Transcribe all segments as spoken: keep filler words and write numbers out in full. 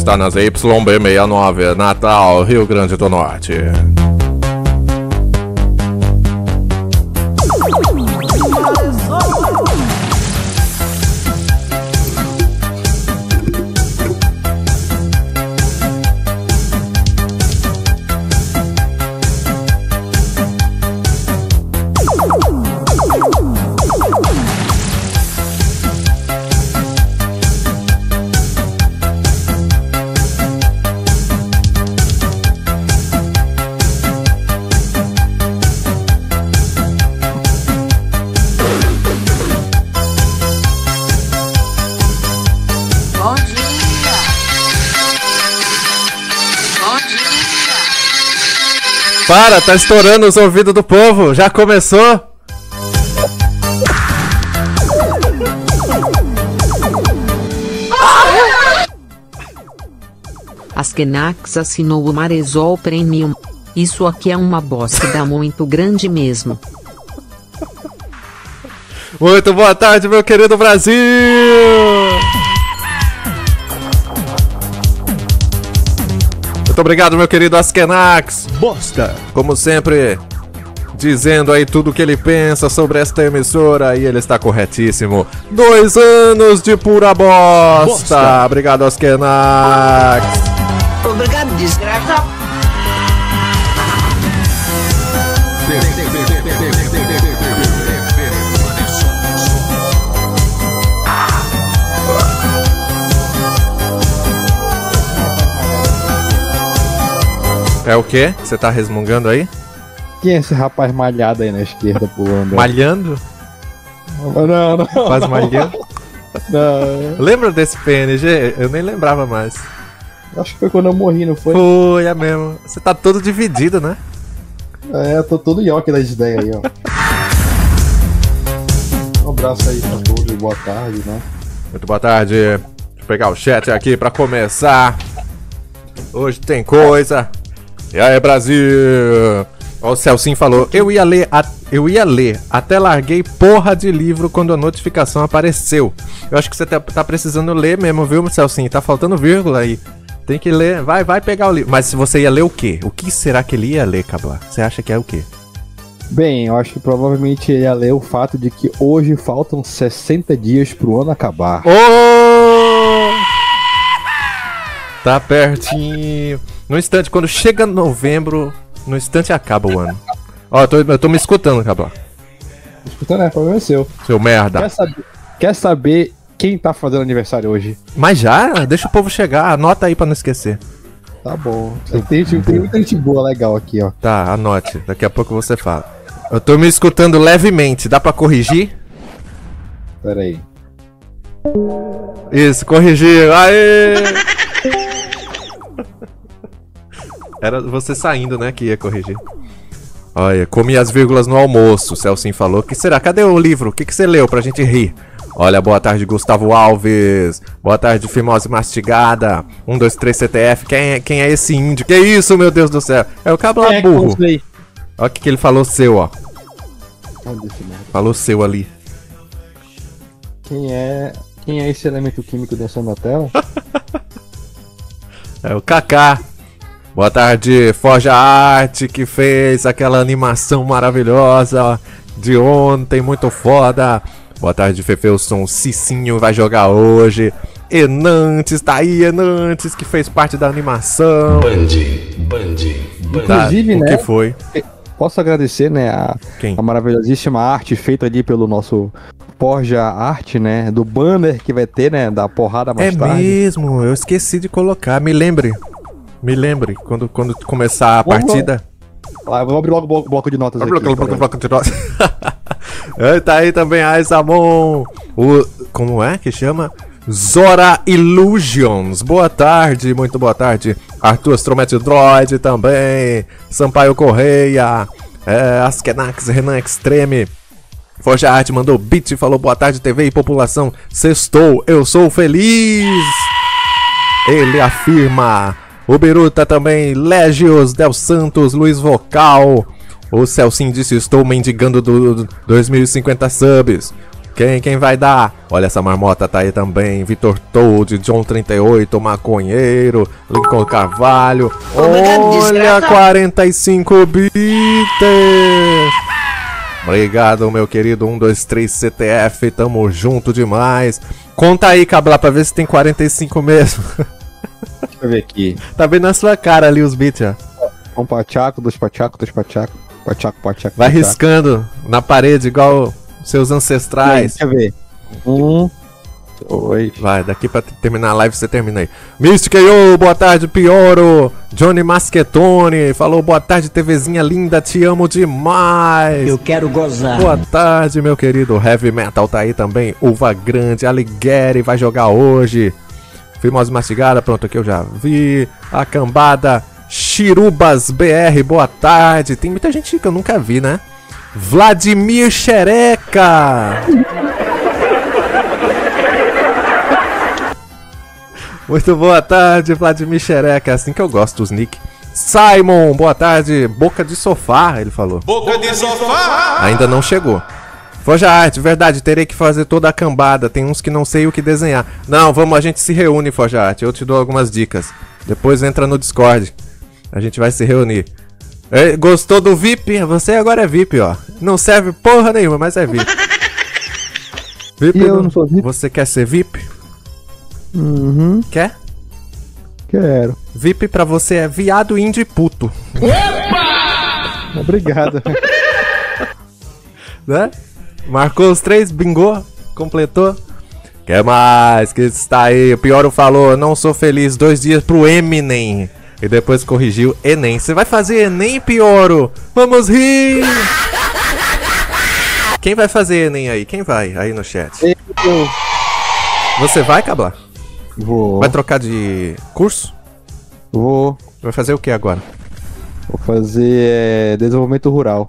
está na Z Y B sessenta e nove, Natal, Rio Grande do Norte. Para, tá estourando os ouvidos do povo. Já começou? Askenax assinou o Maresol Premium. Isso aqui é uma bosta dá muito grande mesmo. Muito boa tarde, meu querido Brasil! Muito obrigado, meu querido Askenax. Bosta! Como sempre, dizendo aí tudo o que ele pensa sobre esta emissora, e ele está corretíssimo. Dois anos de pura bosta! bosta. Obrigado, Askenax. Obrigado, desgraça. É o quê? Você tá resmungando aí? Quem é esse rapaz malhado aí na esquerda pulando? Malhando? Não, não. Faz malhando? Não. Lembra desse P N G? Eu nem lembrava mais. Acho que foi quando eu morri, não foi? Foi, é mesmo. Você tá todo dividido, né? É, eu tô todo ioque das ideias aí, ó. Um abraço aí pra todos, boa tarde, né? Muito boa tarde. Deixa eu pegar o chat aqui pra começar. Hoje tem coisa. E aí, Brasil? Ó, o Celcinho falou, eu ia ler, a... eu ia ler, até larguei porra de livro quando a notificação apareceu. Eu acho que você tá, tá precisando ler mesmo, viu, Celcinho? Tá faltando vírgula aí. Tem que ler, vai, vai pegar o livro. Mas se você ia ler o quê? O que será que ele ia ler, Cabla? Você acha que é o quê? Bem, eu acho que provavelmente ele ia ler o fato de que hoje faltam sessenta dias pro ano acabar. Oh! Tá pertinho. No instante, quando chega novembro, no instante acaba o ano. Ó, eu tô, eu tô me escutando, Cabla. Escutando, é, problema é seu. Seu merda. Quer saber, quer saber quem tá fazendo aniversário hoje? Mas já? Deixa o povo chegar, anota aí pra não esquecer. Tá bom. Tem, tem, tem muita gente boa legal aqui, ó. Tá, anote. Daqui a pouco você fala. Eu tô me escutando levemente, dá pra corrigir? Pera aí. Isso, corrigiu. Aê! Era você saindo, né, que ia corrigir. Olha, comi as vírgulas no almoço, o Celcinho falou. Que será? Cadê o livro? O que, que você leu pra gente rir? Olha, boa tarde, Gustavo Alves. Boa tarde, Fimose Mastigada. um, dois, três, C T F. Quem é, quem é esse índio? Que isso, meu Deus do céu? É o Cabla é, burro. Olha o que, que ele falou seu, ó. Falou seu ali. Quem é... Quem é esse elemento químico dançando na tela? É o Kaká. Boa tarde, Forja Arte, que fez aquela animação maravilhosa de ontem, muito foda. Boa tarde, Fefeusson, Cicinho vai jogar hoje. Enantes, tá aí, Enantes, que fez parte da animação. Bandi, Bandi, Bandi. Tá, Inclusive, o né? que foi? Posso agradecer, né, a, Quem? a maravilhosíssima arte feita ali pelo nosso Forja Arte, né, do banner que vai ter, né, da porrada mais É tarde. mesmo, eu esqueci de colocar, me lembre. Me lembre, quando, quando começar a Vamos partida. Lá, eu vou abrir logo o bloco, bloco de notas aqui. Bloco, bloco, bloco de notas. Tá aí também a Isamon. O, como é que chama? Zora Illusions. Boa tarde, muito boa tarde. Arthur Astromete Droid também. Sampaio Correia. É, Askenax, Renan Extreme. Forja Arte mandou beat e falou boa tarde, T V e população. Sextou, eu sou feliz. Ele afirma. O Biruta também, Légios, Del Santos, Luiz Vocal. O Celcinho disse, estou mendigando do, do dois mil e cinquenta subs. Quem, quem vai dar? Olha, essa marmota tá aí também. Vitor Toad, John trinta e oito, Maconheiro, Lincoln Carvalho. Obrigado, Olha, desgraça. quarenta e cinco bits. Obrigado, meu querido um dois três C T F. Tamo junto demais. Conta aí, Cabla, pra ver se tem quarenta e cinco mesmo. Deixa eu ver aqui. Tá bem na sua cara ali os bits, ó. Um pachaco, dois pachaco, dois pachaco. Pachaco, pachaco. Vai pachaco. riscando na parede, igual seus ancestrais. Deixa eu ver. Um, dois. Vai, daqui pra terminar a live você termina aí. Mystic, yo, boa tarde, Pioro. Johnny Masquetone falou, boa tarde, TVzinha linda, te amo demais. Eu quero gozar. Boa tarde, meu querido. Heavy Metal tá aí também. Uva Grande, Alighieri vai jogar hoje. Fimose Mastigada, pronto, aqui eu já vi. A cambada Chirubas B R, boa tarde. Tem muita gente que eu nunca vi, né? Vladimir Xereca. Muito boa tarde, Vladimir Xereca. É assim que eu gosto dos nick. Simon, boa tarde. Boca de sofá, ele falou. Boca de sofá! Ainda não chegou. Forja Arte, verdade, terei que fazer toda a cambada. Tem uns que não sei o que desenhar. Não, vamos, a gente se reúne, Forja Arte. Eu te dou algumas dicas. Depois entra no Discord. A gente vai se reunir. É, gostou do V I P? Você agora é V I P, ó. Não serve porra nenhuma, mas é V I P. V I P E eu não sou V I P? Você quer ser V I P? Uhum, Quer? quero. V I P pra você é viado, índio e puto. Obrigado. Né? Marcou os três, bingou, completou. Quer mais? Que está aí? O Pioro falou, não sou feliz, dois dias pro Eminem. E depois corrigiu Enem. Você vai fazer Enem, Pioro? Vamos rir! Quem vai fazer Enem aí? Quem vai aí no chat? Eu Você vai, Cabla? vou. Vai trocar de curso? Vou. Vai fazer o que agora? Vou fazer é, desenvolvimento rural.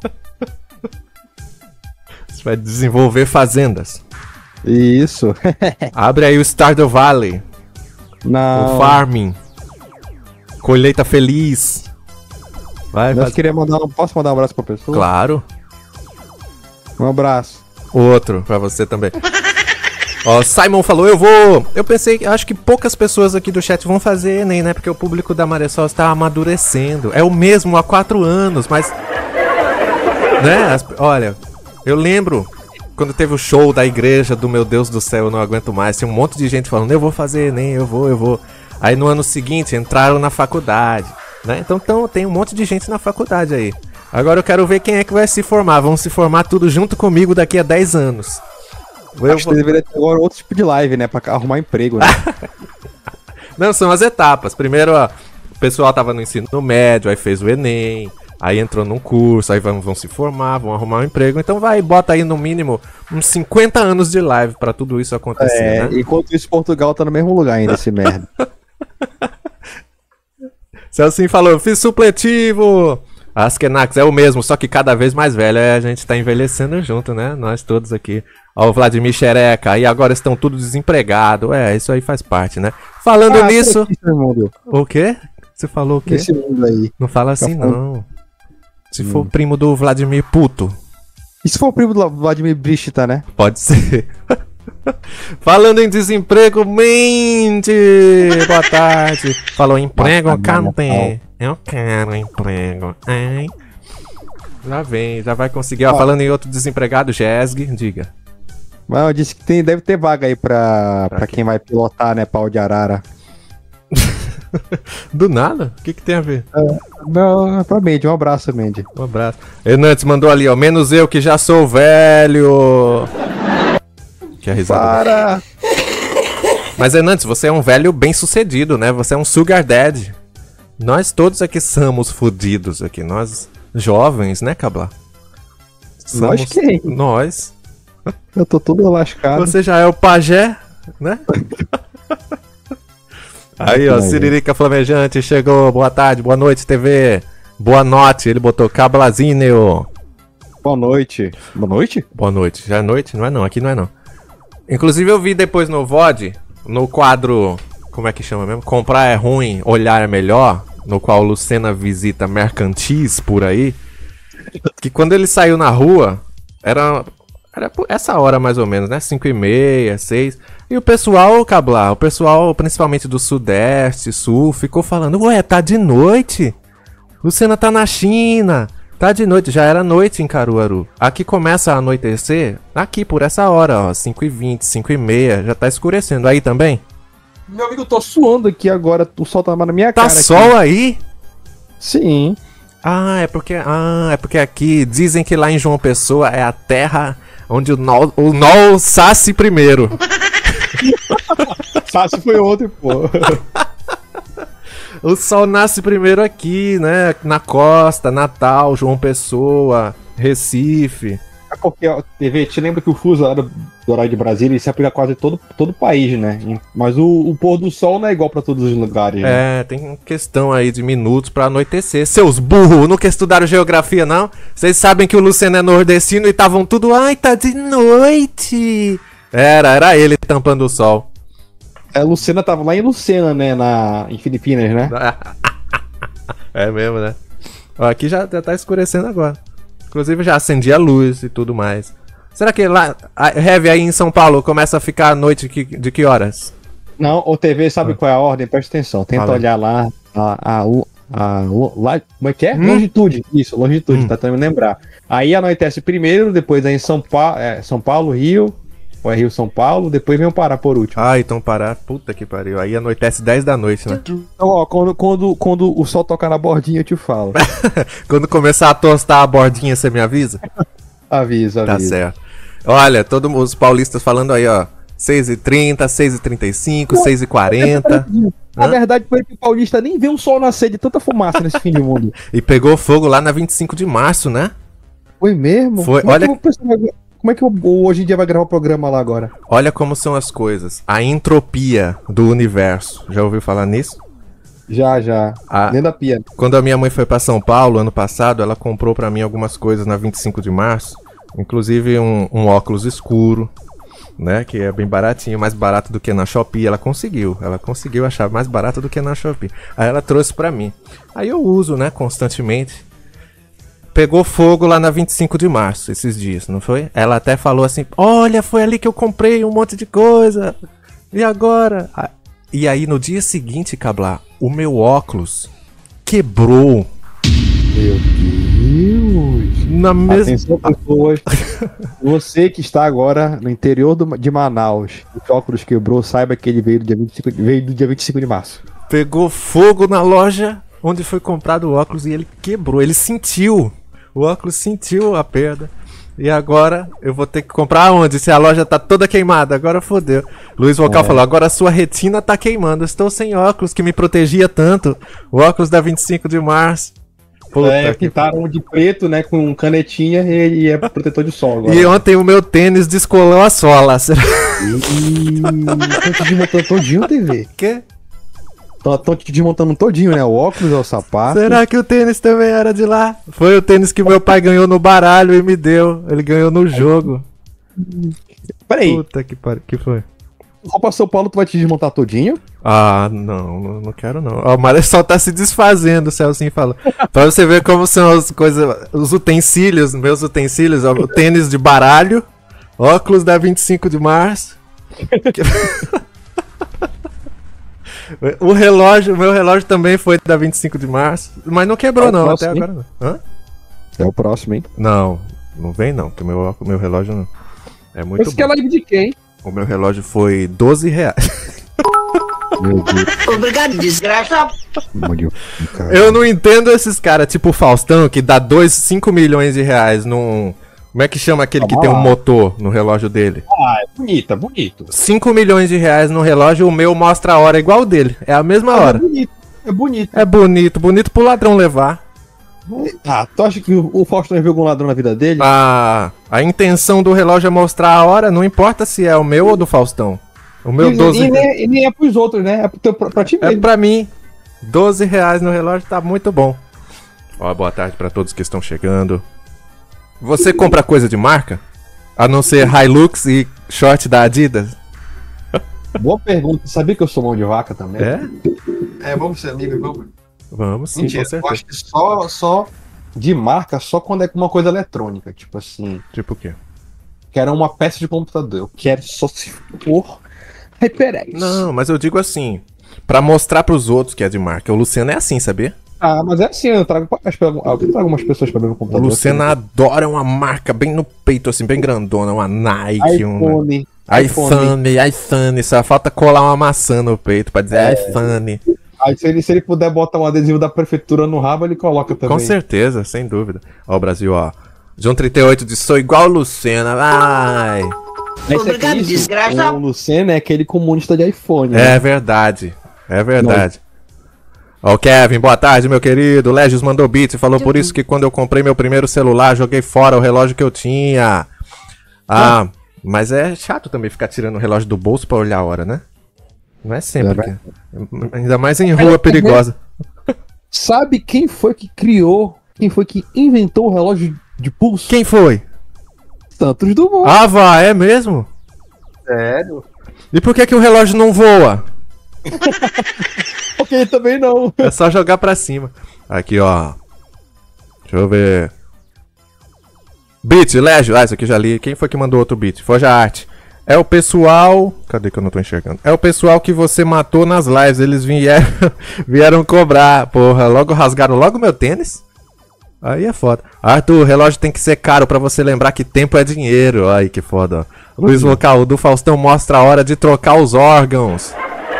Você vai desenvolver fazendas. Isso. Abre aí o Stardew Valley. Não. O farming. Colheita feliz. Vai, Nós faz... queria mandar um. Posso mandar um abraço pra pessoa? Claro. Um abraço. Outro pra você também. Ó, Simon falou, eu vou... Eu pensei, acho que poucas pessoas aqui do chat vão fazer Enem, né? Porque o público da Maressol está amadurecendo. É o mesmo há quatro anos, mas... Né? As- Olha, eu lembro quando teve o show da igreja do Meu Deus do Céu, eu não aguento mais. Tinha um monte de gente falando, eu vou fazer Enem, eu vou, eu vou. Aí no ano seguinte entraram na faculdade, né? Então, então tem um monte de gente na faculdade aí. Agora eu quero ver quem é que vai se formar. Vão se formar tudo junto comigo daqui a dez anos. Eu Acho que vou- deveria ter agora outro tipo de live, né? Pra arrumar emprego, né? Não, são as etapas. Primeiro, ó, o pessoal tava no ensino médio, aí fez o Enem, aí entrou num curso, aí vão, vão se formar, vão arrumar um emprego. Então vai, bota aí no mínimo uns cinquenta anos de live pra tudo isso acontecer, É, né? enquanto isso, Portugal tá no mesmo lugar ainda, esse merda. Celcinho falou, eu fiz supletivo! Askenax é o mesmo, só que cada vez mais velho. É, a gente tá envelhecendo junto, né? Nós todos aqui. Ó, o Vladimir Xereca, e agora estão todos desempregados. É, isso aí faz parte, né? Falando Ah, nisso... por aqui, seu mundo. O quê? Você falou o quê? Esse mundo aí. Não fala assim, Fica falando. não. Se for primo do Vladimir Puto, E se for o primo do Vladimir Brichta, né? pode ser. Falando em desemprego, mente! Boa tarde. Falou emprego, Boa tarde, cadê? Eu quero emprego, hein? Já vem, já vai conseguir. Ó, Ó. falando em outro desempregado, Jesg, diga. Mas eu disse que tem, deve ter vaga aí pra, pra quem vai pilotar, né? Pau de arara. Do nada? O que, que tem a ver? Não, é pra Mandy. Um abraço, Mandy. Um abraço. Enantes mandou ali, ó. Menos eu que já sou velho. Que a risada. Para! Mas Enantes, você é um velho bem sucedido, né? Você é um sugar daddy. Nós todos aqui somos fodidos aqui. Nós jovens, né, Cabla? Nós quem? Nós. Eu tô todo lascado. Você já é o pajé, né? Aí, ó, Siririca Flamejante chegou. Boa tarde, boa noite, T V. Boa noite, ele botou Cablazinho. Boa noite. Boa noite? Boa noite. Já é noite? Não é não, aqui não é não. Inclusive eu vi depois no V O D, no quadro, como é que chama mesmo? Comprar é ruim, olhar é melhor, no qual Lucena visita mercantis por aí, que quando ele saiu na rua, era Era por essa hora mais ou menos, né? cinco e meia, seis. E o pessoal, Cablar, o pessoal principalmente do Sudeste, Sul, ficou falando, ué, tá de noite? Lucena tá na China, tá de noite. Já era noite em Caruaru. Aqui começa a anoitecer, aqui por essa hora, ó, cinco e vinte, cinco e meia, já tá escurecendo. Aí também? Meu amigo, eu tô suando aqui agora, o sol tá na minha Tá cara. Tá sol aí? Sim. Ah, é porque, ah, é porque aqui dizem que lá em João Pessoa é a terra onde o Nol, o Nol nasce primeiro. Sácio foi ontem, pô. O sol nasce primeiro aqui, né? Na costa, Natal, João Pessoa, Recife. É porque, ó, T V, te lembra que o fuso horário do horário de Brasília ele se aplica a quase todo todo o país, né? Mas o, o pôr do sol não é igual pra todos os lugares, né? É, tem questão aí de minutos pra anoitecer. Seus burros, nunca estudaram geografia, não? Vocês sabem que o Luciano é nordestino e estavam tudo, ai, tá de noite. Era, era ele tampando o sol. A Lucena tava lá em Lucena, né? Na, em Filipinas, né? É mesmo, né? Ó, aqui já, já tá escurecendo agora. Inclusive já acendi a luz e tudo mais. Será que lá, a Heavy aí em São Paulo começa a ficar à noite de que, de que horas? Não, o T V sabe qual é a ordem? Presta atenção. Tenta Fala. olhar lá a, a, o- a, o- lá, como é que é? Hum? Longitude. Isso, longitude, Hum. tá tentando lembrar. Aí anoitece primeiro, depois aí em São, pa é, São Paulo, Rio, ou é Rio, São Paulo, depois vem o Pará por último. Ah, então parar. Puta que pariu. Aí anoitece dez da noite, né? Então, ó, quando, quando, quando o sol tocar na bordinha, eu te falo. Quando começar a tostar a bordinha, você me avisa? Avisa, avisa. Tá certo. Olha, todos os paulistas falando aí, ó. seis e trinta, seis e trinta e cinco, seis e quarenta. Na Hã? verdade, foi que o paulista nem vê um sol nascer de tanta fumaça nesse fim de mundo. E pegou fogo lá na vinte e cinco de março, né? Foi mesmo? Foi, Como é que olha- o pessoal vai- Como é que o, o Hoje em Dia vai gravar o programa lá agora? Olha como são as coisas. A entropia do universo. Já ouviu falar nisso? Já, já. Ah. Dentro da pia. Quando a minha mãe foi pra São Paulo ano passado, ela comprou pra mim algumas coisas na vinte e cinco de março, inclusive um, um óculos escuro, né, que é bem baratinho, mais barato do que na Shopee. Ela conseguiu, ela conseguiu achar mais barato do que na Shopee. Aí ela trouxe pra mim. Aí eu uso, né, constantemente. Pegou fogo lá na vinte e cinco de março, esses dias, não foi? Ela até falou assim, olha, foi ali que eu comprei um monte de coisa. E agora? Ah, E aí no dia seguinte, Cablar, o meu óculos quebrou. Meu Deus! Na mesma. Atenção, pessoas. Você que está agora no interior do- de Manaus, o óculos quebrou, saiba que ele veio do dia vinte e cinco, de- veio do dia vinte e cinco de março. Pegou fogo na loja onde foi comprado o óculos e ele quebrou. Ele sentiu. O óculos sentiu a perda. E agora eu vou ter que comprar onde? Se a loja tá toda queimada. Agora fodeu. Luiz Vocal É. falou: agora a sua retina tá queimando. Estou sem óculos que me protegia tanto. O óculos da vinte e cinco de março. Puta É, que pintaram de preto, né, com canetinha e, e é protetor de sol agora. E ontem o meu tênis descolou a sola. Será Ih, Estão te desmontando todinho, T V. que? Estão te desmontando todinho, né? O óculos, o sapato. Será que o tênis também era de lá? Foi o tênis que meu pai ganhou no baralho e me deu. Ele ganhou no jogo. Peraí, Puta que pariu. Que foi? roupa São Paulo, tu vai te desmontar todinho? Ah, não, não, não quero não. Ó, o Marechal tá se desfazendo, o Celcinho falou. Pra você ver como são as coisas, os utensílios, meus utensílios, ó, o tênis de baralho, óculos da vinte e cinco de março. O relógio, o meu relógio também foi da vinte e cinco de março, mas não quebrou É o não, próximo, até hein? agora não. Hã? É o próximo, hein? Não, não vem não, porque o meu, óculos- meu relógio não. É muito Esse que é bom. live de quem? O meu relógio foi doze reais. Meu Deus, Obrigado, desgraça. meu cara. Eu não entendo esses caras, tipo o Faustão, que dá dois, cinco milhões de reais num... Como é que chama aquele que tem um motor no relógio dele? Ah, é bonita, bonito. cinco milhões de reais no relógio, o meu mostra a hora igual o dele. É a mesma É hora. bonito, é bonito. É bonito, bonito pro ladrão levar. Ah, tu acha que o o Faustão viu algum ladrão na vida dele? A, a intenção do relógio é mostrar a hora, não importa se é o meu ou do Faustão. O meu e, doze e, nem, e nem é pros outros, né? É pro teu, pra, pra ti é mesmo. pra mim. doze reais no relógio tá muito bom. Ó, boa tarde pra todos que estão chegando. Você compra coisa de marca? A não ser Hilux e short da Adidas? Boa pergunta. Sabia que eu sou mão de vaca também? É? É, vamos ser amigos, vamos. Vamos sim, Mentira, com certeza. eu acho que só, só de marca, só quando é com uma coisa eletrônica. Tipo assim, Tipo o quê? quero uma peça de computador. Eu quero só se for HyperX. Não, mas eu digo assim, pra mostrar pros outros que é de marca. O Luciano é assim, sabia? Ah, mas é assim, eu trago, acho que eu trago algumas pessoas pra ver o O computador. Luciano assim. adora uma marca bem no peito, assim, bem grandona. Uma Nike, uma... iPhone. iPhone, iPhone. Só falta colar uma maçã no peito pra dizer É. iPhone. Aí se ele, se ele puder botar um adesivo da prefeitura no rabo, ele coloca também. Com certeza, sem dúvida. Ó o Brasil, ó. João trinta e oito diz, sou igual o Luciano, vai. Esse Obrigado, aqui, isso, desgraça. o Luciano é aquele comunista de iPhone. É né? verdade, é verdade. Ó o Kevin, boa tarde, meu querido. O Légios mandou beats e falou por isso que quando eu comprei meu primeiro celular, joguei fora o relógio que eu tinha. Ah, mas é chato também ficar tirando o relógio do bolso pra olhar a hora, né? Não é sempre. É, que- Ainda mais em rua perigosa. Sabe quem foi que criou, quem foi que inventou o relógio de pulso? Quem foi? Santos Dumont. Ah, vá, é mesmo? Sério? E por que que o relógio não voa? Porque ele também não. É só jogar pra cima. Aqui, ó. Deixa eu ver. Beat, Légio. Ah, isso aqui eu já li. Quem foi que mandou outro beat? Foja Arte. É o pessoal... Cadê que eu não tô enxergando? É o pessoal que você matou nas lives. Eles vieram, vieram cobrar. Porra, logo rasgaram logo meu tênis? Aí é foda. Arthur, o relógio tem que ser caro pra você lembrar que tempo é dinheiro. Aí que foda, ó. Luiz Vocal, o do Faustão mostra a hora de trocar os órgãos.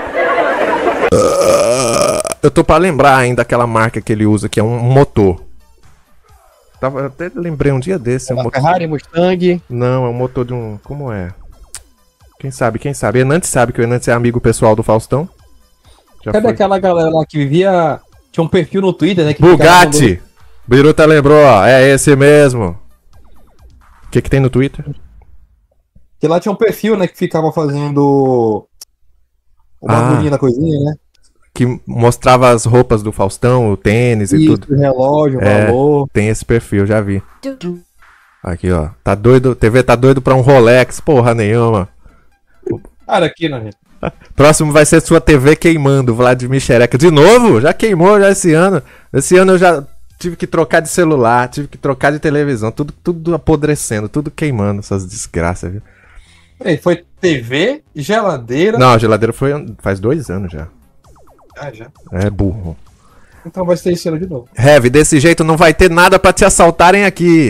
Eu tô pra lembrar ainda aquela marca que ele usa, que é um motor. Tava, eu até lembrei um dia desse. É um Uma motor... Ferrari, Mustang. Não, é um motor de um... Como é? Quem sabe, quem sabe? Enantes sabe que o Enantes é amigo pessoal do Faustão. Já Cadê foi. aquela galera lá que vivia... Tinha um perfil no Twitter, né? Que ficava Bugatti! Biruta lembrou, ó. É esse mesmo. O que que tem no Twitter? mandando- Que lá tinha um perfil, né? Que ficava fazendo... O Ah. bagulhinho da coisinha, né? Que mostrava as roupas do Faustão, o tênis e Isso, tudo. o relógio, o É. valor. Tem esse perfil, já vi. Aqui, ó. Tá doido, T V tá doido pra um Rolex, porra nenhuma. Cara, aqui, né, gente? Próximo vai ser sua T V queimando, Vladimir Xereca. De novo? Já queimou já esse ano. Esse ano eu já tive que trocar de celular, tive que trocar de televisão, tudo, tudo apodrecendo, tudo queimando, essas desgraças, viu? Peraí, foi T V, geladeira... Não, a geladeira foi an- faz dois anos já. Ah, já. É burro. Então vai ser esse ano de novo. Heavy, desse jeito não vai ter nada pra te assaltarem aqui.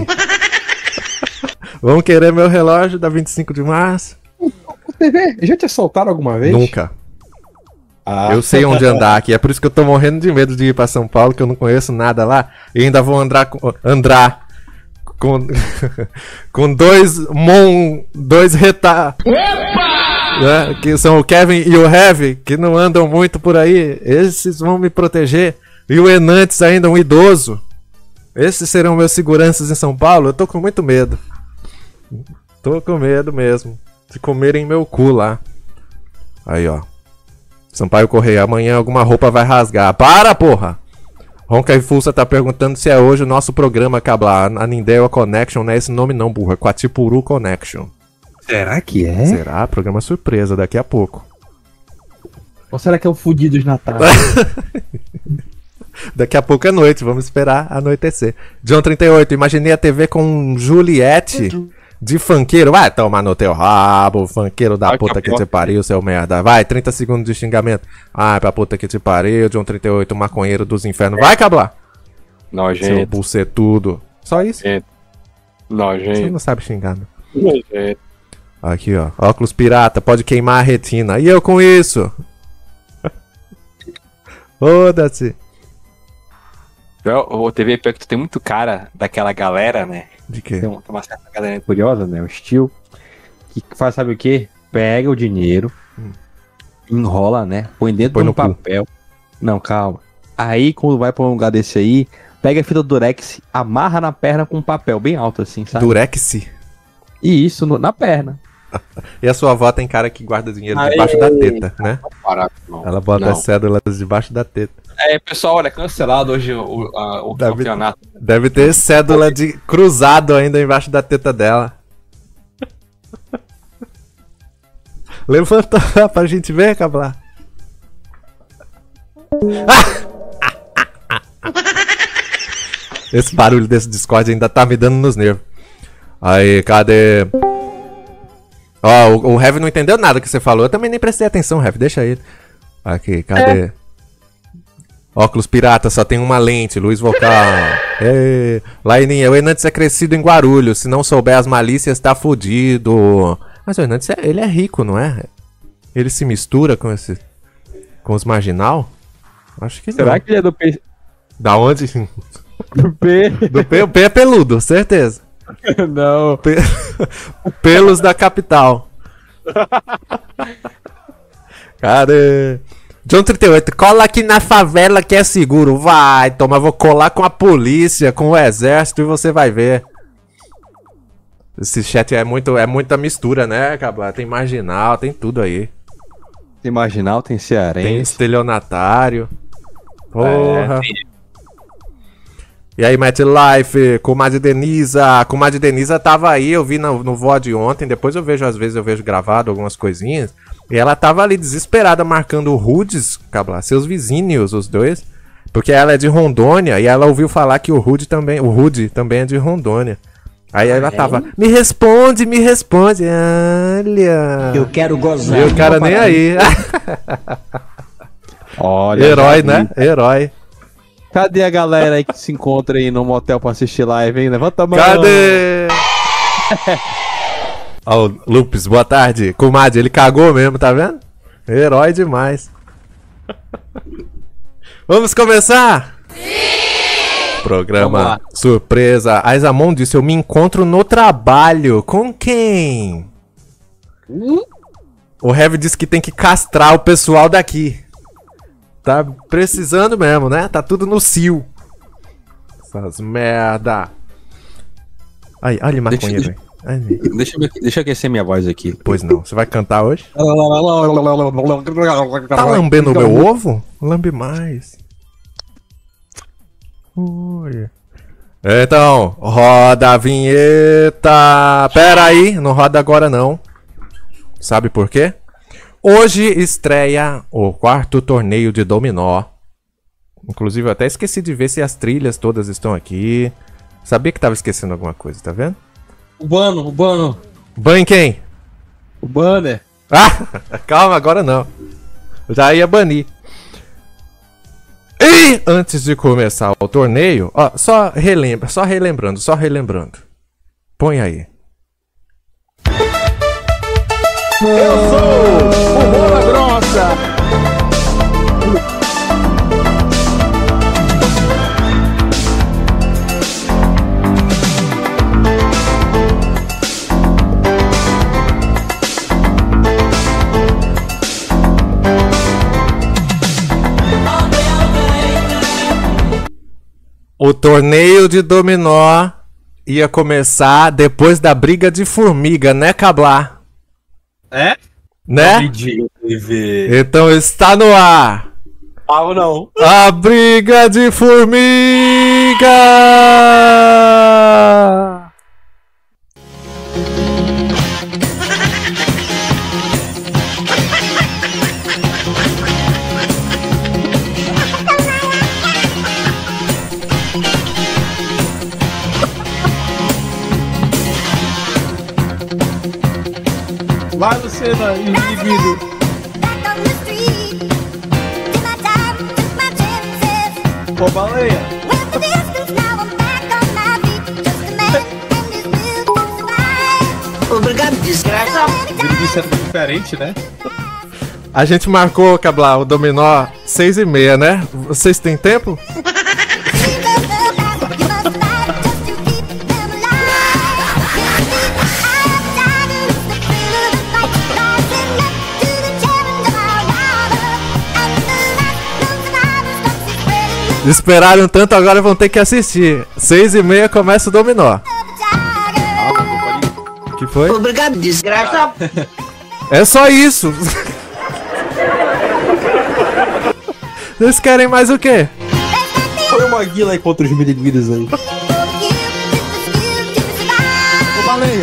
Vão querer meu relógio da vinte e cinco de março? O T V, já te assaltaram alguma vez? Nunca. Ah, Eu sei onde andar aqui, é por isso que eu tô morrendo de medo de ir pra São Paulo, que eu não conheço nada lá. E ainda vou andar com, andar com, com dois mon, dois reta... Né, que são o Kevin e o Heavy, que não andam muito por aí. Esses vão me proteger. E o Enantes ainda, um idoso. Esses serão meus seguranças em São Paulo. Eu tô com muito medo. Tô com medo mesmo. De comerem meu cu lá. Aí, ó. Sampaio Correia, amanhã alguma roupa vai rasgar. Para, porra! Ronca e Fulsa tá perguntando se é hoje o nosso programa Cablar. A Nindewa Connection não é esse nome não, burra. Quatipuru Connection. Será que é? Será? Programa surpresa daqui a pouco. Ou será que é o Fudidos Natal? Daqui a pouco é noite, vamos esperar anoitecer. John trinta e oito, imaginei a T V com Juliette de funkeiro. Vai tomar no teu rabo, funkeiro da Ai, puta que que pior. te pariu, seu merda. Vai, trinta segundos de xingamento. Ai, pra puta que te pariu, John trinta e oito, maconheiro dos infernos. Vai, Cablar! Seu Nojento, bucetudo. Só isso? Você nojento, não sabe xingar, né? nojento. Aqui, ó. Óculos pirata, pode queimar a retina. E eu com isso? Foda-se. O T V pior que tu tem muito cara daquela galera, né? De quê? Tem uma, tem uma certa galera curiosa, né? O estilo que faz, sabe o quê? Pega o dinheiro, enrola, né? Põe dentro Põe de um no cu. papel. Não, calma. Aí, quando vai pra um lugar desse aí, pega a fita Durex, amarra na perna com um papel bem alto, assim, sabe? Durex. E isso no- na perna. E a sua avó tem cara que guarda dinheiro Aê. debaixo da teta, né? Parar, não. Ela bota Não. as cédulas debaixo da teta. É, pessoal, olha, cancelado hoje o, o, a- o Davi- campeonato. Deve ter cédula de cruzado ainda embaixo da teta dela. Levanta lá pra gente ver, Cablar. Esse barulho desse Discord ainda tá me dando nos nervos. Aí, cadê? Ó, o, o Heavy não entendeu nada que você falou. Eu também nem prestei atenção, Heavy. Deixa ele. Aqui, cadê? É. Óculos pirata, só tem uma lente. Luz vocal. Ei. Laininha, o Hernandes é crescido em Guarulhos. Se não souber as malícias, tá fudido. Mas o Hernandes, é, ele é rico, não é? Ele se mistura com esse... Com os marginal? Acho que Será não. que ele é do P? Da onde? Do P? Do P, o P é peludo, certeza. Não. Pe... Pelos da capital. Cadê? John trinta e oito, cola aqui na favela que é seguro. Vai, toma, vou colar com a polícia, com o exército e você vai ver. Esse chat é, muito, é muita mistura, né, Cabla? Tem marginal, tem tudo aí. Tem marginal, tem cearense. Tem estelionatário. Porra. É, E aí, Matt Life, Comadre Denisa. Comadre Denisa tava aí, eu vi no, no V O D ontem. Depois eu vejo, às vezes eu vejo gravado algumas coisinhas. E ela tava ali desesperada marcando o Rudes, Cabla, seus vizinhos, os dois. Porque ela é de Rondônia e ela ouviu falar que o Rude também, o Rude também é de Rondônia. Aí ela tava, me responde, me responde. Olha. Eu quero gozar. E o cara nem aí. Olha. Herói, já né? vi. Herói. Cadê a galera aí que se encontra aí no motel pra assistir live, hein? Levanta a mão. Cadê? Ó, o Lupes, boa tarde. Comadre, ele cagou mesmo, tá vendo? Herói demais. Vamos começar? Sim! Programa surpresa. A Isamon disse, eu me encontro no trabalho. Com quem? Hum? O Heavy disse que tem que castrar o pessoal daqui. Tá precisando mesmo, né? Tá tudo no cio. Essas merda. Aí, olha o maconheiro. Deixa, Ai, deixa, eu, deixa eu aquecer minha voz aqui. pois não. Você vai cantar hoje? Tá lambendo o meu ovo? Lambe mais. Ui. Então, roda a vinheta. Pera aí, não roda agora não. Sabe por quê? Hoje estreia o quarto torneio de dominó. Inclusive eu até esqueci de ver se as trilhas todas estão aqui. Sabia que tava esquecendo alguma coisa, tá vendo? O Bano, o Bano. Ban quem? O banner. Ah, calma, agora não. Eu já ia banir. E antes de começar o torneio, ó, só relembra, só relembrando, só relembrando. Põe aí. Eu sou o Bola Grossa. O torneio de dominó ia começar depois da briga de formiga, né, Cablar? É? Né? Ridículo, T V. Então está no ar. Ah, ou não? A briga de formiga! Vai, Lucena, indivíduo. Pô, baleia. Obrigado, desgraça. Isso é diferente, né? A gente marcou, Cablar, o dominó seis e meia, né? Vocês têm tempo? Esperaram tanto, agora vão ter que assistir. Seis e meia começa o dominó. Que foi? Obrigado, desgraça. É só isso. Vocês querem mais o quê? Põe uma guila aí contra os miliguiros aí. Ô, baleia.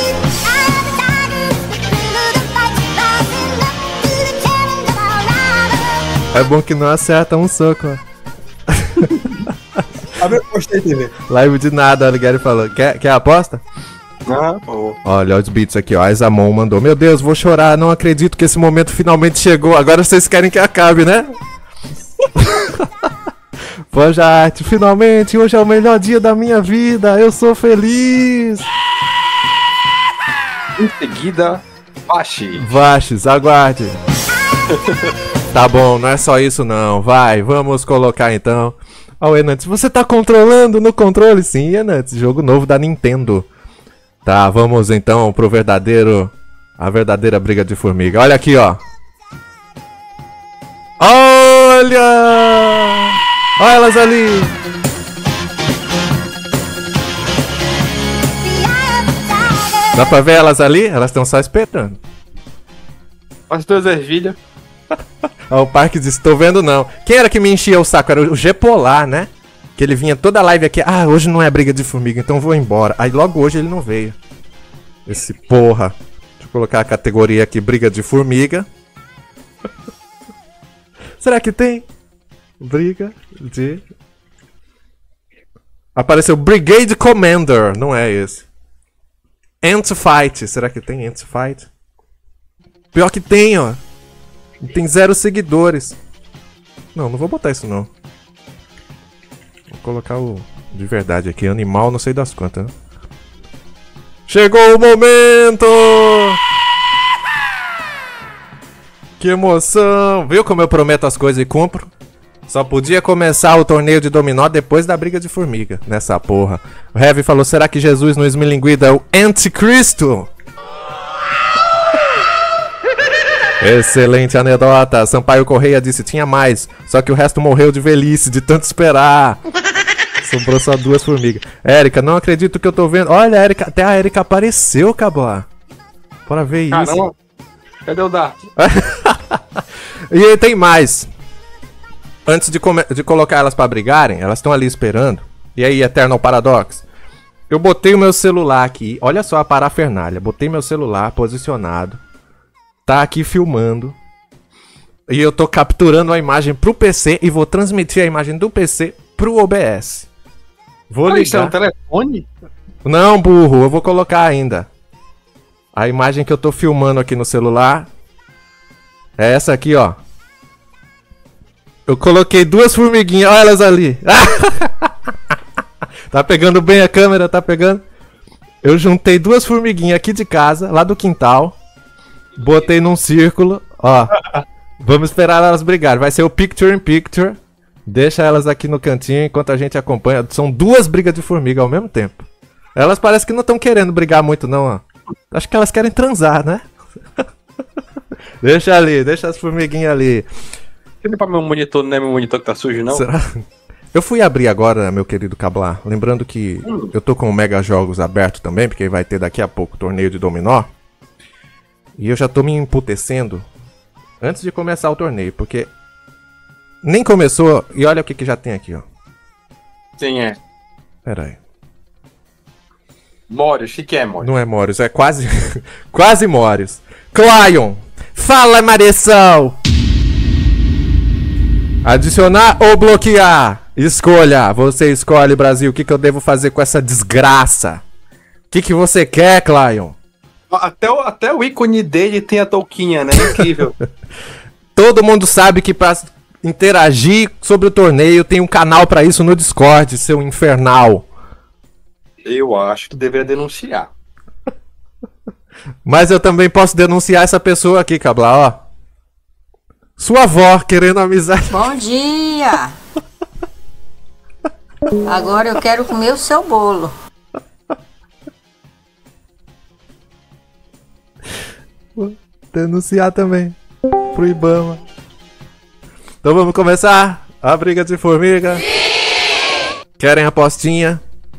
É bom que não acerta um soco, ó. Abre a posta aí, T V. Live de nada, o Gary falou. Quer, quer aposta? Ah, pô. Olha os beats aqui, ó. A Examon mandou. Meu Deus, vou chorar. Não acredito que esse momento finalmente chegou. Agora vocês querem que acabe, né? Pojarte, finalmente. Hoje é o melhor dia da minha vida. Eu sou feliz. Em seguida, Vashi. Vashes, aguarde. Tá bom, não é só isso não. Vai, vamos colocar então. Ó, o Enantes, você tá controlando no controle? Sim, Enantes. Jogo novo da Nintendo. Tá, vamos então pro verdadeiro... A verdadeira briga de formiga. Olha aqui, ó. Olha! Olha elas ali! Dá pra ver elas ali? Elas estão só esperando. As duas ervilhas. Ó, o Parque disse, tô vendo não. Quem era que me enchia o saco? Era o G-Polar, né? Que ele vinha toda live aqui. Ah, hoje não é briga de formiga, então vou embora. Aí logo hoje ele não veio. Esse porra. Deixa eu colocar a categoria aqui, briga de formiga. Será que tem? Briga de... Apareceu Brigade Commander. Não é esse. Ant Fight. Será que tem Ant Fight? Pior que tem, ó. Tem zero seguidores. Não, não vou botar isso não. Vou colocar o de verdade aqui. Animal, não sei das quantas, né? Chegou o momento! Que emoção! Viu como eu prometo as coisas e cumpro? Só podia começar o torneio de dominó depois da briga de formiga. Nessa porra. O Heavy falou, será que Jesus no Esmilinguida é o anticristo? Excelente anedota. Sampaio Correia disse, tinha mais. Só que o resto morreu de velhice, de tanto esperar. Sobrou só duas formigas. Érica, não acredito que eu tô vendo. Olha, a Érica, até a Érica apareceu, Cabá. Bora ver isso. Caramba. Cadê o Dart? E tem mais. Antes de, de colocar elas pra brigarem, elas estão ali esperando. E aí, Eternal Paradox? Eu botei o meu celular aqui. Olha só a parafernália. Botei meu celular posicionado. Tá aqui filmando. E eu tô capturando a imagem pro P C e vou transmitir a imagem do P C pro O B S. Vou ligar. Isso é um telefone? Não, burro, eu vou colocar ainda. A imagem que eu tô filmando aqui no celular é essa aqui, ó. Eu coloquei duas formiguinhas, olha elas ali. Tá pegando bem a câmera, tá pegando? Eu juntei duas formiguinhas aqui de casa, lá do quintal. Botei num círculo, ó. Vamos esperar elas brigarem. Vai ser o Picture in Picture. Deixa elas aqui no cantinho enquanto a gente acompanha. São duas brigas de formiga ao mesmo tempo. Elas parecem que não estão querendo brigar muito não, ó. Acho que elas querem transar, né? Deixa ali, deixa as formiguinhas ali. Não é pra meu monitor, não é meu monitor que tá sujo, não? Será? Eu fui abrir agora, meu querido Cablar. Lembrando que hum. eu tô com o Mega Jogos aberto também, porque vai ter daqui a pouco torneio de dominó. E eu já tô me emputecendo antes de começar o torneio, porque nem começou e olha o que que já tem aqui, ó. Sim, é. Pera aí. Morius, o que é Morius? Não é Morius, é quase, quase Morius. Clion, fala Maressal! Adicionar ou bloquear? Escolha, você escolhe, Brasil, o que que eu devo fazer com essa desgraça? O que que você quer, Clion? Até o, até o ícone dele tem a touquinha, né? Incrível. Todo mundo sabe que pra interagir sobre o torneio tem um canal pra isso no Discord, seu infernal. Eu acho que deveria denunciar. Mas eu também posso denunciar essa pessoa aqui, Cabla, ó. Sua avó querendo amizade. Bom dia! Agora eu quero comer o seu bolo. Vou denunciar também pro Ibama. Então vamos começar a briga de formiga. Sim! Querem apostinha?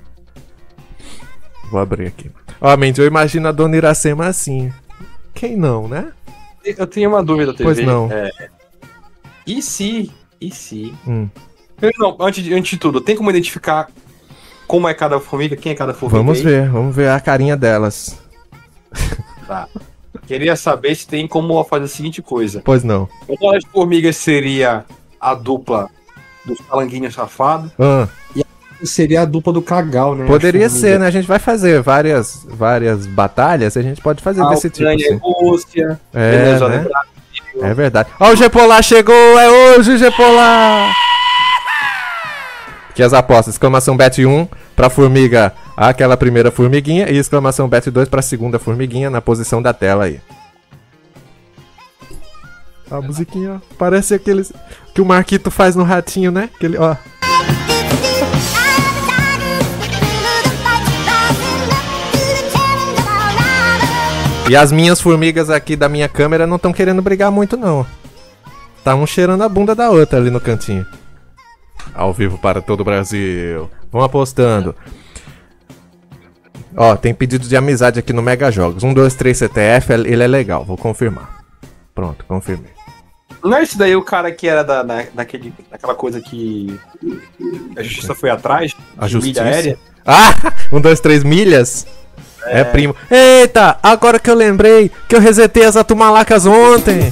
Vou abrir aqui. Ó, Mendy, eu imagino a dona Iracema assim. Quem não, né? Eu tenho uma dúvida, T V. Pois não. É... E se... E se... Hum. Não, antes de, antes de tudo, tem como identificar como é cada formiga? Quem é cada formiga? Vamos aí? ver, vamos ver a carinha delas. Tá. Queria saber se tem como fazer a seguinte coisa. Pois não. Uma das formigas seria a dupla dos calanguinhos safados. Ah. E a seria a dupla do Cagal, né? Poderia ser, né? A gente vai fazer várias, várias batalhas, a gente pode fazer A desse tipo. Ucrânia, Assim. Rússia, É, Venezuela, né? Brasil. É verdade. Ó, o G-Polar chegou! É hoje, G-Polar! Aqui as apostas. Exclamação bet um pra formiga, aquela primeira formiguinha. E exclamação bet dois pra segunda formiguinha na posição da tela aí. A musiquinha, ó. Parece aqueles que o Marquito faz no ratinho, né? Aquele, ó. E as minhas formigas aqui da minha câmera não estão querendo brigar muito, não. Tá um cheirando a bunda da outra ali no cantinho. Ao vivo para todo o Brasil. Vão apostando. Ó, tem pedido de amizade aqui no Mega Jogos. um, dois, três C T F, ele é legal, vou confirmar. Pronto, confirmei. Não é esse daí o cara que era da, da, daquele, daquela coisa que a justiça foi atrás? A de justiça? milha aérea? Ah, um, dois, três milhas? É. é primo. Eita, agora que eu lembrei que eu resetei as atumalacas ontem.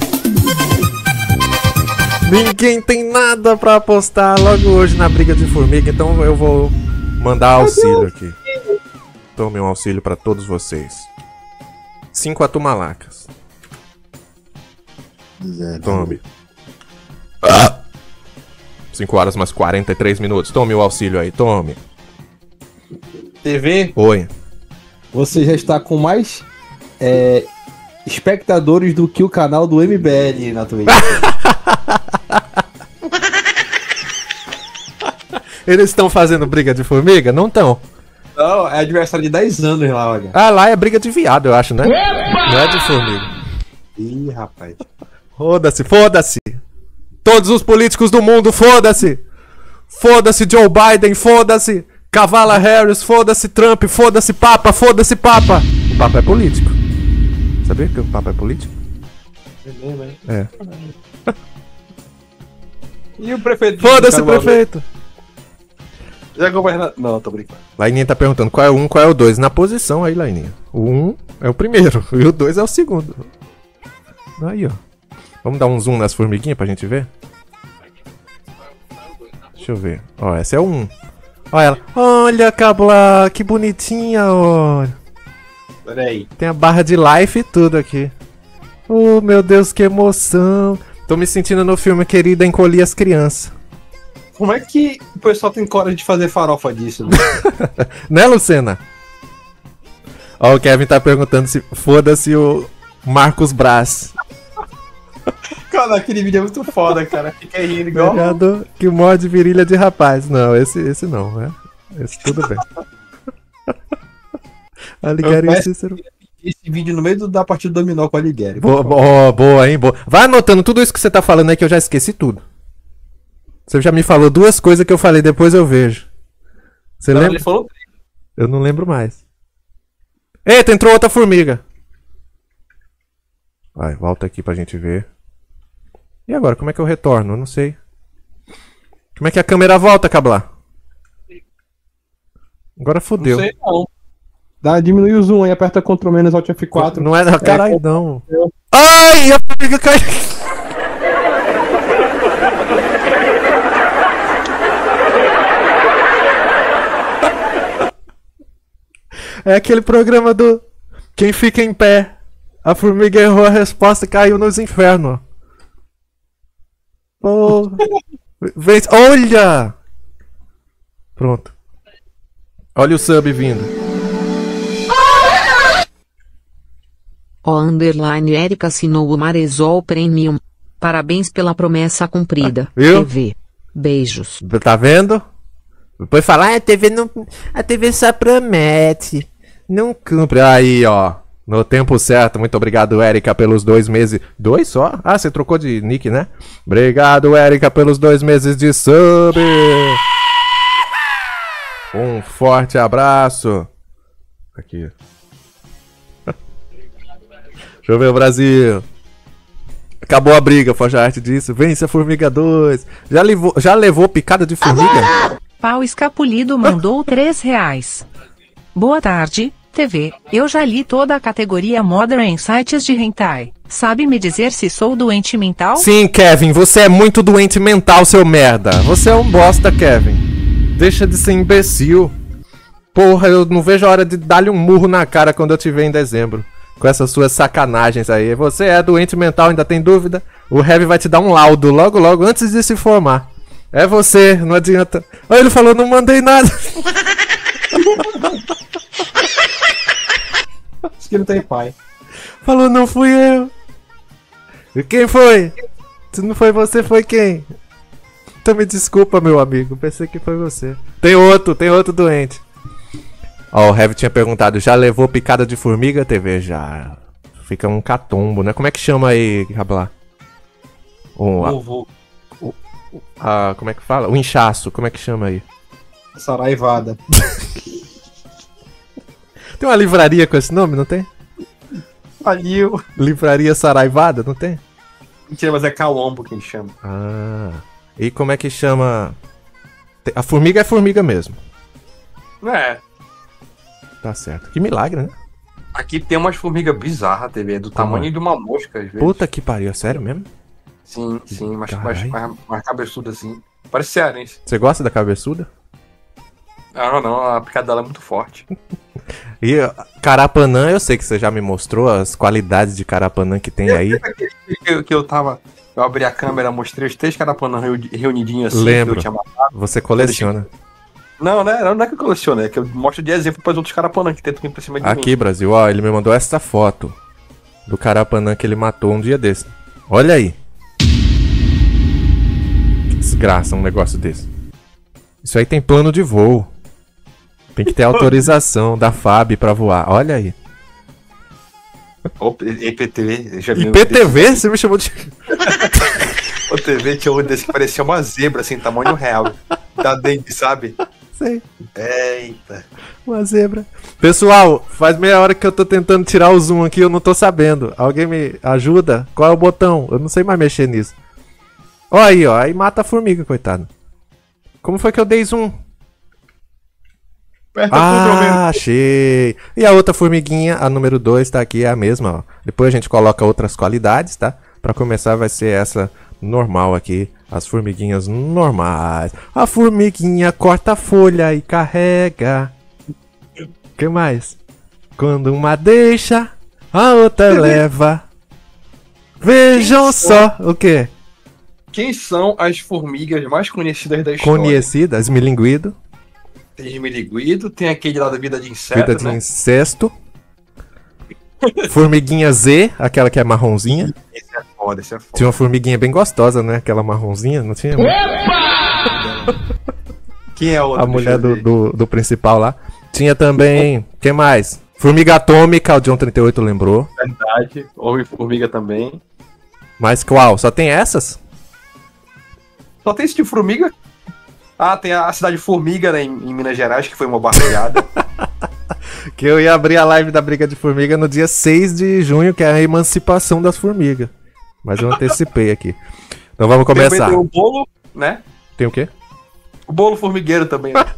Ninguém tem nada pra apostar logo hoje na briga de formiga, então eu vou mandar auxílio aqui. Tome um auxílio pra todos vocês. Cinco atumalacas. Tome. Ah! cinco horas mais quarenta e três minutos. Tome o auxílio aí, tome. T V, Oi. você já está com mais é, espectadores do que o canal do M B L na Twitch. Eles estão fazendo briga de formiga? Não estão. Não, é adversário de dez anos lá, olha. Ah, lá é briga de viado, eu acho, né? Não é de formiga. Ih, rapaz. Foda-se, foda-se. Todos os políticos do mundo, foda-se. Foda-se Joe Biden, foda-se. Kamala Harris, foda-se Trump, foda-se Papa, foda-se Papa. O Papa é político. Sabia que o Papa é político? É. E o prefeito? Foda-se, prefeito. Já governa... Não, tô brincando. Laininha tá perguntando qual é o um, qual é o dois. Na posição aí, Laininha. O um é o primeiro e o dois é o segundo. Aí, ó. Vamos dar um zoom nas formiguinhas pra gente ver? Deixa eu ver. Ó, essa é o um. Olha ela. Olha, Cabla, que bonitinha, olha. Pera aí. Tem a barra de life e tudo aqui. Oh, meu Deus, que emoção. Tô me sentindo no filme Querida Encolhi as Crianças. Como é que o pessoal tem coragem de fazer farofa disso? Né? Né, Lucena? Ó, o Kevin tá perguntando se foda-se o Marcos Braz. Cara, aquele vídeo é muito foda, cara. Fica rindo igual. Vereador que morde virilha de rapaz. Não, esse, esse não, né? Esse tudo bem. Alighieri e Cícero. Esse vídeo no meio do, da partida do dominó com a Alighieri. Boa, boa, boa, hein? Boa. Vai anotando tudo isso que você tá falando aí que eu já esqueci tudo. Você já me falou duas coisas que eu falei, depois eu vejo. Você Não, lembra? ele falou... Eu não lembro mais. Eita, entrou outra formiga. Vai, volta aqui pra gente ver. E agora, como é que eu retorno? Eu não sei. Como é que a câmera volta, Cabla? Agora fodeu. Não sei não. Dá, diminui o zoom aí, aperta Ctrl menos Alt F quatro. Não é, caralho, não. Ai, a formiga caiu. É aquele programa do Quem Fica em Pé. A formiga errou a resposta e caiu nos infernos. Oh. Vem... Olha! Pronto. Olha o sub vindo. O underline Erika assinou o Maresol Premium. Parabéns pela promessa cumprida. Viu? T V. Beijos. Tá vendo? Depois falar, ah, a T V não. A T V só promete. Não cumpre. Aí, ó. No tempo certo. Muito obrigado, Erika, pelos dois meses. Dois só? Ah, você trocou de nick, né? Obrigado, Erika, pelos dois meses de sub. Um forte abraço. Aqui. Deixa eu ver o Brasil. Acabou a briga, Forja Arte disse. Vence a Formiga dois. Já levou, já levou picada de formiga? Pau Escapulido mandou três reais. Boa tarde, T V. Eu já li toda a categoria Modern em sites de hentai. Sabe me dizer se sou doente mental? Sim, Kevin. Você é muito doente mental, seu merda. Você é um bosta, Kevin. Deixa de ser imbecil. Porra, eu não vejo a hora de dar-lhe um murro na cara quando eu te ver em dezembro. Com essas suas sacanagens aí. Você é doente mental, ainda tem dúvida? O Heavy vai te dar um laudo logo, logo, antes de se formar. É você, não adianta. Aí ele falou, não mandei nada. Acho que não tem pai. Falou, não fui eu. E quem foi? Se não foi você, foi quem? Então me desculpa, meu amigo. Pensei que foi você. Tem outro, tem outro doente. Ó, o Heavy tinha perguntado, já levou picada de formiga, T V? Já. Fica um catombo, né? Como é que chama aí, Rablá? O, a, Vovô. o, a, como é que fala? O inchaço, como é que chama aí? Saraivada. Tem uma livraria com esse nome, não tem? Faliu. Livraria Saraivada, não tem? Mentira, mas é calombo que a gente chama. Ah. E como é que chama? A formiga é formiga mesmo. É. Tá certo. Que milagre, né? Aqui tem umas formigas bizarras, T V. Do tamanho de uma mosca, às vezes. Puta que pariu, é sério mesmo? Sim, sim. Mais, mais, Carai. mais, mais cabeçuda assim. Parece cearense. Você gosta da cabeçuda? Ah, não, não. A picada dela é muito forte. E Carapanã, eu sei que você já me mostrou as qualidades de Carapanã que tem aí. que, eu, que eu tava... Eu abri a câmera, mostrei os três carapanã reunidinhos assim. Lembro. Que eu tinha matado. Você coleciona. Não, né? Não é que eu coleciono, é que eu mostro de exemplo para os outros carapanã que tentam vir pra cima de Aqui, mim. Brasil, ó, ele me mandou essa foto do Carapanã que ele matou um dia desse. Olha aí. Que desgraça um negócio desse. Isso aí tem plano de voo. Tem que ter autorização da F A B pra voar. Olha aí. Ô, I P T V, já vi I um P T V? desse. Você me chamou de... O T V tinha um desse que parecia uma zebra, assim, tamanho real. Da dente, sabe? Sei. Eita. Uma zebra. Pessoal, faz meia hora que eu tô tentando tirar o zoom aqui, eu não tô sabendo. Alguém me ajuda? Qual é o botão? Eu não sei mais mexer nisso. Ó aí, ó. Aí mata a formiga, coitado. Como foi que eu dei zoom? Aperta Ah, achei. E a outra formiguinha, a número dois, tá aqui, é a mesma, ó. Depois a gente coloca outras qualidades, tá? Pra começar vai ser essa normal aqui. As formiguinhas normais. A formiguinha corta a folha e carrega. O que mais? Quando uma deixa, a outra leva. Vejam só. O quê? Quem são as formigas mais conhecidas da história? Conhecida, esmilinguido. Tem esmilinguido, tem aquele lá da vida de inseto, Vida de né? incesto. Formiguinha Z, aquela que é marronzinha. Esse é foda, esse é foda. Tinha uma formiguinha bem gostosa, né? Aquela marronzinha, não tinha? Quem é a outra? A mulher Deixa eu do, ver. do, do principal lá. Tinha também... Quem mais? Formiga atômica, o John trinta e oito lembrou. Verdade. Homem-formiga também. Mas qual? Só tem essas? Só tem esse tipo de formiga? Ah, tem a cidade Formiga, né, em, em Minas Gerais, que foi uma barbeada. Que eu ia abrir a live da Briga de Formiga no dia seis de junho, que é a emancipação das formigas. Mas eu antecipei aqui. Então vamos começar. Tem o bolo, né? Tem o quê? O bolo formigueiro também, né?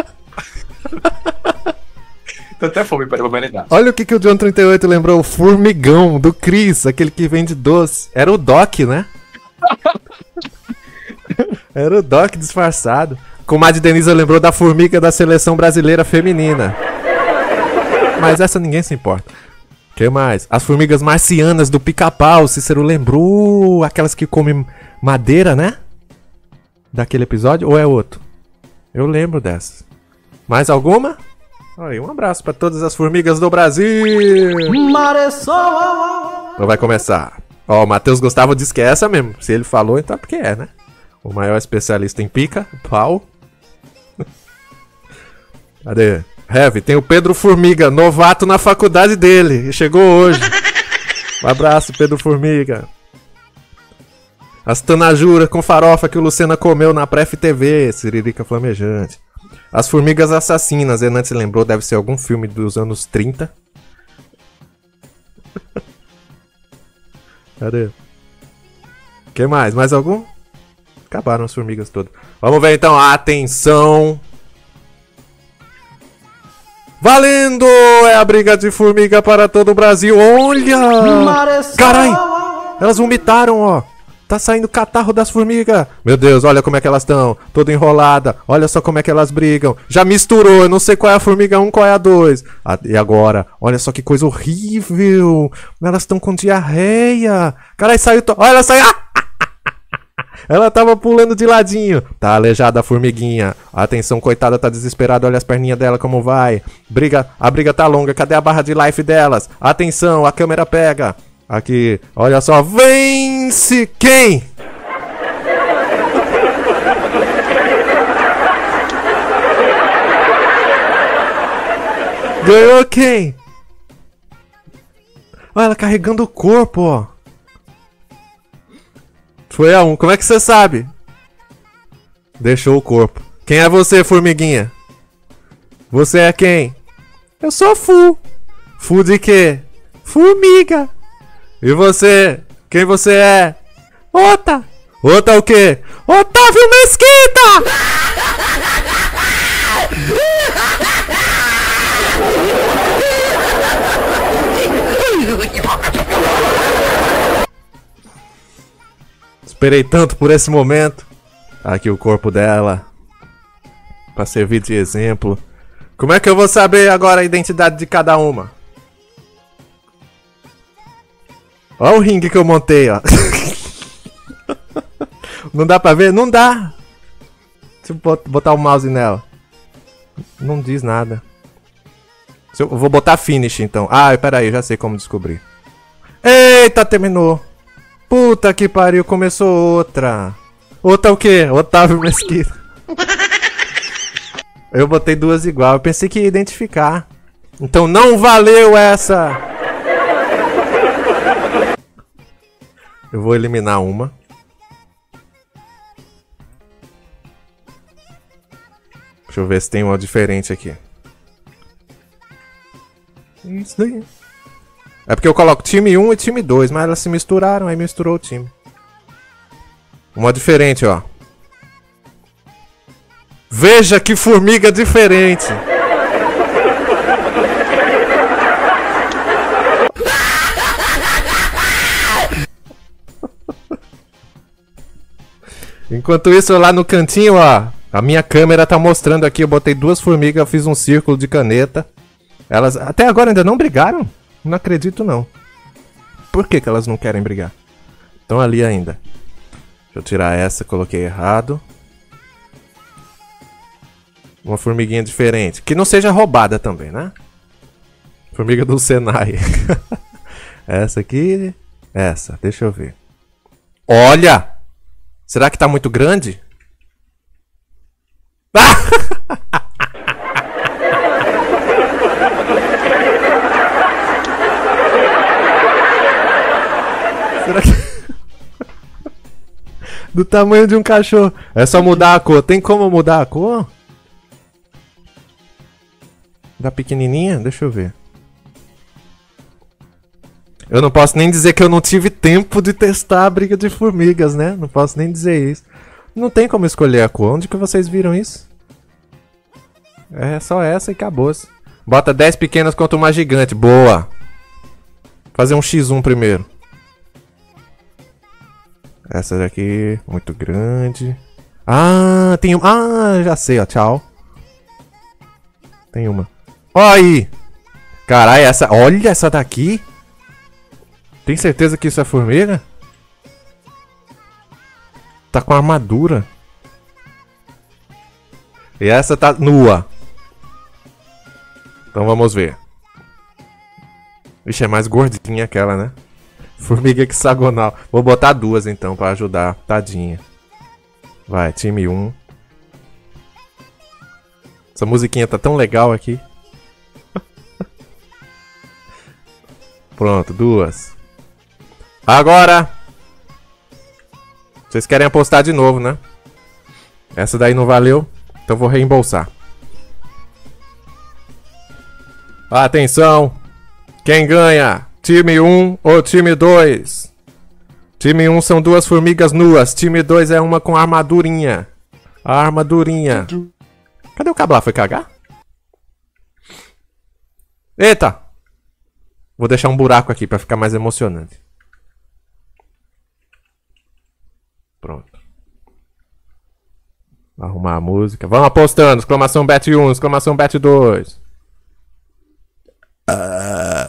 Tem até fome para a humanidade. Olha o que, que o John trinta e oito lembrou. O formigão do Chris, aquele que vende doce. Era o Doc, né? Era o Doc disfarçado. Comadre Denise lembrou da formiga da seleção brasileira feminina. Mas essa ninguém se importa. O que mais? As formigas marcianas do Pica-Pau. Cícero lembrou. Aquelas que comem madeira, né? Daquele episódio? Ou é outro? Eu lembro dessas. Mais alguma? Aí, um abraço pra todas as formigas do Brasil. Então vai começar. Ó, o Matheus Gustavo disse que é essa mesmo. Se ele falou, então é porque é, né? O maior especialista em pica, pau. Cadê? Heavy, tem o Pedro Formiga, novato na faculdade dele. E chegou hoje. Um abraço, Pedro Formiga. As tanajura com farofa que o Lucena comeu na pré-F T V. Siririca flamejante. As formigas assassinas, Renan se lembrou, deve ser algum filme dos anos trinta. Cadê? Que mais? Mais algum? Acabaram as formigas todas. Vamos ver então. Atenção! Valendo! É a briga de formiga para todo o Brasil. Olha! Carai! Elas vomitaram, ó. Tá saindo catarro das formigas. Meu Deus, olha como é que elas estão. Toda enrolada. Olha só como é que elas brigam. Já misturou. Eu não sei qual é a formiga um, qual é a dois. Ah, e agora? Olha só que coisa horrível. Elas estão com diarreia. Caralho, saiu... To... Olha, ela saiu... Ela tava pulando de ladinho. Tá aleijada a formiguinha. Atenção, coitada, tá desesperada. Olha as perninhas dela como vai. Briga... A briga tá longa. Cadê a barra de life delas? Atenção, a câmera pega. Aqui, olha só, vence quem? Ganhou quem? Olha ela carregando o corpo, ó. Foi a um, como é que você sabe? Deixou o corpo. Quem é você, formiguinha? Você é quem? Eu sou Fu. Fu de quê? Formiga. E você? Quem você é? Ota! Ota o quê? Otávio Mesquita! Esperei tanto por esse momento. Aqui o corpo dela. Pra servir de exemplo. Como é que eu vou saber agora a identidade de cada uma? Olha o ringue que eu montei, ó. Não dá pra ver? Não dá. Deixa eu botar o mouse nela. Não diz nada. Eu vou botar finish, então. Ah, pera aí, já sei como descobrir. Eita, terminou. Puta que pariu, começou outra. Outra o quê? Otávio Mesquita. Eu botei duas igual, eu pensei que ia identificar. Então não valeu essa. Eu vou eliminar uma. Deixa eu ver se tem uma diferente aqui. Isso daí. É porque eu coloco time um e time dois, mas elas se misturaram, aí misturou o time. Uma diferente, ó. Veja que formiga diferente. Enquanto isso, lá no cantinho, ó, a minha câmera tá mostrando aqui, eu botei duas formigas, eu fiz um círculo de caneta. Elas até agora ainda não brigaram? Não acredito não. Por que que elas não querem brigar? Estão ali ainda. Deixa eu tirar essa, coloquei errado. Uma formiguinha diferente. Que não seja roubada também, né? Formiga do Senai. Essa aqui. Essa, deixa eu ver. Olha! Será que tá muito grande? Será que... Do tamanho de um cachorro. É só mudar a cor. Tem como mudar a cor? Da pequenininha? Deixa eu ver. Eu não posso nem dizer que eu não tive tempo de testar a briga de formigas, né? Não posso nem dizer isso. Não tem como escolher a cor. Onde que vocês viram isso? É só essa e acabou-se. Bota dez pequenas contra uma gigante. Boa! Fazer um xis um primeiro. Essa daqui, muito grande. Ah, tem uma. Ah, já sei, ó. Tchau. Tem uma. Ó aí! Caralho, essa. Olha essa daqui! Tem certeza que isso é formiga? Tá com armadura. E essa tá nua. Então vamos ver. Ixi, é mais gordinha aquela, né? Formiga hexagonal. Vou botar duas então pra ajudar. Tadinha. Vai, time um. Essa musiquinha tá tão legal aqui. Pronto, duas. Agora! Vocês querem apostar de novo, né? Essa daí não valeu, então vou reembolsar. Atenção! Quem ganha? Time um ou time dois? Time um são duas formigas nuas. Time dois é uma com armadurinha. A armadurinha. Cadê o cabla? Foi cagar? Eita! Vou deixar um buraco aqui pra ficar mais emocionante. Pronto. Arrumar a música. Vamos apostando. Exclamação bet um, exclamação bet dois. Uh...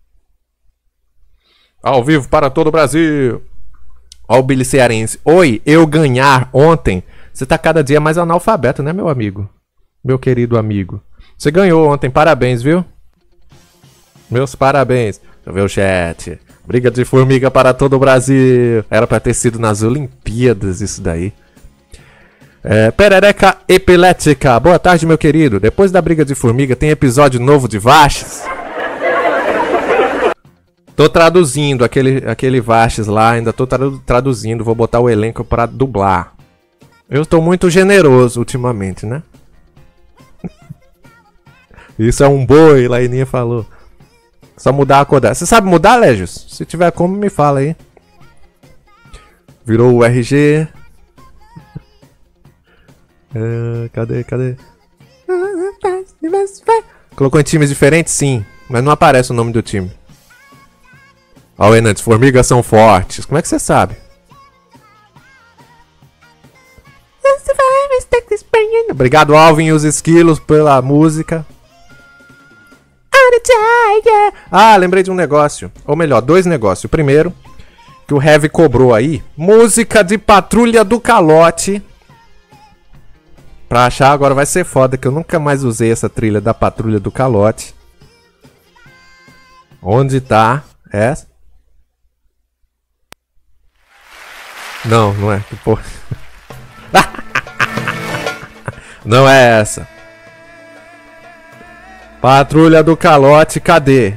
Ao vivo para todo o Brasil. Ó o Billy Cearense. Oi, eu ganhar ontem. Você tá cada dia mais analfabeto, né, meu amigo? Meu querido amigo. Você ganhou ontem, parabéns, viu? Meus parabéns. Deixa eu ver o chat. Briga de formiga para todo o Brasil. Era pra ter sido nas Olimpíadas isso daí. É, perereca epilética. Boa tarde, meu querido. Depois da briga de formiga tem episódio novo de Vashes? Tô traduzindo aquele, aquele Vashes lá. Ainda tô tradu traduzindo. Vou botar o elenco pra dublar. Eu tô muito generoso ultimamente, né? Isso é um boi, Laininha falou. Só mudar a cor dela. Você sabe mudar, Légios? Se tiver como, me fala aí. Virou o R G. Uh, cadê, cadê? Colocou em times diferentes? Sim. Mas não aparece o nome do time. Ó, o Enantes, formigas são fortes. Como é que você sabe? Obrigado, Alvin e os esquilos, pela música. Ah, lembrei de um negócio. Ou melhor, dois negócios. O primeiro, que o Heavy cobrou aí. Música de Patrulha do Calote. Pra achar agora vai ser foda, que eu nunca mais usei essa trilha da Patrulha do Calote. Onde tá essa? Não, não é. Que porra. Não é essa. Patrulha do Calote, cadê?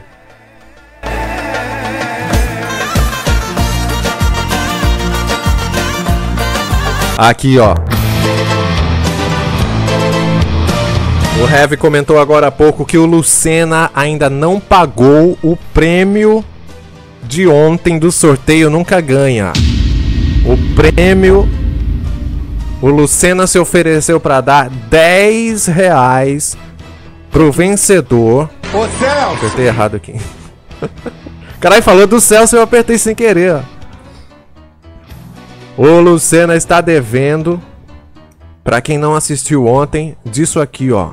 Aqui, ó. O Heavy comentou agora há pouco que o Lucena ainda não pagou o prêmio de ontem do sorteio Nunca Ganha. O prêmio... O Lucena se ofereceu para dar dez reais pro vencedor. Ô, Celso! Apertei errado aqui. Caralho, falou do Celso e eu apertei sem querer, ó. O Lucena está devendo, pra quem não assistiu ontem, disso aqui, ó.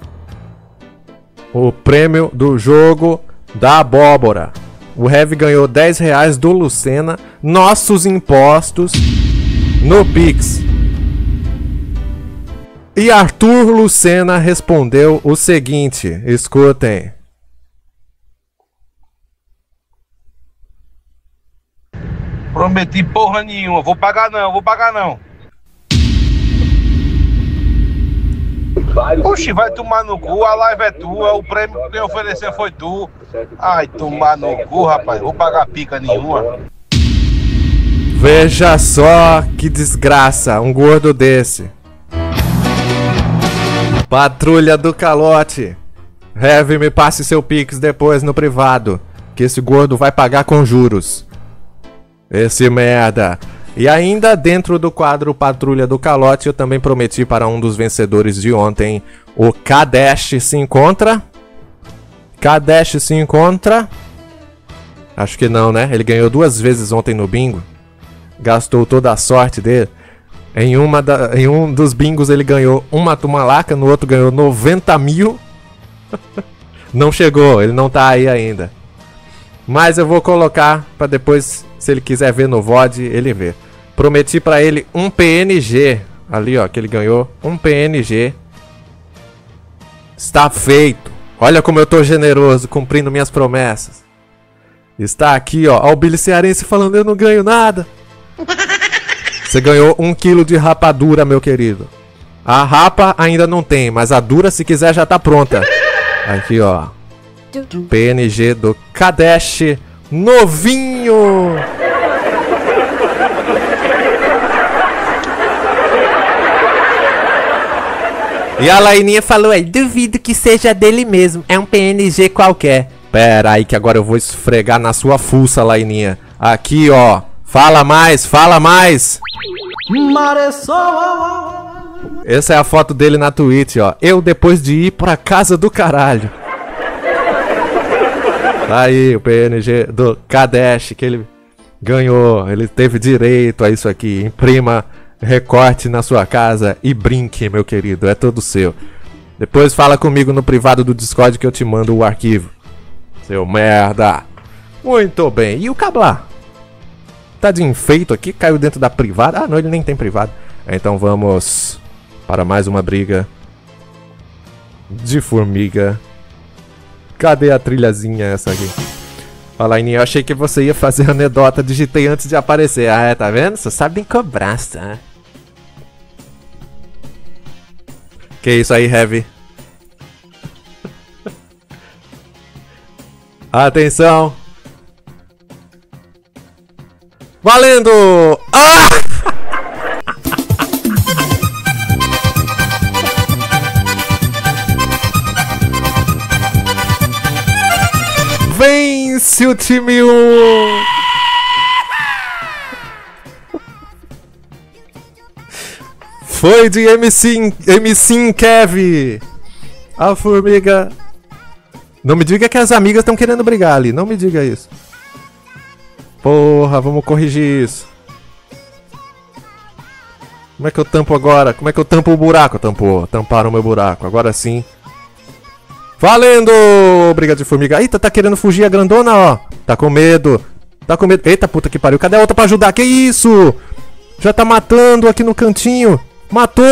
O prêmio do jogo da abóbora. O Heavy ganhou dez reais do Lucena, nossos impostos, no Pix. E Arthur Lucena respondeu o seguinte, escutem. Prometi porra nenhuma, vou pagar não, vou pagar não. Oxi, vai tomar no cu, a live é tua, o prêmio que quem ofereceu foi tu. Ai, tomar no cu, rapaz, vou pagar pica nenhuma. Veja só que desgraça, um gordo desse. Patrulha do Calote. Heavy, me passe seu Pix depois no privado, que esse gordo vai pagar com juros. Esse merda. E ainda dentro do quadro Patrulha do Calote, eu também prometi para um dos vencedores de ontem, o Kadesh se encontra? Kadesh se encontra? Acho que não, né? Ele ganhou duas vezes ontem no bingo. Gastou toda a sorte dele. Em, uma da, em um dos bingos ele ganhou uma tumalaca, no outro ganhou noventa mil. Não chegou, ele não tá aí ainda. Mas eu vou colocar pra depois, se ele quiser ver no V O D, ele vê. Prometi pra ele um P N G. Ali, ó, que ele ganhou. Um P N G. Está feito. Olha como eu tô generoso, cumprindo minhas promessas. Está aqui, ó. Ó o Billy Cearense falando, eu não ganho nada. Você ganhou um quilo de rapadura, meu querido. A rapa ainda não tem, mas a dura, se quiser, já tá pronta. Aqui, ó. P N G do Kadesh novinho. E a Laininha falou aí, duvido que seja dele mesmo, é um P N G qualquer. Pera aí que agora eu vou esfregar na sua fuça, Laininha. Aqui, ó. Fala mais, fala mais. Essa é a foto dele na Twitch, ó. Eu depois de ir pra casa do caralho. Tá aí o P N G do Kadesh, que ele Ganhou, ele teve direito a isso aqui. Imprima, recorte na sua casa e brinque, meu querido, é todo seu. Depois fala comigo no privado do Discord que eu te mando o arquivo. Seu merda. Muito bem, e o Cablar? Tá de enfeito aqui, caiu dentro da privada. Ah, não, ele nem tem privado. Então vamos para mais uma briga de formiga. Cadê a trilhazinha essa aqui? Fala, Ininho, eu achei que você ia fazer anedota, digitei antes de aparecer. Ah, é, tá vendo? Você sabe cobrar, tá? Que isso aí, Heavy? Atenção! Valendo! Ah! Vence o time um! Foi de M C, M C Kev! A formiga... Não me diga que as amigas estão querendo brigar ali, não me diga isso. Porra, vamos corrigir isso. Como é que eu tampo agora? Como é que eu tampo o buraco? Tampou, tamparam o meu buraco, agora sim. Valendo! Briga de formiga. Eita, tá querendo fugir a grandona, ó. Tá com medo. Tá com medo. Eita, puta que pariu. Cadê a outra pra ajudar? Que isso? Já tá matando aqui no cantinho. Matou!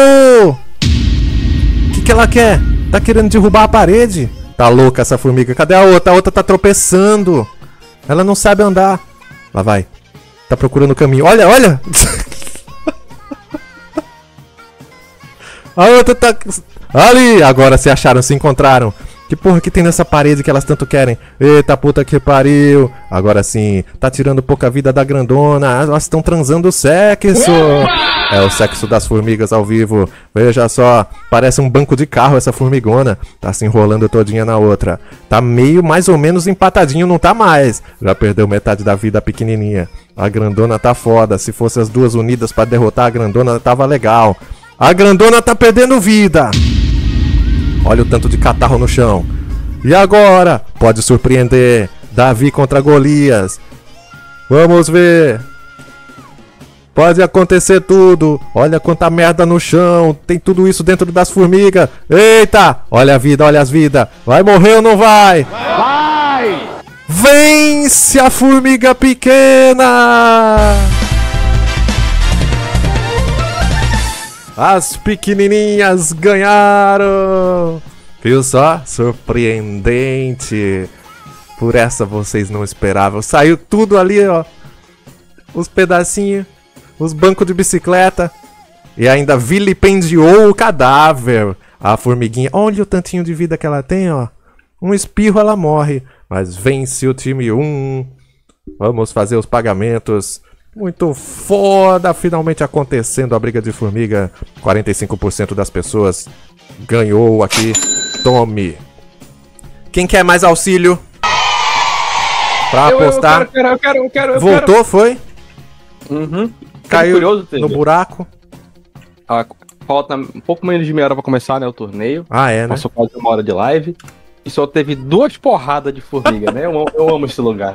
O que que ela quer? Tá querendo derrubar a parede? Tá louca essa formiga. Cadê a outra? A outra tá tropeçando. Ela não sabe andar. Lá vai. Tá procurando o caminho. Olha, olha! A outra tá... Ali! Agora se acharam, se encontraram. Que porra que tem nessa parede que elas tanto querem? Eita puta que pariu! Agora sim, tá tirando pouca vida da grandona. Elas estão transando o sexo! É o sexo das formigas ao vivo. Veja só, parece um banco de carro essa formigona. Tá se enrolando todinha na outra. Tá meio mais ou menos empatadinho, não tá mais. Já perdeu metade da vida a pequenininha. A grandona tá foda. Se fosse as duas unidas pra derrotar a grandona, tava legal. A grandona tá perdendo vida. Olha o tanto de catarro no chão. E agora? Pode surpreender. Davi contra Golias. Vamos ver. Pode acontecer tudo. Olha quanta merda no chão. Tem tudo isso dentro das formigas. Eita! Olha a vida, olha as vidas. Vai morrer ou não vai? Vai! Vence a formiga pequena! As pequenininhas ganharam! Viu só? Surpreendente! Por essa vocês não esperavam. Saiu tudo ali, ó. Os pedacinhos. Os bancos de bicicleta. E ainda vilipendiou o cadáver. A formiguinha. Olha o tantinho de vida que ela tem, ó. Um espirro ela morre. Mas vence o time um. Vamos fazer os pagamentos. Muito foda, finalmente acontecendo a briga de formiga. quarenta e cinco por cento das pessoas ganhou aqui. Tome. Quem quer mais auxílio? Pra Eu, eu apostar. quero, eu quero, eu quero, eu Voltou, quero. foi? Uhum. Caiu curioso, no buraco. Ah, falta um pouco menos de meia hora pra começar, né, o torneio. Ah, é, né? Passou quase uma hora de live. E só teve duas porradas de formiga, né? Eu, eu amo esse lugar.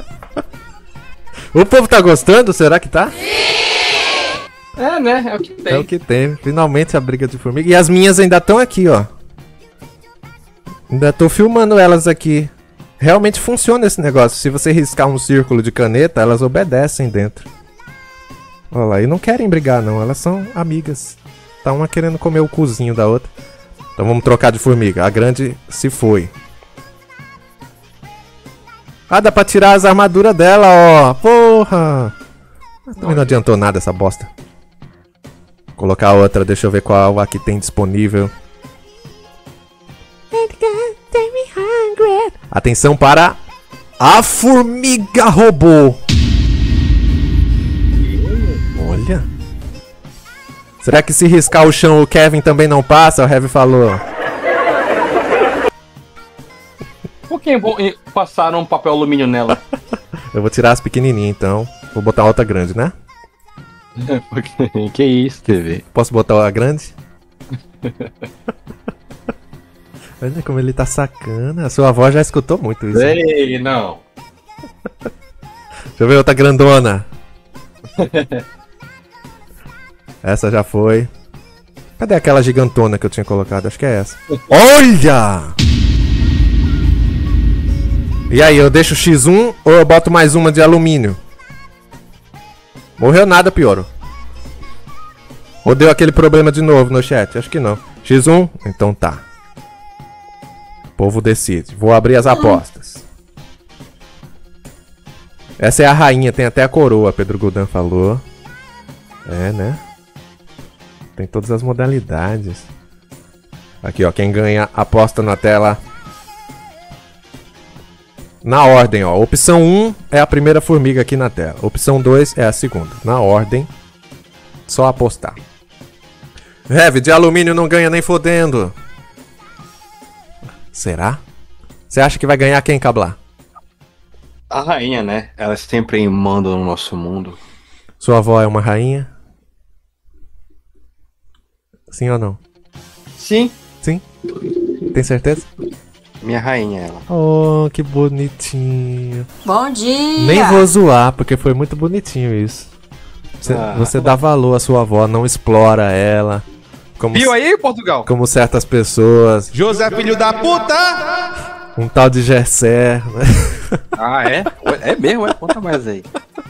O povo tá gostando? Será que tá? É, né? É o que tem. É o que tem. Finalmente a briga de formiga. E as minhas ainda estão aqui, ó. Ainda tô filmando elas aqui. Realmente funciona esse negócio. Se você riscar um círculo de caneta, elas obedecem dentro. Olha lá, e não querem brigar não. Elas são amigas. Tá uma querendo comer o cozinho da outra. Então vamos trocar de formiga. A grande se foi. Ah, dá pra tirar as armaduras dela, ó. Porra. Mas também não adiantou nada essa bosta. Vou colocar a outra, deixa eu ver qual aqui tem disponível. Atenção para a formiga robô. Olha. Será que se riscar o chão o Kevin também não passa? O Heavy falou. Por que passaram um papel alumínio nela? Eu vou tirar as pequenininhas então. Vou botar outra grande, né? Que isso, T V? Posso botar a grande? Olha como ele tá sacana. A sua avó já escutou muito isso. Ei, não. Deixa eu ver outra grandona. Essa já foi. Cadê aquela gigantona que eu tinha colocado? Acho que é essa. Olha! E aí, eu deixo X um ou eu boto mais uma de alumínio? Morreu nada, Pioro. Ou deu aquele problema de novo no chat? Acho que não. X um? Então tá. O povo decide. Vou abrir as apostas. Essa é a rainha, tem até a coroa, Pedro Gudan falou. É, né? Tem todas as modalidades. Aqui, ó, quem ganha aposta na tela. Na ordem, ó. Opção um é a primeira formiga aqui na tela. Opção dois é a segunda. Na ordem, só apostar. Heavy, de alumínio não ganha nem fodendo. Será? Você acha que vai ganhar quem, Cablar? A rainha, né? Ela sempre manda no nosso mundo. Sua avó é uma rainha? Sim ou não? Sim. Sim? Tem certeza? Minha rainha, ela. Oh, que bonitinho. Bom dia! Nem vou zoar, porque foi muito bonitinho isso. Você, ah. você dá valor à sua avó, não explora ela. Como Viu aí, Portugal? Como certas pessoas. José, filho da puta! Um tal de Gessé, né? Ah, é? É mesmo, é? Conta mais aí.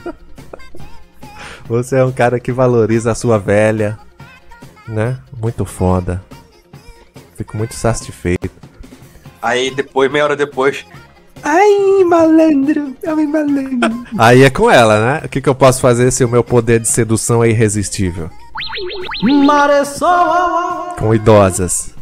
Você é um cara que valoriza a sua velha, né? Muito foda. Fico muito satisfeito. Aí depois, meia hora depois... Ai, malandro, ai, malandro. Aí é com ela, né? O que, que eu posso fazer se o meu poder de sedução é irresistível? Maresol. Com idosas.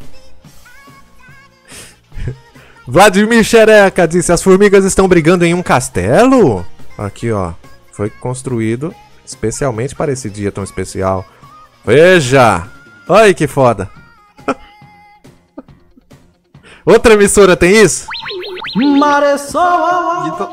Vladimir Xereca disse: as formigas estão brigando em um castelo? Aqui, ó. Foi construído especialmente para esse dia tão especial. Veja! Olha que foda! Outra emissora tem isso? Maresol.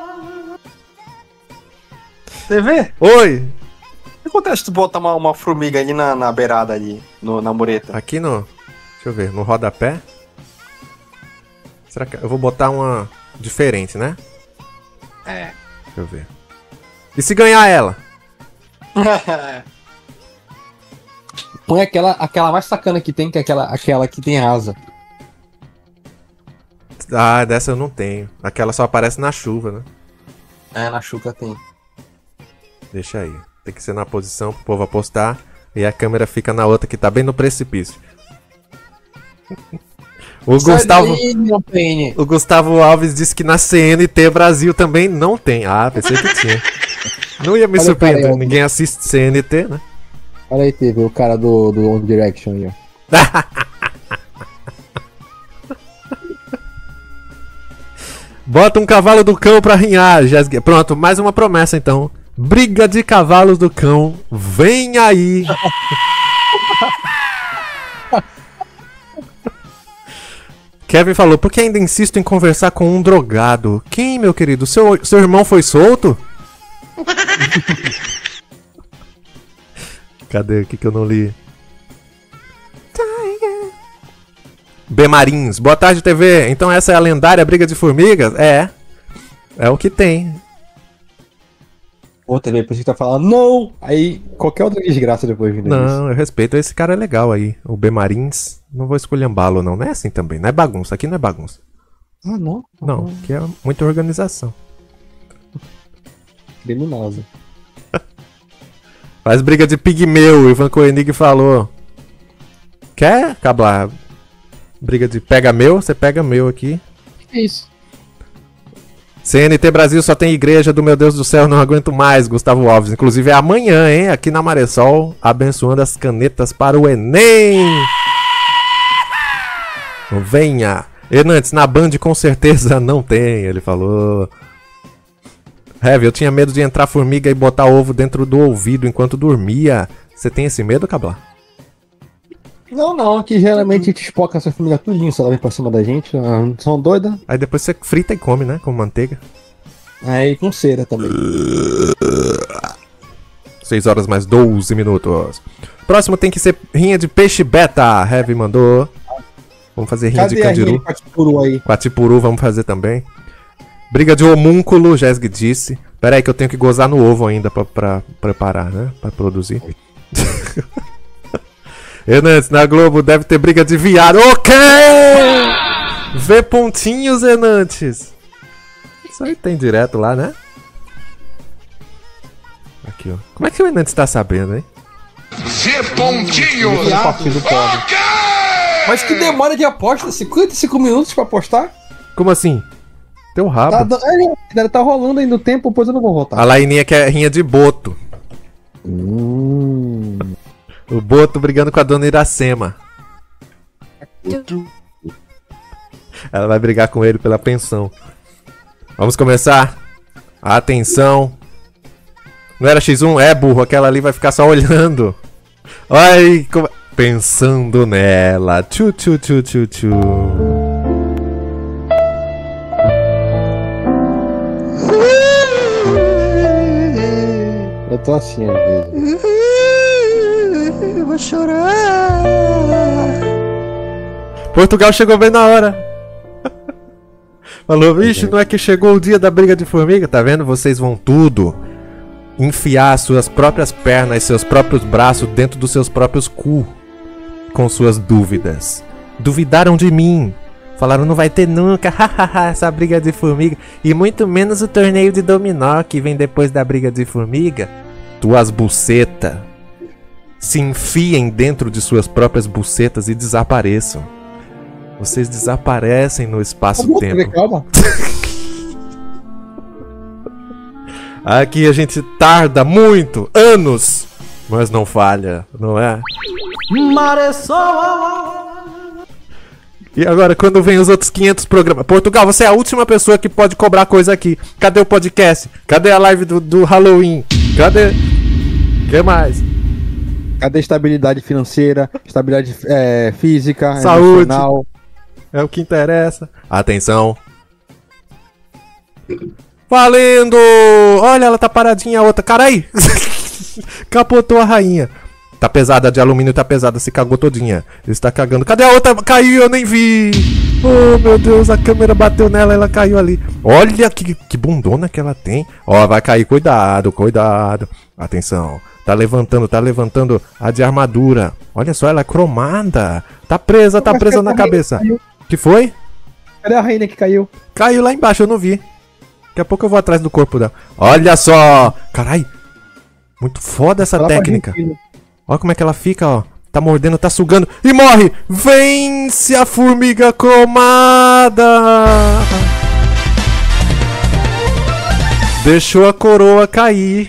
Você vê? Oi! O que acontece se tu botar uma, uma formiga ali na, na beirada ali, no, na mureta? Aqui no... Deixa eu ver, no rodapé? Será que... Eu vou botar uma diferente, né? É. Deixa eu ver. E se ganhar ela? Põe aquela, aquela mais sacana que tem, que é aquela, aquela que tem asa. Ah, dessa eu não tenho. Aquela só aparece na chuva, né? É, na chuva tem. Deixa aí. Tem que ser na posição pro povo apostar. E a câmera fica na outra que tá bem no precipício. O Gustavo, daí, o Gustavo Alves disse que na C N T Brasil também não tem. Ah, pensei que tinha. Não ia me Olha surpreender. cara, Ninguém assiste C N T, né? Olha aí, teve o cara do, do One Direction aí, ó. Bota um cavalo do cão pra rinhar, Jéssica. Pronto, mais uma promessa então. Briga de cavalos do cão. Vem aí. Kevin falou: por que ainda insisto em conversar com um drogado? Quem, meu querido? Seu, seu irmão foi solto? Cadê? O que, que eu não li? B Marins, boa tarde, T V. Então essa é a lendária briga de formigas? É. É o que tem. Ô, T V, por isso que tá falando, não! Aí, qualquer outra desgraça depois vindo disso. Não, eu respeito. Esse cara é legal aí. O B Marins. Não vou esculhambá-lo, não. Não é assim também. Não é bagunça. Aqui não é bagunça. Ah, não? Não, aqui é muita organização. Criminosa. Faz briga de pigmeu, o Ivan Koenig falou. Quer, Cablar? Briga de pega meu, você pega meu aqui. Que isso? C N T Brasil só tem igreja do meu Deus do céu, não aguento mais, Gustavo Alves. Inclusive é amanhã, hein, aqui na Maressol, abençoando as canetas para o Enem. Venha. Hernandes, na Band com certeza não tem, ele falou. Heavy, eu tinha medo de entrar formiga e botar ovo dentro do ouvido enquanto dormia. Você tem esse medo, Cablar? Não, não, que geralmente a gente espoca essa família tudinho, se ela vem pra cima da gente, não são doidas. Aí depois você frita e come, né, com manteiga. Aí com cera também. seis horas mais doze minutos. Próximo tem que ser rinha de peixe beta, Heavy mandou. Vamos fazer rinha Cadê de candiru. A rinha de aí? Quatipuru vamos fazer também. Briga de homúnculo, Jesg disse. Pera aí que eu tenho que gozar no ovo ainda pra, pra preparar, né? Pra produzir. Enantes, na Globo deve ter briga de viado. Ok! Vê pontinhos, Enantes. Isso aí tem direto lá, né? Aqui, ó. Como é que o Enantes tá sabendo, hein? Vê pontinhos! Ok! Mas que demora de aposta? cinquenta e cinco minutos pra apostar? Como assim? Teu rabo. Tá, é, tá rolando ainda o tempo, depois eu não vou voltar. A Laininha quer rinha de Boto. Hum. O Boto brigando com a dona Iracema. Ela vai brigar com ele pela pensão. Vamos começar. Atenção. Não era xis um? É, burro. Aquela ali vai ficar só olhando. Ai, como... pensando nela. Tchu, tchu, tchu, tchu, tchu. Eu tô assim às vezes. Eu vou chorar. Portugal chegou bem na hora. Falou, vixe, não é que chegou o dia da briga de formiga? Tá vendo? Vocês vão tudo enfiar suas próprias pernas e seus próprios braços dentro dos seus próprios cu com suas dúvidas. Duvidaram de mim. Falaram, não vai ter nunca, hahaha, essa briga de formiga. E muito menos o torneio de dominó que vem depois da briga de formiga. Tuas bucetas se enfiem dentro de suas próprias bucetas e desapareçam. Vocês desaparecem no espaço-tempo. Calma. Aqui a gente tarda muito, anos, mas não falha, não é? E agora, quando vem os outros quinhentos programas? Portugal, você é a última pessoa que pode cobrar coisa aqui. Cadê o podcast? Cadê a live do, do Halloween? Cadê? O que mais? Cadê estabilidade financeira, estabilidade é, física, saúde? Emocional? É o que interessa. Atenção. Valendo! Olha, ela tá paradinha, a outra. Carai! Capotou a rainha. Tá pesada, de alumínio tá pesada, se cagou todinha. Ele está cagando. Cadê a outra? Caiu, eu nem vi. Oh, meu Deus, a câmera bateu nela, ela caiu ali. Olha que, que bundona que ela tem. Ó, vai cair, cuidado, cuidado. Atenção. Tá levantando, tá levantando a de armadura. Olha só, ela é cromada. Tá presa, tá presa na cabeça. Que foi? Cadê a rainha que caiu? Caiu lá embaixo, eu não vi. Daqui a pouco eu vou atrás do corpo dela. Olha só! Carai! Muito foda essa técnica. Olha como é que ela fica, ó. Tá mordendo, tá sugando. E morre! Vence a formiga cromada! Deixou a coroa cair.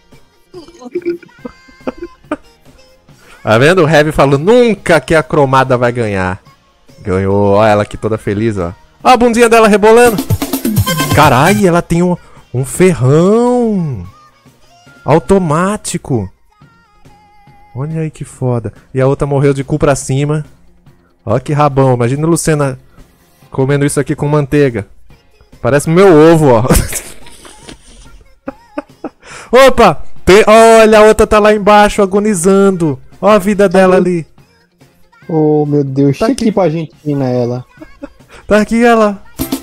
Tá vendo? O Heavy falou nunca que a cromada vai ganhar. Ganhou. Olha ela aqui toda feliz, ó. Ó a bundinha dela rebolando. Carai, ela tem um, um ferrão automático. Olha aí que foda. E a outra morreu de cu pra cima. Ó que rabão. Imagina a Lucena comendo isso aqui com manteiga. Parece meu ovo, ó. Opa! Tem... Olha, a outra tá lá embaixo agonizando. Ó a vida dela ali. Oh, meu Deus. Tá Tá aqui. aqui pra Argentina, ela. Tá aqui ela.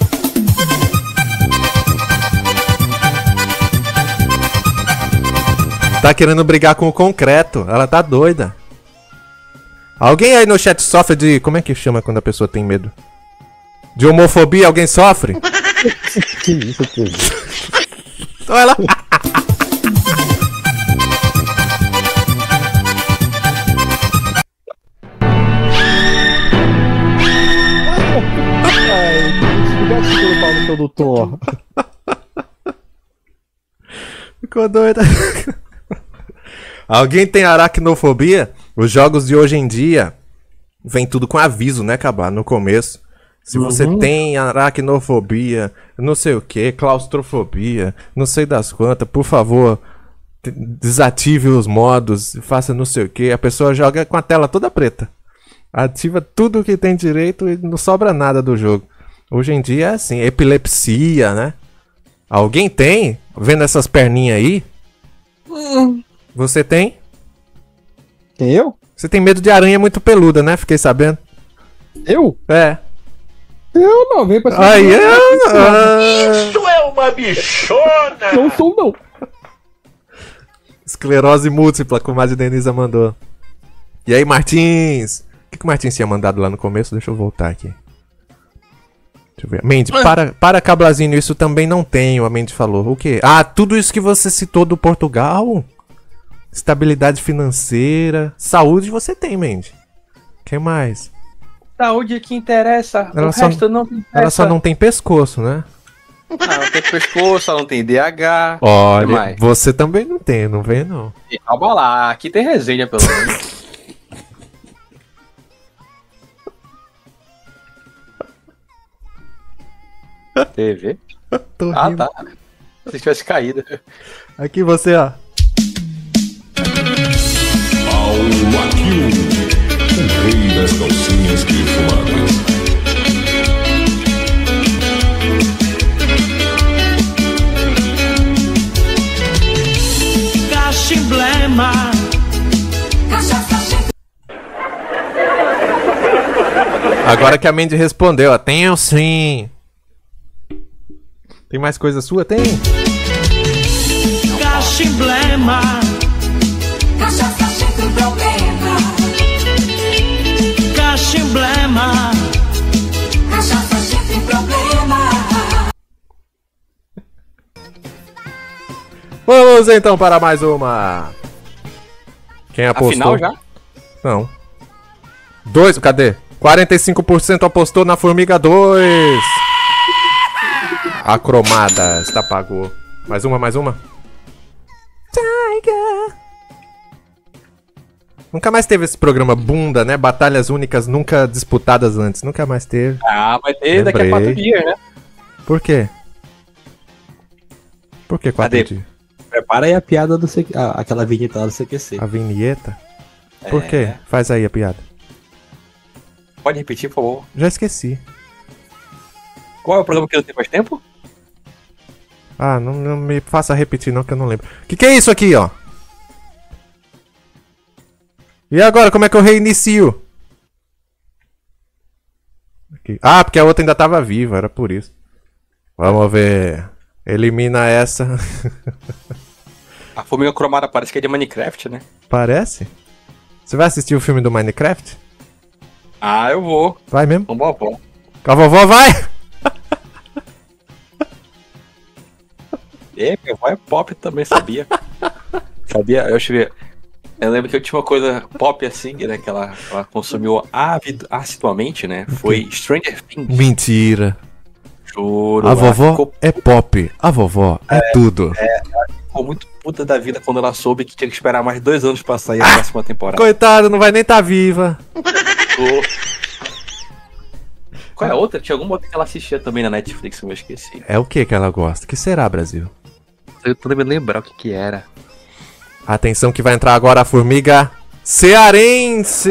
Tá querendo brigar com o concreto. Ela tá doida. Alguém aí no chat sofre de... Como é que chama quando a pessoa tem medo? De homofobia? Alguém sofre? Que isso, que Olha lá. Ai, pau no seu doutor. Ficou doida. Alguém tem aracnofobia? Os jogos de hoje em dia vem tudo com aviso, né, Cabá? No começo. Se você Uhum. tem aracnofobia, não sei o que, claustrofobia, não sei das quantas, por favor, te- desative os modos, faça não sei o que. A pessoa joga com a tela toda preta. Ativa tudo que tem direito e não sobra nada do jogo. Hoje em dia é assim, epilepsia, né? Alguém tem? Vendo essas perninhas aí? Você tem? Quem, eu? Você tem medo de aranha muito peluda, né? Fiquei sabendo. Eu? É. Eu não, vem pra cima. Aí, de mim. é... Isso é uma uma bichona! Não sou, não. Esclerose múltipla, como a Denisa mandou. E aí, Martins? O que, que o Martins tinha mandado lá no começo? Deixa eu voltar aqui. Deixa eu ver. Mandy, para, para Cablazinho, isso também não tenho, a Mandy falou. O quê? Ah, tudo isso que você citou do Portugal? Estabilidade financeira. Saúde você tem, Mandy. O que mais? Saúde é que interessa, Ela o só- resto não interessa. Ela só não tem pescoço, né? Ah, não tem pescoço, ela não tem D H. Olha, que mais? você também não tem, não vem não. E calma lá, aqui tem resenha pelo menos. T V? Tô Ah, rindo. tá. Se tivesse caído. Aqui você, ó. Aquil, o rei das calcinhas perfumadas. Cachimblema. Agora que a Mandy respondeu, ó. Tenho sim. Tem mais coisa sua? Tem? Cachimblema. Cachaça sempre problema. Cachimblema. Cachaça sempre problema. Vamos então para mais uma. Quem apostou? Afinal já? Não. Dois, cadê? quarenta e cinco por cento apostou na Formiga dois. A cromada está pagou. Mais uma, mais uma. Tiger. Nunca mais teve esse programa bunda, né? Batalhas únicas nunca disputadas antes. Nunca mais teve. Ah, vai ter daqui a quatro dias, né? Por quê? Por que quatro Cadê? dias? Prepara aí a piada do C Q... ah, aquela vinheta lá do C Q C. A vinheta? Por É. quê? Faz aí a piada. Pode repetir, por favor. Já esqueci. Qual é o programa que não tem mais tempo? Ah, não, não me faça repetir não que eu não lembro. Que que é isso aqui, ó? E agora, como é que eu reinicio? Aqui. Ah, porque a outra ainda tava viva, era por isso. Vamos ver. Elimina essa. A formiga cromada parece que é de Minecraft, né? Parece? Você vai assistir o filme do Minecraft? Ah, eu vou. Vai mesmo? Com vovó. Com a vovó, vai! É, minha avó é pop também, sabia? Sabia? Eu cheguei. Eu lembro que eu tinha uma coisa pop assim, né? Que ela, ela consumiu ávido, assiduamente, né? Foi Stranger Things. Mentira. Juro. A ela vovó ficou, é pop. A vovó é, tudo. é, ela ficou muito puta da vida quando ela soube que tinha que esperar mais dois anos pra sair a próxima temporada. Coitado, não vai nem tá viva. Qual é a outra? Tinha alguma outra que ela assistia também na Netflix, eu esqueci. É o que que ela gosta? Que será, Brasil? Eu tô tentando lembrar o que que era. Atenção que vai entrar agora a formiga cearense.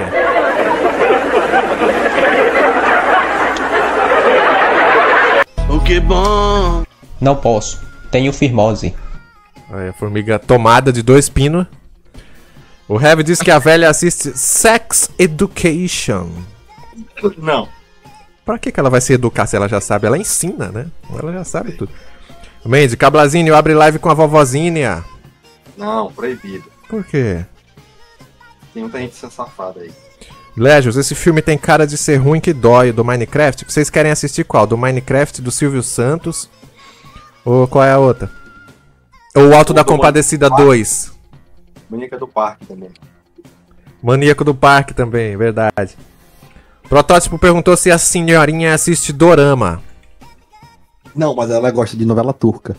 O que bom. Não posso. Tenho firmose. Aí, a formiga tomada de dois pinos. O Heavy diz que a velha assiste Sex Education. Não. Pra que que ela vai se educar se ela já sabe? Ela ensina, né? Ela já sabe tudo. Mandy, Cablazinho, abre live com a vovozinha. Não, proibido. Por quê? Tem muita gente sendo safada aí. Légios, esse filme tem cara de ser ruim que dói, do Minecraft. Vocês querem assistir qual? Do Minecraft, do Silvio Santos? Ou qual é a outra? Ou o Alto O da do Compadecida Maníaco. dois? Maníaca do Parque também. Maníaco do Parque também, verdade. Protótipo perguntou se a senhorinha assiste Dorama. Não, mas ela gosta de novela turca.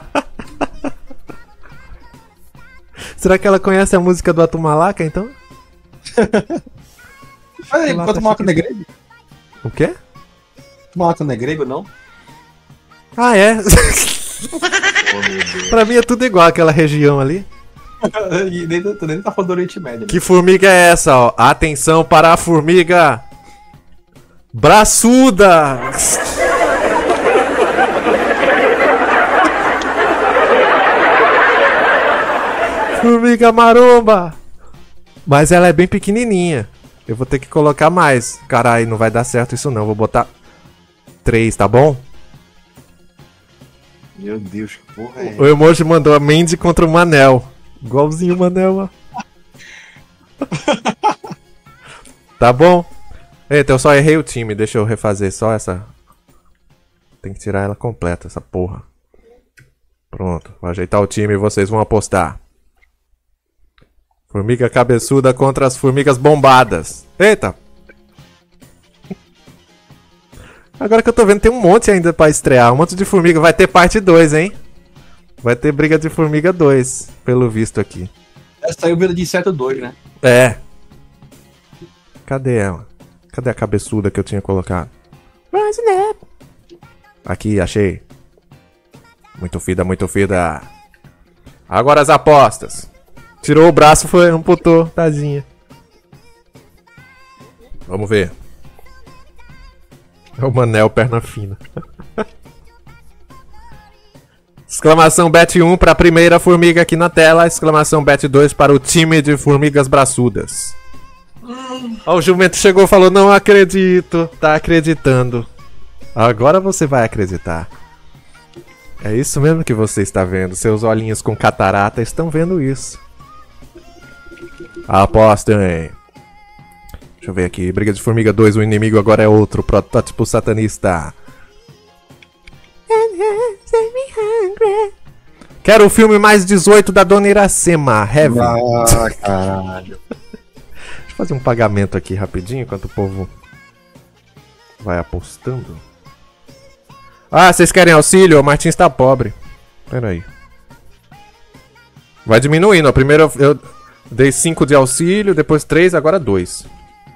Será que ela conhece a música do Atumalaca, então? Mas Ela enquanto tá o Malaca chique. não é grego? O quê? O Malaca não é grego, não? Ah, é? Pra mim é tudo igual aquela região ali. E nem, tu nem tá falando do Oriente Médio. Né? Que formiga é essa, ó? Atenção para a formiga braçuda! Formiga maromba! Mas ela é bem pequenininha. Eu vou ter que colocar mais. Caralho, não vai dar certo isso não. Vou botar três, tá bom? Meu Deus, que porra é O emoji mandou a Mandy contra o Manel. Igualzinho o Manel, ó. Tá bom? Eita, eu só errei o time. Deixa eu refazer só essa. Tem que tirar ela completa, essa porra. Pronto, vou ajeitar o time e vocês vão apostar. Formiga cabeçuda contra as formigas bombadas. Eita! Agora que eu tô vendo, tem um monte ainda pra estrear. Um monte de formiga. Vai ter parte dois, hein? Vai ter briga de formiga dois, pelo visto aqui. Essa saiu vida de inseto dois, né? É. Cadê ela? Cadê a cabeçuda que eu tinha colocado? Aqui, achei. Muito fida, muito fida. Agora as apostas. Tirou o braço, foi, amputou, tadinha. Vamos ver. É o Manel, perna fina. Exclamação bet um para a primeira formiga aqui na tela. Exclamação bet dois para o time de formigas braçudas. Ó, o jumento chegou e falou, não acredito. Tá acreditando. Agora você vai acreditar. É isso mesmo que você está vendo. Seus olhinhos com catarata estão vendo isso. Apostem. Deixa eu ver aqui. Briga de Formiga dois, o inimigo agora é outro. Protótipo satanista. Quero o filme mais dezoito da Dona Iracema. Heavy. Ah, caralho. Deixa eu fazer um pagamento aqui rapidinho, enquanto o povo vai apostando. Ah, vocês querem auxílio? O Martins tá pobre. Pera aí. Vai diminuindo. Ó. Primeiro eu, eu dei cinco de auxílio, depois três, agora dois.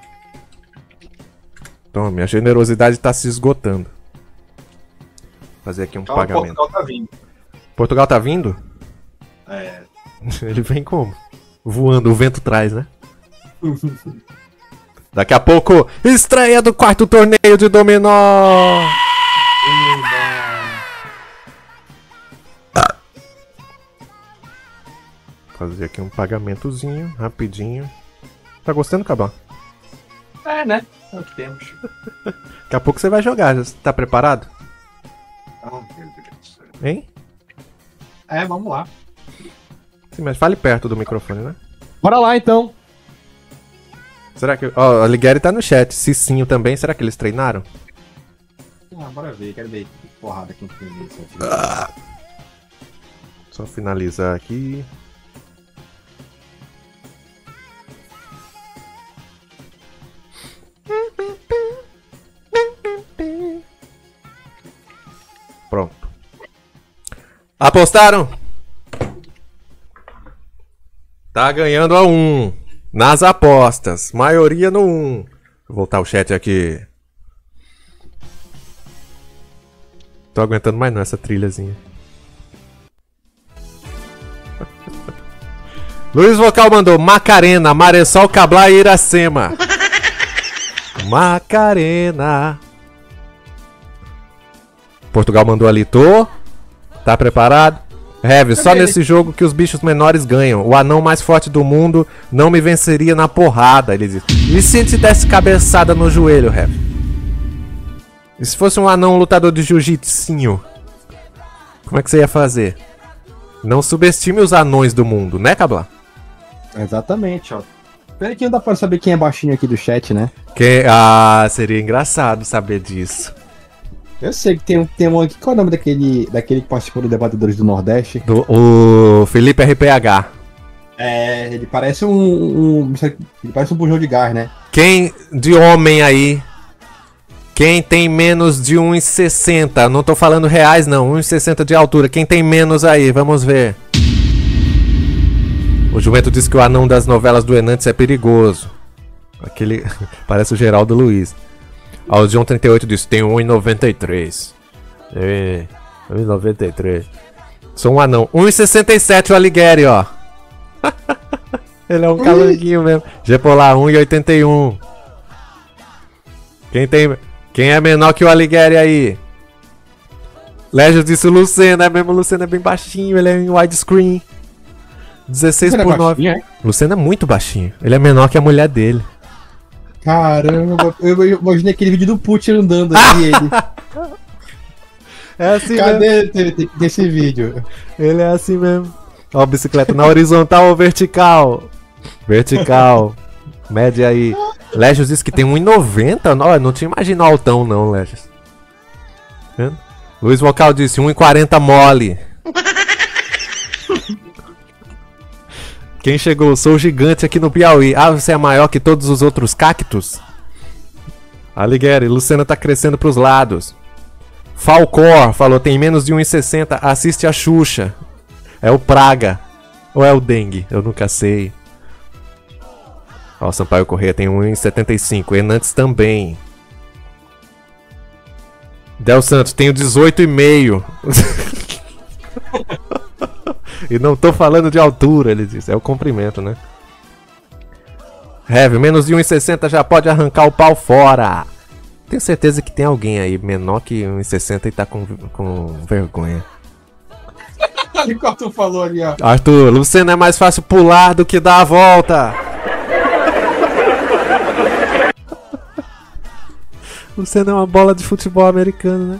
Então, minha generosidade tá se esgotando. Vou fazer aqui um Então, pagamento. Portugal tá vindo. Portugal tá vindo? É. Ele vem como? Voando, o vento traz, né? Daqui a pouco, estreia do quarto torneio de dominó! Vou fazer aqui um pagamentozinho, rapidinho. Tá gostando, Cabal? É, né? É o que temos. Daqui a pouco você vai jogar, já tá preparado? Ah, meu Deus do céu. Hein? É, vamos lá. Sim, mas fale perto do microfone, né? Bora lá, então. Será que... Ó, a Ligueri tá no chat. Cicinho também, será que eles treinaram? Ah, bora ver, quero ver que porrada aqui tem isso. Ah. Só finalizar aqui. Pronto. Apostaram? Tá ganhando a um. Nas apostas. Maioria no um. Vou voltar o chat aqui. Tô aguentando mais não essa trilhazinha. Luiz Vocal mandou Macarena, Maressol, Cabla e Iracema. Macarena. Portugal mandou ali, tô. Tá preparado? Heavy, só nesse jogo que os bichos menores ganham. O anão mais forte do mundo não me venceria na porrada, ele diz. E se ele te desse cabeçada no joelho, Heavy? E se fosse um anão lutador de jiu-jitsu? Como é que você ia fazer? Não subestime os anões do mundo, né, Cabla? Exatamente, ó. Pera que não dá pra saber quem é baixinho aqui do chat, né? Quem... Ah, seria engraçado saber disso. Eu sei que tem, tem um aqui. Qual é o nome daquele, daquele que participou do Debatedores do Nordeste? Do, o Felipe R P H. É, ele parece um, um. Ele parece um bujão de gás, né? Quem de homem aí? Quem tem menos de um e sessenta? Não tô falando reais, não. um e sessenta de altura. Quem tem menos aí? Vamos ver. O jumento disse que o anão das novelas do Enantes é perigoso. Aquele. Parece o Geraldo Luiz. Ah, o John trinta e oito disse: tem um e noventa e três. É, um e noventa e três. Sou um anão. um e sessenta e sete o Alighieri, ó. Ele é um calanguinho mesmo. Gepolar, um e oitenta e um. Quem tem. Quem é menor que o Alighieri aí? Légio disse Lucena, é mesmo. Lucena é bem baixinho, ele é em widescreen. dezesseis por nove. É? Lucena é muito baixinho. Ele é menor que a mulher dele. Caramba, eu imaginei aquele vídeo do Putin andando ali. Ele. É assim Cadê mesmo. Desse vídeo? Ele é assim mesmo. Ó, bicicleta na horizontal ou vertical? Vertical. Mede aí. Légios disse que tem um e noventa. Não, não te imagino altão não, Légios. Vendo? Luiz Vocal disse um e quarenta mole. Quem chegou? Sou gigante aqui no Piauí. Ah, você é maior que todos os outros cactos? Alighieri, Luciana tá crescendo pros lados. Falcor falou, tem menos de um e sessenta, assiste a Xuxa. É o Praga. Ou é o Dengue? Eu nunca sei. Ó, Sampaio Corrêa tem um e setenta e cinco. Enantes também. Del Santos, tenho dezoito e meio. E não tô falando de altura, ele disse. É o comprimento, né? Heavy, menos de um e sessenta já pode arrancar o pau fora. Tenho certeza que tem alguém aí menor que um e sessenta e tá com, com vergonha. Ali que o Arthur falou ali, ó. Arthur, Luciano, é mais fácil pular do que dar a volta. Luciano é uma bola de futebol americano, né?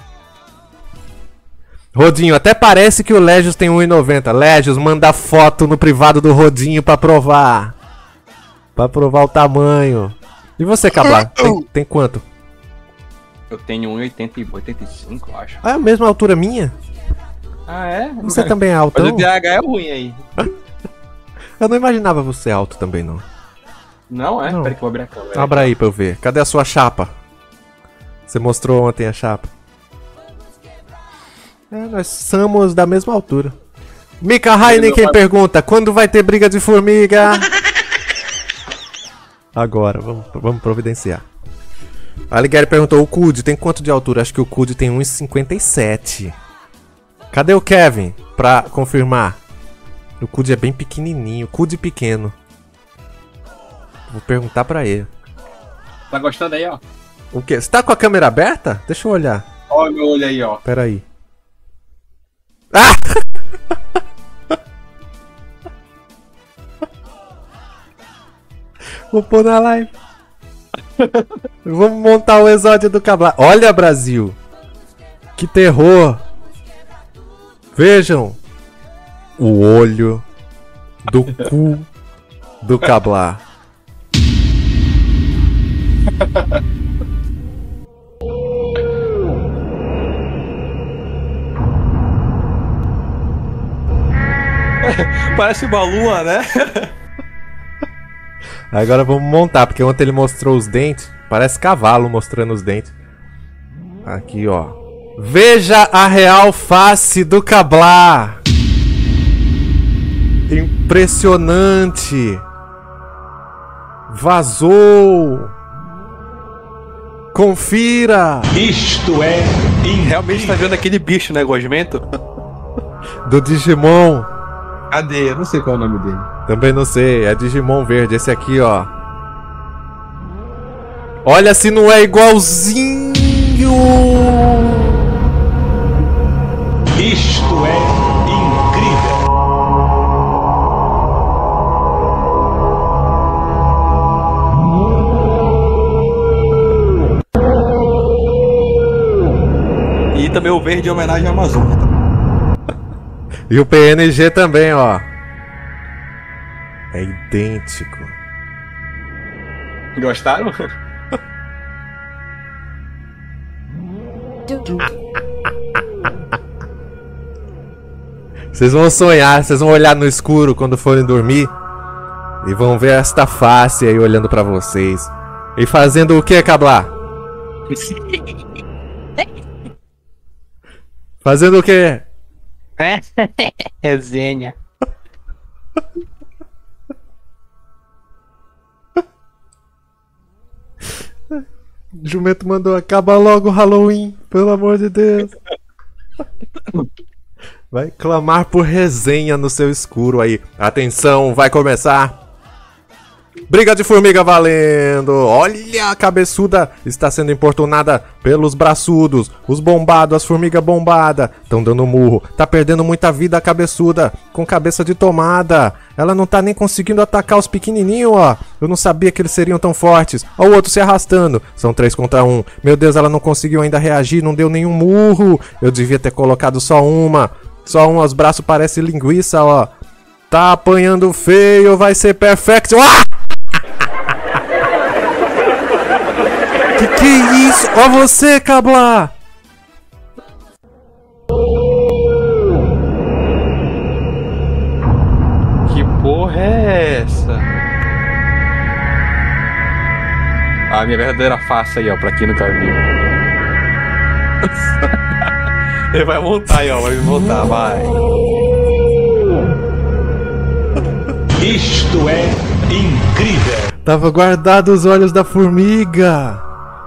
Rodinho, até parece que o Légios tem um e noventa. Légios, manda foto no privado do Rodinho pra provar. Pra provar o tamanho. E você, Cablar? Tem, tem quanto? Eu tenho um e oitenta e cinco, eu acho. Ah, é a mesma altura minha? Ah, é? Você também é alto, Mas não? o D H é ruim aí. Eu não imaginava você alto também, não. Não é? Não. Peraí que eu vou abrir a câmera. Abra aí pra eu ver. Cadê a sua chapa? Você mostrou ontem a chapa. É, nós somos da mesma altura. Mika Heineken pergunta, quando vai ter briga de formiga? Agora, vamos, vamos providenciar. A Alighieri perguntou, o Cud tem quanto de altura? Acho que o Cud tem um e cinquenta e sete. Cadê o Kevin? Pra confirmar. O Cud é bem pequenininho, Cud pequeno. Vou perguntar pra ele. Tá gostando aí, ó? O quê? Você tá com a câmera aberta? Deixa eu olhar. Olha meu olho aí, ó. Pera aí. Ah! Vou pôr na live. Vamos montar o exódio do Cablar. Olha, Brasil. Que terror. Vejam. O olho do cu do Cablar. Parece uma lua, né? Agora vamos montar, porque ontem ele mostrou os dentes. Parece cavalo mostrando os dentes. Aqui, ó. Veja a real face do Cablar. Impressionante. Vazou. Confira. Isto é... Realmente tá vendo aquele bicho, né, gosmento? Do Digimon. Cadê? Eu não sei qual é o nome dele. Também não sei, é Digimon verde, esse aqui, ó. Olha se não é igualzinho! Isto é incrível! E também o verde em homenagem à Amazônia. E o P N G também, ó. É idêntico. Gostaram? Vocês vão sonhar, vocês vão olhar no escuro quando forem dormir e vão ver esta face aí olhando pra vocês. E fazendo o que, Cablar? Fazendo o que? Resenha. Jumento mandou, acaba logo o Halloween, pelo amor de Deus. Vai clamar por resenha no seu escuro aí. Atenção, vai começar. Briga de formiga valendo! Olha, a cabeçuda está sendo importunada pelos braçudos. Os bombados, as formigas bombadas, estão dando murro. Tá perdendo muita vida a cabeçuda, com cabeça de tomada. Ela não tá nem conseguindo atacar os pequenininhos, ó. Eu não sabia que eles seriam tão fortes. Ó, o outro se arrastando. São três contra um. Meu Deus, ela não conseguiu ainda reagir, não deu nenhum murro. Eu devia ter colocado só uma. Só um, os braços parecem linguiça, ó. Tá apanhando feio, vai ser perfect. Ah! Que que é isso? Ó você, Cabla! Que porra é essa? A minha verdadeira face aí, ó, pra quem nunca viu. Ele vai montar aí, ó, vai montar, vai. Isto é incrível. Tava guardado os olhos da formiga.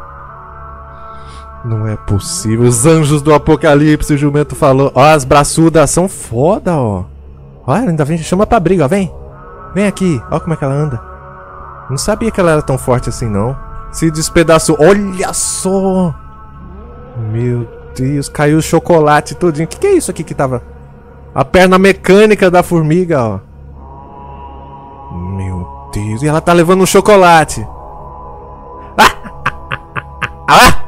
Não é possível. Os anjos do apocalipse, o jumento falou. Ó, as braçudas são foda, ó. Olha, ainda vem, chama pra briga, ó, vem. Vem aqui, ó como é que ela anda. Não sabia que ela era tão forte assim, não. Se despedaçou, olha só. Meu Deus, caiu o chocolate todinho. O que, que é isso aqui que tava? A perna mecânica da formiga, ó. Meu Deus, e ela tá levando um chocolate. Ah!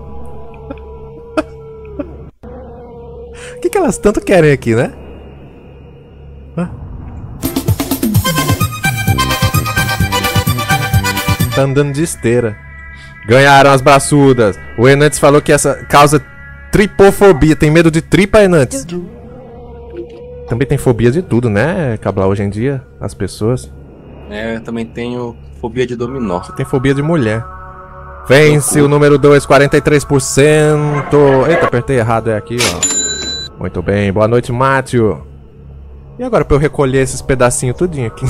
O que, que elas tanto querem aqui, né? Ah. Tá andando de esteira. Ganharam as braçudas. O Enantes falou que essa causa tripofobia. Tem medo de tripa, Enantes? Também tem fobia de tudo, né, Cabral, hoje em dia? As pessoas. É, eu também tenho fobia de dominó. Você tem fobia de mulher. Vence o número dois, quarenta e três por cento. Eita, apertei errado, é aqui, ó. Muito bem, boa noite, Mátio. E agora pra eu recolher esses pedacinhos tudinho aqui?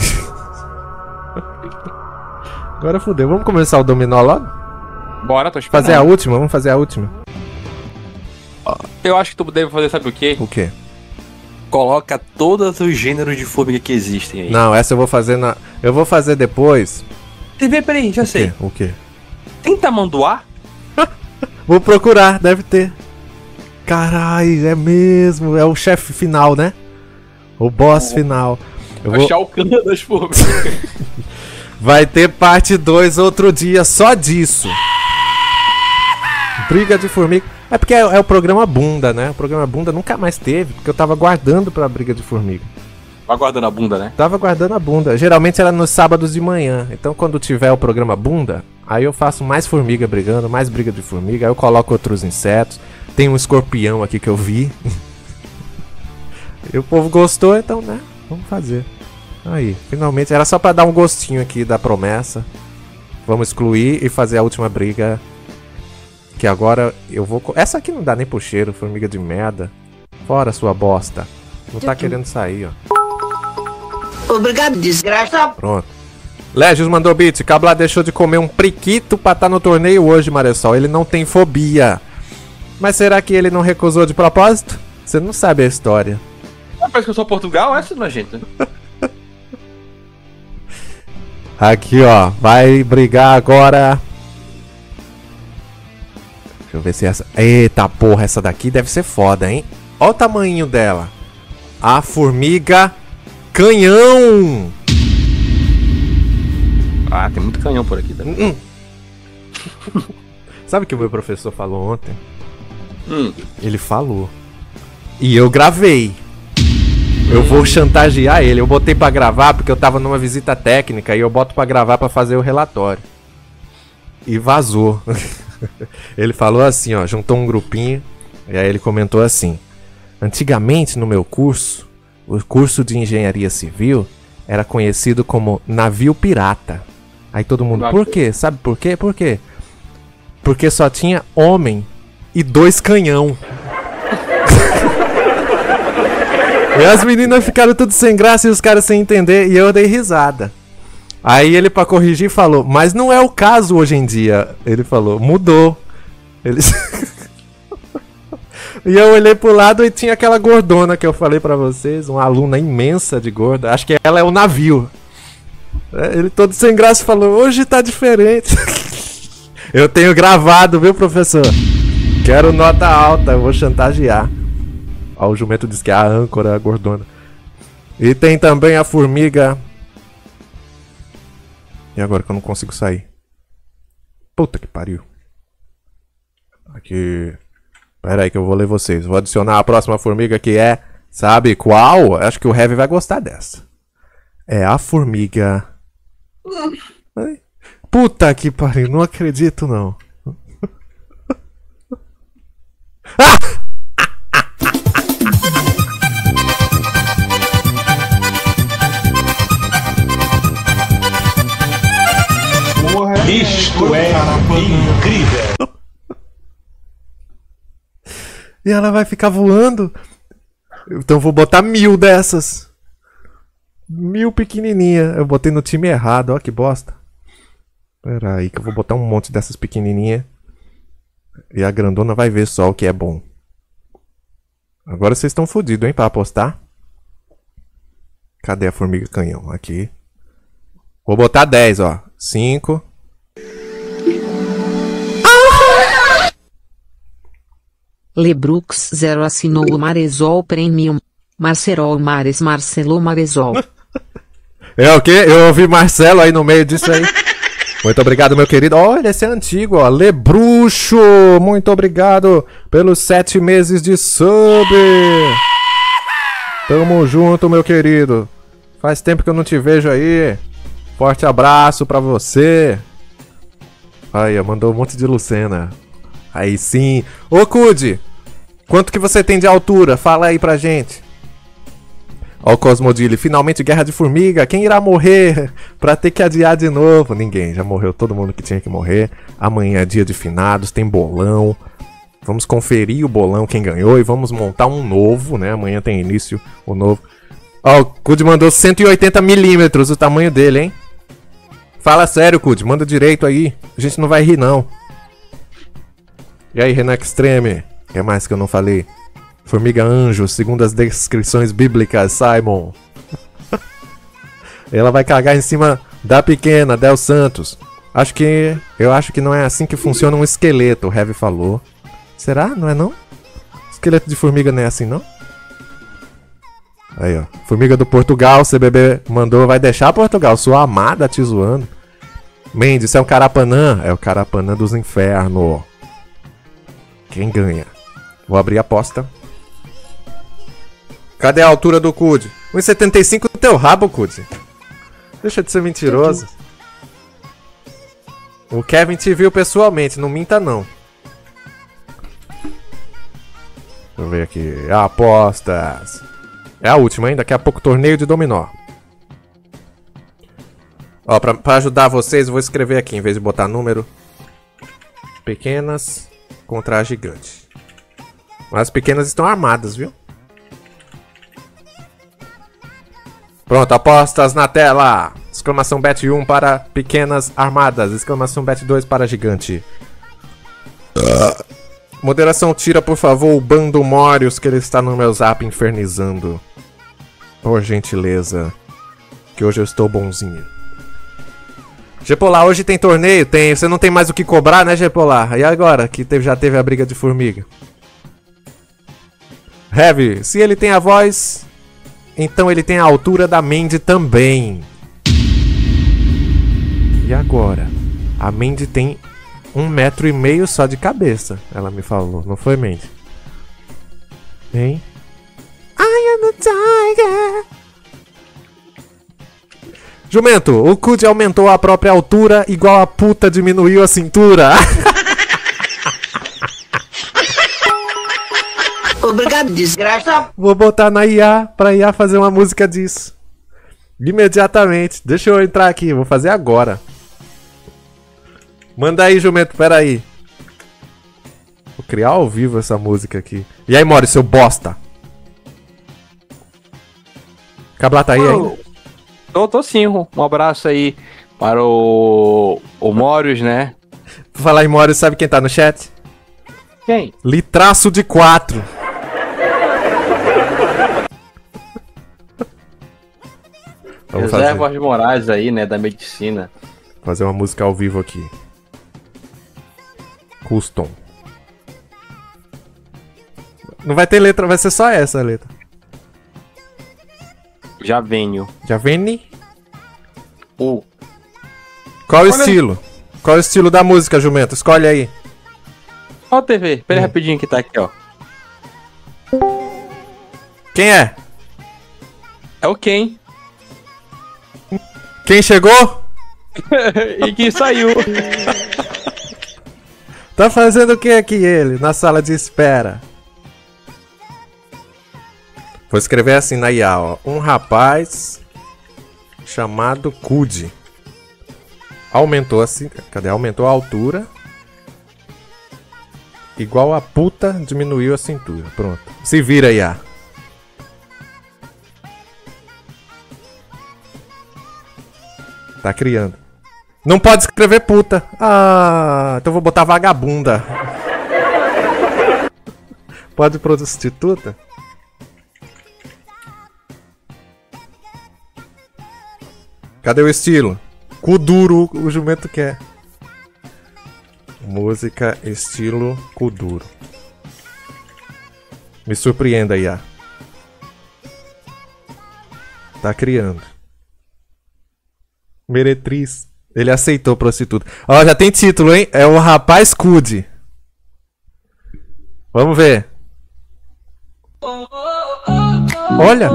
Agora fodeu. Vamos começar o dominó logo? Bora, tô esperando. Fazer a última? Vamos fazer a última. Eu acho que tu deve fazer, sabe o quê? O quê? Coloca todos os gêneros de formiga que existem aí. Não, essa eu vou fazer na... Eu vou fazer depois. T V, peraí, já o sei. Quê? O quê? Tem tamanduá? Vou procurar, deve ter. Caralho, é mesmo. É o chefe final, né? O boss oh. final. Eu vou... Achar o cano das formigas. Vai ter parte dois outro dia só disso. Briga de formiga. É porque é, é o programa Bunda, né? O programa Bunda nunca mais teve, porque eu tava guardando pra briga de formiga. Vai guardando a bunda, né? Tava guardando a bunda. Geralmente era nos sábados de manhã. Então quando tiver o programa Bunda, aí eu faço mais formiga brigando, mais briga de formiga. Aí eu coloco outros insetos. Tem um escorpião aqui que eu vi. E o povo gostou, então, né? Vamos fazer. Aí, finalmente. Era só pra dar um gostinho aqui da promessa. Vamos excluir e fazer a última briga. Que agora eu vou... Essa aqui não dá nem pro cheiro, formiga de merda. Fora, sua bosta. Não tá querendo sair, ó. Obrigado, desgraça. Pronto. Légios mandou beat. Cabla deixou de comer um priquito pra estar no torneio hoje, Maressol. Ele não tem fobia. Mas será que ele não recusou de propósito? Você não sabe a história. Parece que eu sou Portugal, essa não é gente. Aqui, ó. Vai brigar agora. Deixa eu ver se essa... Eita porra, essa daqui deve ser foda, hein? Olha o tamanho dela. A formiga canhão. Ah, tem muito canhão por aqui também. Hum. Sabe o que o meu professor falou ontem? Hum. Ele falou. E eu gravei. Eu vou chantagear ele. Eu botei pra gravar porque eu tava numa visita técnica. E eu boto pra gravar pra fazer o relatório. E vazou. Ele falou assim, ó. Juntou um grupinho. E aí ele comentou assim: antigamente no meu curso, o curso de engenharia civil era conhecido como navio pirata. Aí todo mundo, por quê? Sabe por quê? Por quê? Porque só tinha homem e dois canhão. E as meninas ficaram tudo sem graça e os caras sem entender. E eu dei risada. Aí ele, pra corrigir, falou: mas não é o caso hoje em dia. Ele falou: mudou. Eles... E eu olhei pro lado e tinha aquela gordona que eu falei pra vocês. Uma aluna imensa de gorda. Acho que ela é o navio. Ele todo sem graça falou, hoje tá diferente. Eu tenho gravado, viu, professor? Quero nota alta, eu vou chantagear. Ó, o jumento diz que é a âncora, a gordona. E tem também a formiga. E agora que eu não consigo sair? Puta que pariu. Aqui. Pera aí que eu vou ler vocês. Vou adicionar a próxima formiga que é... Sabe qual? Acho que o Heavy vai gostar dessa. É a formiga... Ai. Puta que pariu, não acredito não. Ah! Isto é incrível. E ela vai ficar voando. Então eu vou botar mil dessas. Mil pequenininha. Eu botei no time errado, ó que bosta. Pera aí que eu vou botar um monte dessas pequenininha. E a grandona vai ver só o que é bom. Agora vocês estão fodidos, hein, pra apostar. Cadê a formiga canhão? Aqui. Vou botar dez, ó. cinco. Lebrux zero assinou o Maresol Premium. Marcerol Mares Marcelo Maresol. É o quê? Eu ouvi Marcelo aí no meio disso aí. Muito obrigado, meu querido. Olha, esse é antigo, ó. Lebruxo. Muito obrigado pelos sete meses de sub. Tamo junto, meu querido. Faz tempo que eu não te vejo aí. Forte abraço pra você. Aí, mandou um monte de Lucena. Aí sim. Ô, Cud, quanto que você tem de altura? Fala aí pra gente. Ó o Cosmodile, finalmente Guerra de Formiga. Quem irá morrer pra ter que adiar de novo? Ninguém, já morreu todo mundo que tinha que morrer. Amanhã é dia de finados, tem bolão. Vamos conferir o bolão, quem ganhou. E vamos montar um novo, né? Amanhã tem início o novo. Ó, o Cud mandou cento e oitenta milímetros o tamanho dele, hein? Fala sério, Cud, manda direito aí. A gente não vai rir, não. E aí, Renan Extreme? O que mais que eu não falei? Formiga anjo, segundo as descrições bíblicas, Simon. Ela vai cagar em cima da pequena, Del Santos. Acho que... Eu acho que não é assim que funciona um esqueleto, o Heavy falou. Será? Não é não? Esqueleto de formiga não é assim, não? Aí, ó. Formiga do Portugal, C B B mandou. Vai deixar Portugal, sua amada te zoando. Mendes, é o Carapanã? É o Carapanã dos infernos. Quem ganha? Vou abrir a aposta. Cadê a altura do Cud? um e setenta e cinco do teu rabo, Cud. Deixa de ser mentiroso. O Kevin te viu pessoalmente, não minta não. Deixa eu ver aqui. Apostas. É a última, hein? Daqui a pouco torneio de dominó. Ó, pra, pra ajudar vocês, eu vou escrever aqui, em vez de botar número. Pequenas contra a gigante. Mas as pequenas estão armadas, viu? Pronto, apostas na tela. Exclamação bet um para pequenas armadas. Exclamação bet dois para gigante. Uh. Moderação, tira por favor o Bando Morius, que ele está no meu zap infernizando. Por gentileza. Que hoje eu estou bonzinho. Gepolar, hoje tem torneio? Tem. Você não tem mais o que cobrar, né, Gepolar? E agora, que teve, já teve a briga de formiga? Heavy, se ele tem a voz, então ele tem a altura da Mandy também. E agora? A Mandy tem um metro e meio só de cabeça, ela me falou. Não foi, Mandy? Hein? I am the tiger. Jumento, o Cud aumentou a própria altura, igual a puta diminuiu a cintura. Obrigado, desgraça. Vou botar na I A pra I A fazer uma música disso. Imediatamente. Deixa eu entrar aqui, vou fazer agora. Manda aí, Jumento, pera aí. Vou criar ao vivo essa música aqui. E aí, Mori, seu bosta? Cabla tá aí oh, ainda? Tô, tô sim. Um abraço aí para o, o Morius, né? Vou falar em Morius, sabe quem tá no chat? Quem? Litraço de quatro. Vamos José fazer. Borges Moraes aí, né, da medicina. Fazer uma música ao vivo aqui. Custom. Não vai ter letra, vai ser só essa a letra. Já venho. Já vem? O. Qual o Olha- estilo? Qual o estilo da música, Jumento? Escolhe aí. Ó, T V, pera aí rapidinho que tá aqui, ó. Quem é? É o Ken. Quem chegou? E quem saiu. Tá fazendo o que aqui ele? Na sala de espera. Vou escrever assim na I A, ó. Um rapaz chamado Cudi. Aumentou assim. Cadê? Aumentou a altura. Igual a puta diminuiu a cintura. Pronto. Se vira, I A. Tá criando. Não pode escrever puta. Ah, então vou botar vagabunda. Pode prostituta? Cadê o estilo? Cu duro, o jumento quer. Música estilo cu duro. Me surpreenda, I A. Tá criando. Meretriz. Ele aceitou prostituta. Ó, já tem título, hein? É o Rapaz Cudi. Vamos ver. Olha.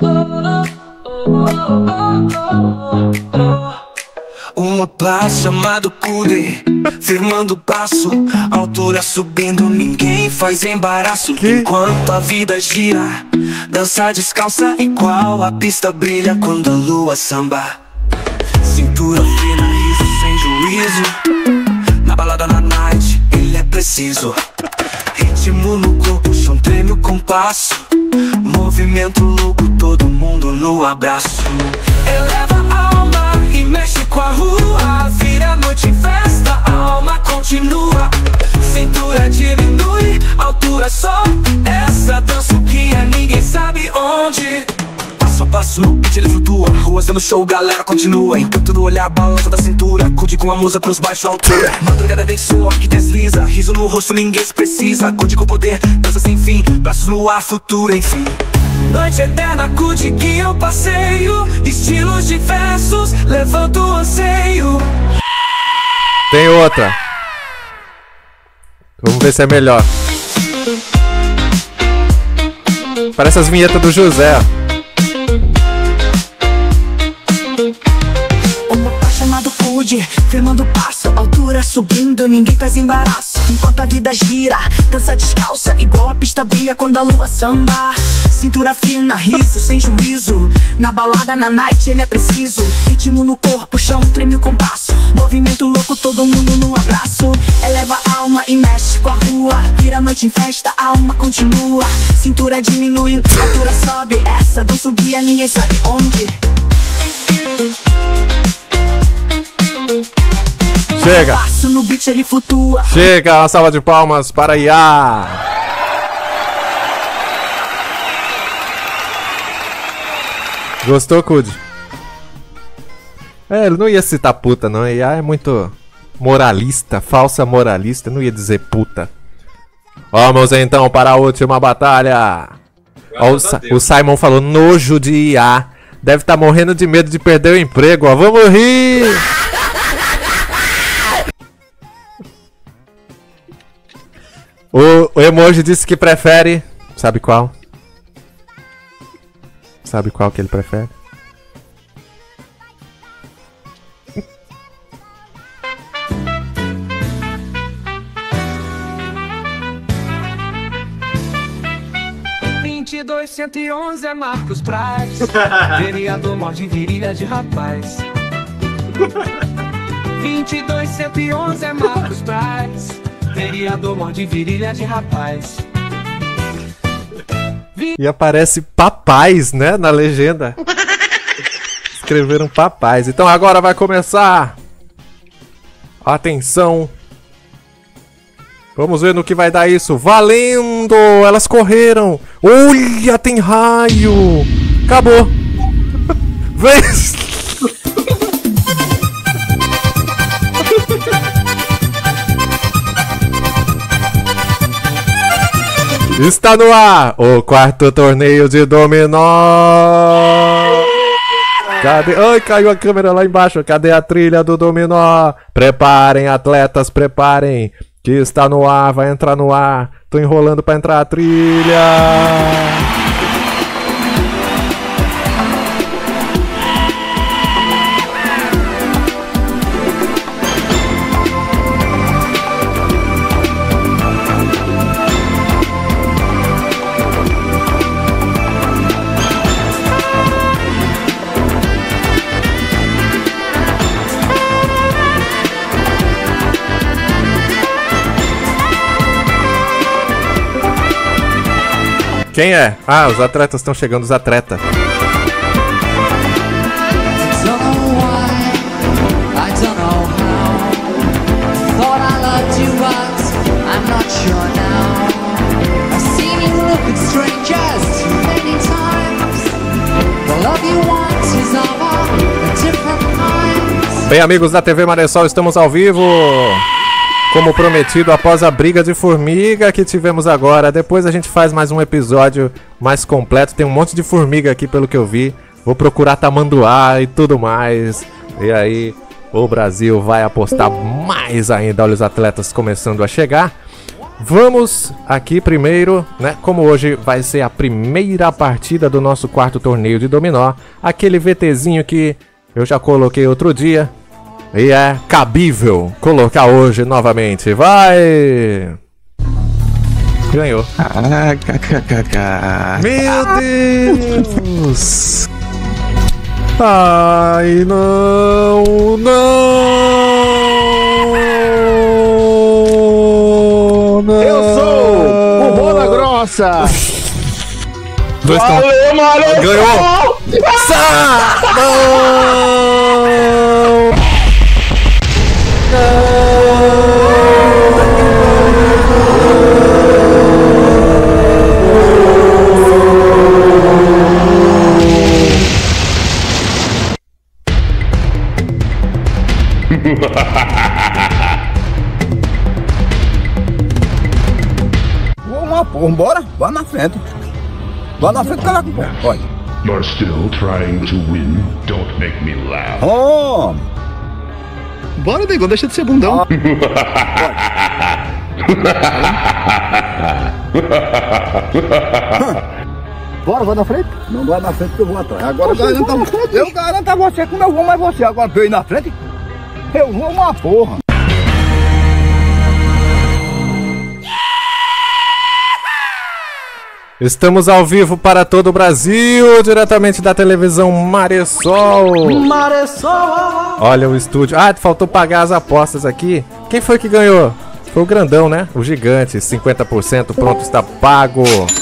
Um rapaz chamado Cudi, firmando o passo, altura subindo, ninguém faz embaraço. Enquanto a vida gira, dança descalça igual a pista brilha quando a lua samba. Cintura fina, riso sem juízo, na balada na night, ele é preciso. Ritmo no corpo, chão treme o compasso, movimento louco, todo mundo no abraço. Eleva a alma e mexe com a rua, vira a noite em festa, a alma continua. Cintura diminui, altura sobe, essa dança que é ninguém sabe onde. Passo a passo no beat ele flutua, ruas dando show, galera continua. Enquanto no olhar, balança da cintura, Cudi com a musa pros baixos altura. Madrugada vem suor que desliza, riso no rosto ninguém se precisa. Cudi com poder, dança sem fim, braços no ar, futuro enfim. Noite eterna, Cudi que eu passeio, estilos diversos, levanto o anseio. Tem outra. Vamos ver se é melhor. Parece as vinhetas do José. Um rapaz chamado Cudi, firmando o passo, altura subindo, ninguém faz embaraço. Enquanto a vida gira, dança descalça, igual a pista brilha quando a lua samba. Cintura fina, riso sem juízo, na balada na night ele é preciso. Ritmo no corpo, chão treme o compasso, movimento louco, todo mundo no abraço. Eleva a alma e mexe com a rua, vira a noite em festa, a alma continua. Cintura diminui, altura sobe, essa dança guia, ninguém sabe onde. Chega. Passo no beat ele flutua. Chega, uma salva de palmas para I A. Gostou, Cudi? É, ele não ia citar puta, não. I A é muito moralista, falsa moralista. Não ia dizer puta. Vamos então para a última batalha. Ó, o, Sa o Simon falou nojo de I A. Deve estar morrendo de medo de perder o emprego, ó. Vamos rir! O, o emoji disse que prefere. Sabe qual? Sabe qual que ele prefere? vinte e dois, cento e onze é Marcos Prates, vereador morde virilha de rapaz. vinte e dois, cento e onze é Marcos Prates, vereador morde virilha de rapaz. E aparece papais, né, na legenda. Escreveram papais. Então agora vai começar. Atenção. Vamos ver no que vai dar isso. Valendo! Elas correram. Olha, tem raio. Acabou. Está no ar o quarto torneio de dominó. Cadê? Ai, caiu a câmera lá embaixo. Cadê a trilha do dominó? Preparem, atletas, preparem. Que está no ar, vai entrar no ar. Tô enrolando pra entrar a trilha. Quem é? Ah, os atletas estão chegando, os atletas. Bem, amigos da T V Maressol, estamos ao vivo. Como prometido, após a briga de formiga que tivemos agora. Depois a gente faz mais um episódio mais completo. Tem um monte de formiga aqui, pelo que eu vi. Vou procurar tamanduá e tudo mais. E aí, o Brasil vai apostar mais ainda. Olha os atletas começando a chegar. Vamos aqui primeiro, né? Como hoje vai ser a primeira partida do nosso quarto torneio de dominó. Aquele VTzinho que eu já coloquei outro dia. E é cabível colocar hoje novamente. Vai! Ganhou. Ah, kkk. Meu Deus! Ai, não, não, não. Eu sou o Bola Grossa. Dois tão... Ganhou! Sa! Não! Uma porra, bora, vai na frente. Vai na frente, caraca, olha. You're still trying to win. Don't make me laugh. Oh! Bora, nego, deixa de ser bundão. Bora, vai na frente? Não vai na frente que eu vou atrás. Agora eu garanto, a, eu garanto a você como eu vou, mas você agora pra eu ir na frente, eu vou uma porra. Estamos ao vivo para todo o Brasil, diretamente da televisão Maressol. Maressol! Olha o estúdio. Ah, faltou pagar as apostas aqui. Quem foi que ganhou? Foi o grandão, né? O gigante, cinquenta por cento, pronto, está pago.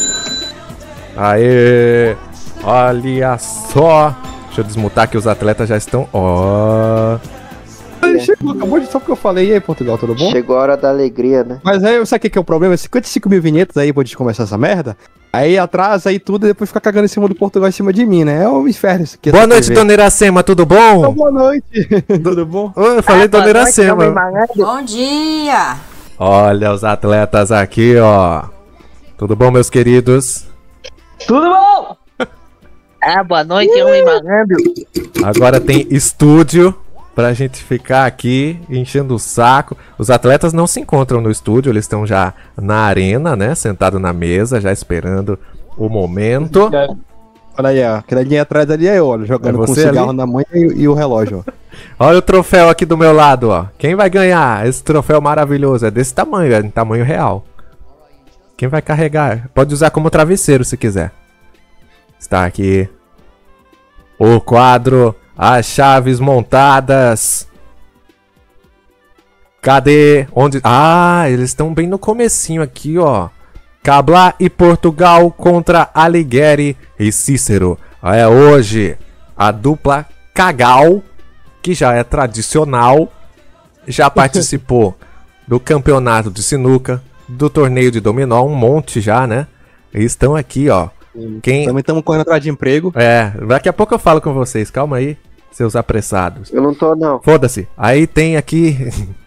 Aê! Olha só. Deixa eu desmutar que os atletas já estão... Ó... Oh. Chegou, acabou de só porque eu falei. E aí, Portugal, tudo bom? Chegou a hora da alegria, né? Mas aí, sabe o que, que é o problema? cinquenta e cinco mil vinhetas aí pra gente começar essa merda. Aí atrasa aí tudo e depois fica cagando em cima do Portugal, em cima de mim, né? É um inferno isso aqui. Boa noite, dona Iracema, tudo bom? Então, boa noite. Tudo bom? Eu falei ah, dona Iracema. Bom dia. Olha os atletas aqui, ó. Tudo bom, meus queridos? Tudo bom? Ah, boa noite, homem malandro. Agora tem estúdio pra gente ficar aqui enchendo o saco. Os atletas não se encontram no estúdio, eles estão já na arena, né? Sentado na mesa, já esperando o momento. Olha aí, ó. Aquela linha atrás ali é eu, olha, jogando é com o cigarro ali? na mão e, e o relógio, ó. Olha o troféu aqui do meu lado, ó. Quem vai ganhar esse troféu maravilhoso? É desse tamanho, é em tamanho real. Quem vai carregar? Pode usar como travesseiro se quiser. Está aqui o quadro... As chaves montadas. Cadê? Onde? Ah, eles estão bem no comecinho aqui, ó. Cabla e Portugal contra Alighieri e Cícero. É hoje a dupla Cagal, que já é tradicional, já participou do campeonato de sinuca, do torneio de dominó, um monte já, né? E estão aqui, ó, Quem... Também estamos correndo atrás de emprego. É, daqui a pouco eu falo com vocês, calma aí, seus apressados. Eu não tô, não. Foda-se. Aí tem aqui...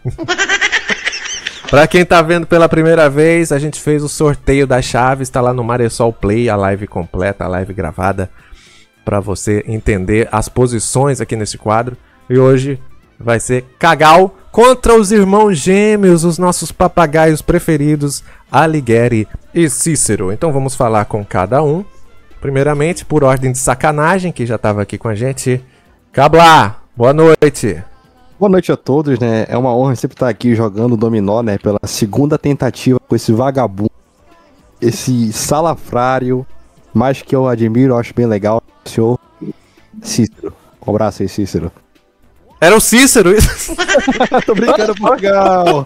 Pra quem tá vendo pela primeira vez, a gente fez o sorteio das chaves, tá lá no Maresol Play, a live completa, a live gravada, pra você entender as posições aqui nesse quadro. E hoje vai ser Cagal contra os irmãos gêmeos, os nossos papagaios preferidos, Alighieri e Cícero. Então vamos falar com cada um. Primeiramente, por ordem de sacanagem, que já tava aqui com a gente, Cabla, boa noite. Boa noite a todos, né? É uma honra sempre estar aqui jogando dominó, né? Pela segunda tentativa com esse vagabundo, esse salafrário, mas que eu admiro, eu acho bem legal, o senhor Cícero. Um abraço aí, Cícero. Era o Cícero isso? Tô brincando, Portugal.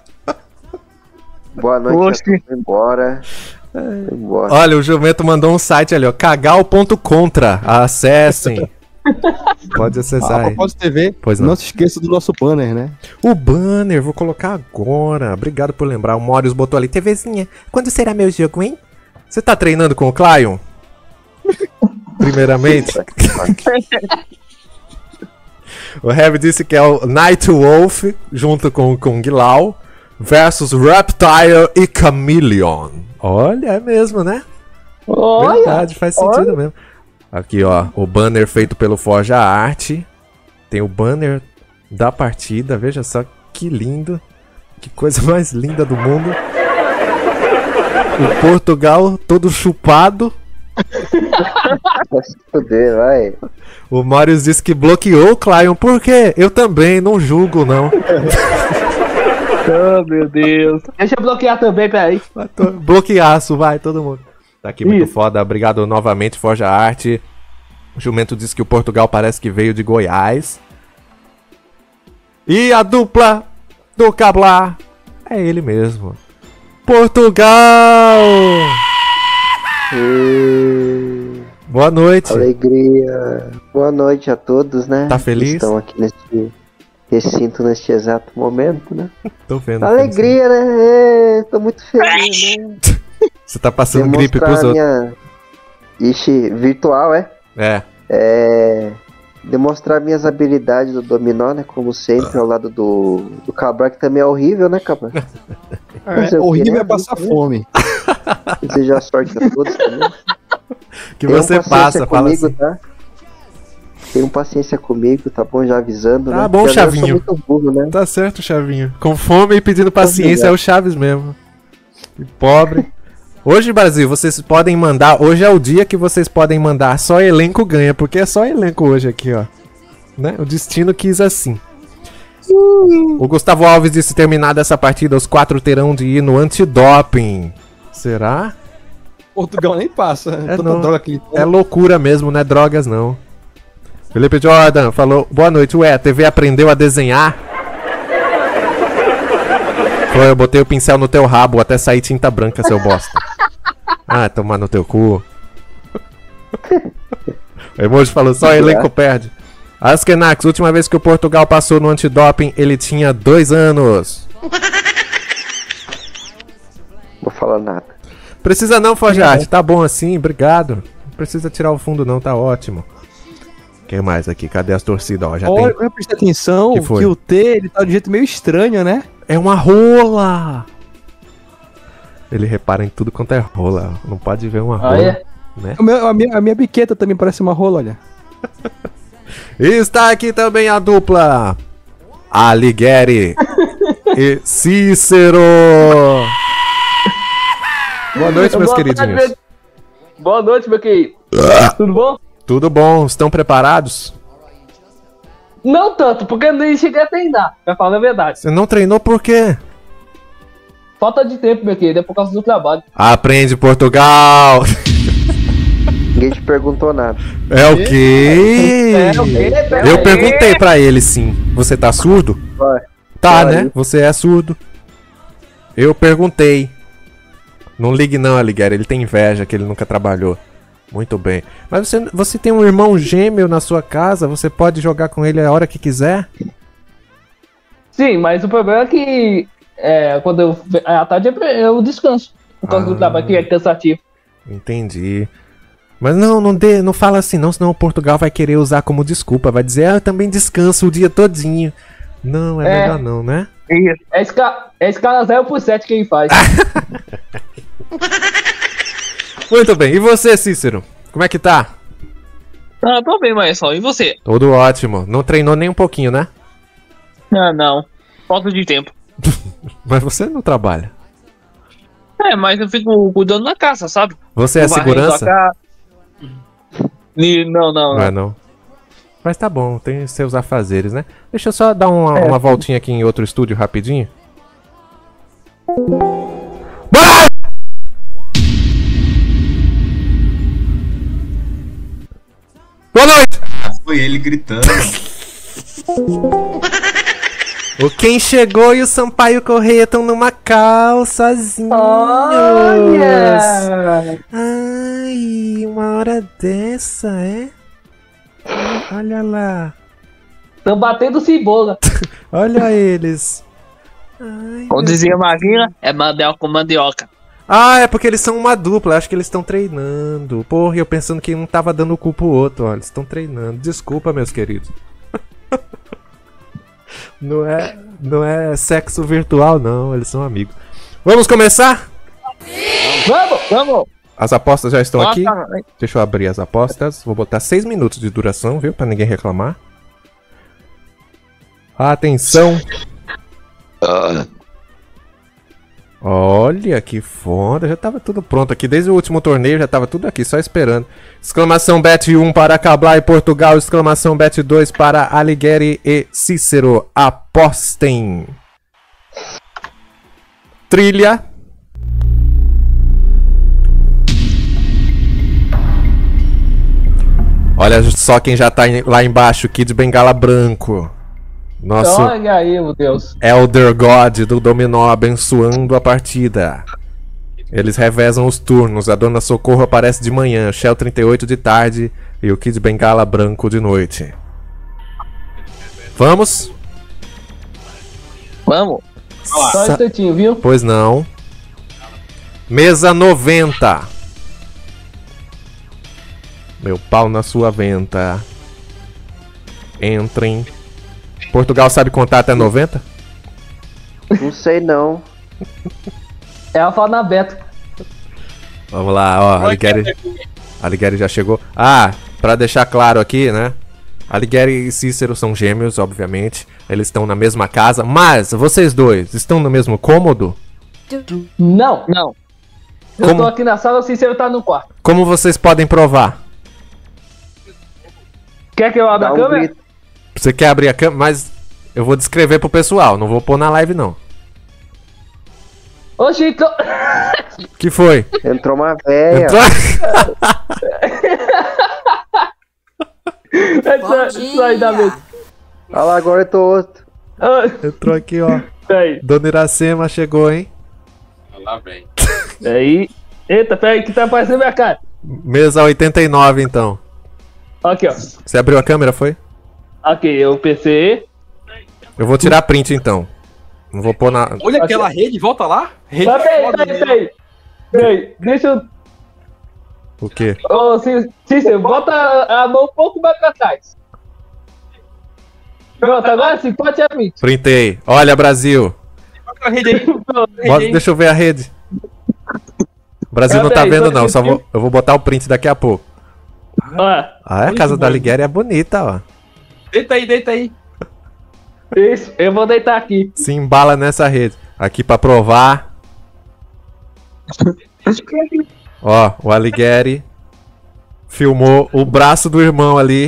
Boa noite, eu tô embora. embora. Olha, o Jumento mandou um site ali, ó, cagal ponto contra. Acessem. Pode acessar aí. Após T V, pois não. Não se esqueça do nosso banner, né? O banner, vou colocar agora. Obrigado por lembrar. O Morius botou ali. TVzinha, quando será meu jogo, hein? Você tá treinando com o Clion? Primeiramente. O Heavy disse que é o Night Wolf, junto com o Kung Lao, versus Reptile e Chameleon. Olha, é mesmo, né? Olha, verdade, faz sentido olha. mesmo. Aqui, ó, o banner feito pelo Forja Arte. Tem o banner da partida, veja só que lindo. Que coisa mais linda do mundo. O Portugal todo chupado. Vai se fuder, vai. O Marius disse que bloqueou o Clion. Por quê? Eu também, não julgo, não. Oh, meu Deus. Deixa eu bloquear também, peraí. Bloqueaço, vai, todo mundo. Tá aqui, muito foda. Obrigado novamente, Forja Arte. O Jumento disse que o Portugal parece que veio de Goiás. E a dupla do Cabla é ele mesmo. Portugal! E... Boa noite. Alegria. Boa noite a todos, né? Tá feliz? Que estão aqui neste recinto, neste exato momento, né? Tô vendo. Alegria, né? É, tô muito feliz, né? Você tá passando Demonstrar gripe pros minha... outros. Ixi, virtual, é? É. É... Demonstrar minhas habilidades do dominó, né? Como sempre, ao lado do, do Cabra, que também é horrível, né, Cabra? É, horrível é passar fome. Desejar sorte a todos também. Que Tenham você passa, fala comigo, assim. Tá? Tenham paciência comigo, tá bom? Já avisando, tá né? Tá bom, porque Chavinho. Eu sou muito burro, né? Tá certo, Chavinho. Com fome e pedindo paciência é o Chaves mesmo. Que pobre. Hoje, Brasil, vocês podem mandar... Hoje é o dia que vocês podem mandar só elenco ganha, porque é só elenco hoje aqui, ó. Né? O destino quis assim. Uh. O Gustavo Alves disse: terminada essa partida, os quatro terão de ir no antidoping. Será? Portugal nem passa. É, Tanta droga que ele toma. É loucura mesmo, não é drogas não. Felipe Jordan falou: boa noite, ué, a T V aprendeu a desenhar? Foi, eu botei o pincel no teu rabo até sair tinta branca, seu bosta. Ah, tomar no teu cu. O Emoji falou: só elenco perde. Askenax, última vez que o Portugal passou no antidoping, ele tinha dois anos. Vou falar nada. Precisa não, Forjarte, tá bom assim, obrigado. Não precisa tirar o fundo não, tá ótimo. Quem mais aqui? Cadê as torcidas? Ó, já Olha, tem... presta atenção que, que o T, ele tá de um jeito meio estranho, né? É uma rola! Ele repara em tudo quanto é rola. Não pode ver uma rola. Ah, é? Né? O meu, a, minha, a minha biqueta também parece uma rola, olha. E está aqui também a dupla Alighieri e Cícero. Boa noite, meus Boa queridinhos. Tarde, meu... Boa noite, meu querido. Tudo bom? Tudo bom, estão preparados? Não tanto, porque eu nem cheguei a treinar, pra falar a verdade. Você não treinou por quê? Falta de tempo, meu querido, é por causa do trabalho. Aprende, Portugal! Ninguém te perguntou nada. É o quê? É o quê? Pera Eu aí. perguntei pra ele sim. Você tá surdo? Vai. Tá, Vai. né? Você é surdo. Eu perguntei. Não ligue não, Alighieri. Ele tem inveja que ele nunca trabalhou. Muito bem. Mas você, você tem um irmão gêmeo na sua casa? Você pode jogar com ele a hora que quiser? Sim, mas o problema é que é, quando eu, à tarde eu descanso. Por causa Ah. do trabalho que é cansativo. Entendi. Mas não, não, dê, não fala assim não, senão o Portugal vai querer usar como desculpa. Vai dizer, ah, eu também descanso o dia todinho. Não, é, É. melhor não, né? É, esca... é escala zero por sete que ele faz. Muito bem, e você, Cícero? Como é que tá? Ah, tô bem, Maestro. E você? Tudo ótimo. Não treinou nem um pouquinho, né? Ah, não. Falta de tempo. Mas você não trabalha. É, mas eu fico cuidando da casa, sabe? Você é Tô varrendo segurança? a casa. E- Não, não, Não é não. não. Mas tá bom, tem seus afazeres, né? Deixa eu só dar uma, É. uma voltinha aqui em outro estúdio rapidinho. Boa noite! Foi ele gritando. O Quem Chegou e o Sampaio Correia estão numa cal sozinhos. Olha! Ai, uma hora dessa, é? Olha lá. Tão batendo cebola. Olha eles. Ai, Como meu dizia Deus. Marina, é mandioca com mandioca. Ah, é porque eles são uma dupla, acho que eles estão treinando. Porra, eu pensando que um tava dando o cu pro outro, ó. Eles estão treinando. Desculpa, meus queridos. Não é, não é sexo virtual, não. Eles são amigos. Vamos começar? Vamos, vamos. As apostas já estão aqui. Nossa, Deixa eu abrir as apostas. Vou botar seis minutos de duração, viu? Pra ninguém reclamar. Atenção. Olha que foda. Já tava tudo pronto aqui. Desde o último torneio já tava tudo aqui, só esperando. Exclamação bet um para Cabla e Portugal. Exclamação bet dois para Alighieri e Cícero. Apostem. Trilha. Olha só quem já tá em- lá embaixo, Kid Bengala branco. Nosso Olha aí, meu Deus. Elder God do Dominó abençoando a partida. Eles revezam os turnos. A Dona Socorro aparece de manhã, Shell trinta e oito de tarde e o Kid Bengala branco de noite. Vamos? Vamos. Só um Sa- instantinho, viu? Pois não. Mesa noventa. Meu pau na sua venta. Entrem. Portugal sabe contar até noventa? Não sei não. É alfabeto. Vamos lá, ó. Alighieri, Alighieri já chegou. Ah, pra deixar claro aqui, né? Alighieri e Cícero são gêmeos, obviamente. Eles estão na mesma casa. Mas vocês dois estão no mesmo cômodo? Não. Não. Eu Como? tô aqui na sala, o Cícero tá no quarto. Como vocês podem provar? Quer que eu abra Dá a um câmera? grito. Você quer abrir a câmera? Mas eu vou descrever pro pessoal. Não vou pôr na live, não. Oxi, então... Que foi? Entrou uma véia. Entrou... Isso, isso aí dá mesmo. Olha lá, agora eu tô outro. Ah, Entrou aqui, ó. Peraí, Dona Iracema chegou, hein? Lá vem. peraí. Eita, peraí, que tá aparecendo minha cara. Mesa oitenta e nove, então. Aqui, ó. Você abriu a câmera, foi? Aqui, eu P C. Eu vou tirar print, então. Não vou pôr na... Olha aquela rede, volta lá. Rede Mas peraí, foda peraí, mesmo. peraí. Peraí, deixa eu... O quê? Ô, Cí- Cícero, bota a a mão um pouco mais pra trás. Pronto, agora sim, pode tirar print. Printei. Olha, Brasil. Aquela rede aí. Pronto. Bota- deixa eu ver a rede. O Brasil Ah, não tá peraí, vendo, tô não. Só aqui, vou, eu vou botar o print daqui a pouco. Ó, Ah, é? A casa da Alighieri é bonita, ó. Deita aí, deita aí. isso, eu vou deitar aqui. Se embala nessa rede. Aqui pra provar. Ó, o Alighieri filmou o braço do irmão ali.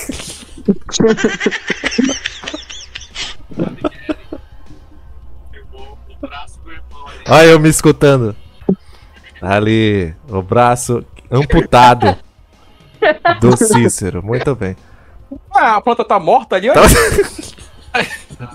Olha eu me escutando. Ali, o braço amputado do Cícero. Muito bem. Ah, a planta tá morta ali, Tá- olha.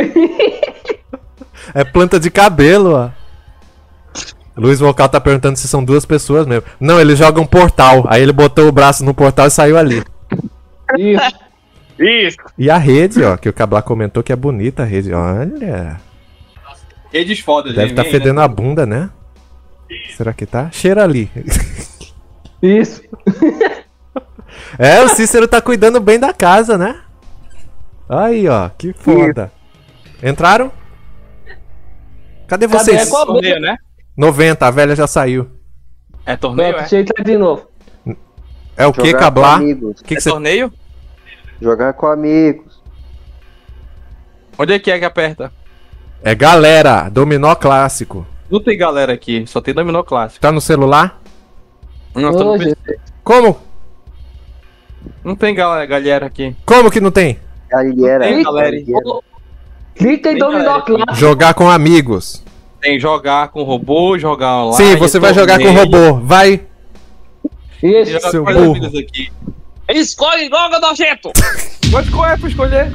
É planta de cabelo, ó. Luiz Vocal tá perguntando se são duas pessoas mesmo. Não, ele joga um portal. Aí ele botou o braço no portal e saiu ali. Isso. Isso. E a rede, ó, que o Cabla comentou que é bonita a rede. Olha. Redes fodas, Deve hein, tá hein, fedendo né? a bunda, né? Será que tá? Cheira ali. Isso. É, o Cícero tá cuidando bem da casa, né? Aí, ó, que foda. Entraram? Cadê vocês? Cadê? É qual Torneio, né? noventa, a velha já saiu. É torneio, Não, é? deixa eu entrar de novo. É o que, Jogar Cablar? com amigos. Que que É você... torneio? Jogar com amigos. Onde é que é que aperta? É galera, dominó clássico. Não tem galera aqui, só tem dominó clássico. Tá no celular? Não, tô no Hoje, P C. Como? Não tem galera, galera aqui. Como que não tem? Galera. Tem galera. galera. clica em Tem dominó galera aqui. clássico. Jogar com amigos. Tem jogar com robô, jogar online. Sim, você vai jogar com robô. Vai. Isso. Jogar Seu com burro. amigos aqui. Escolhe logo, nojento! Mas qual é pra escolher?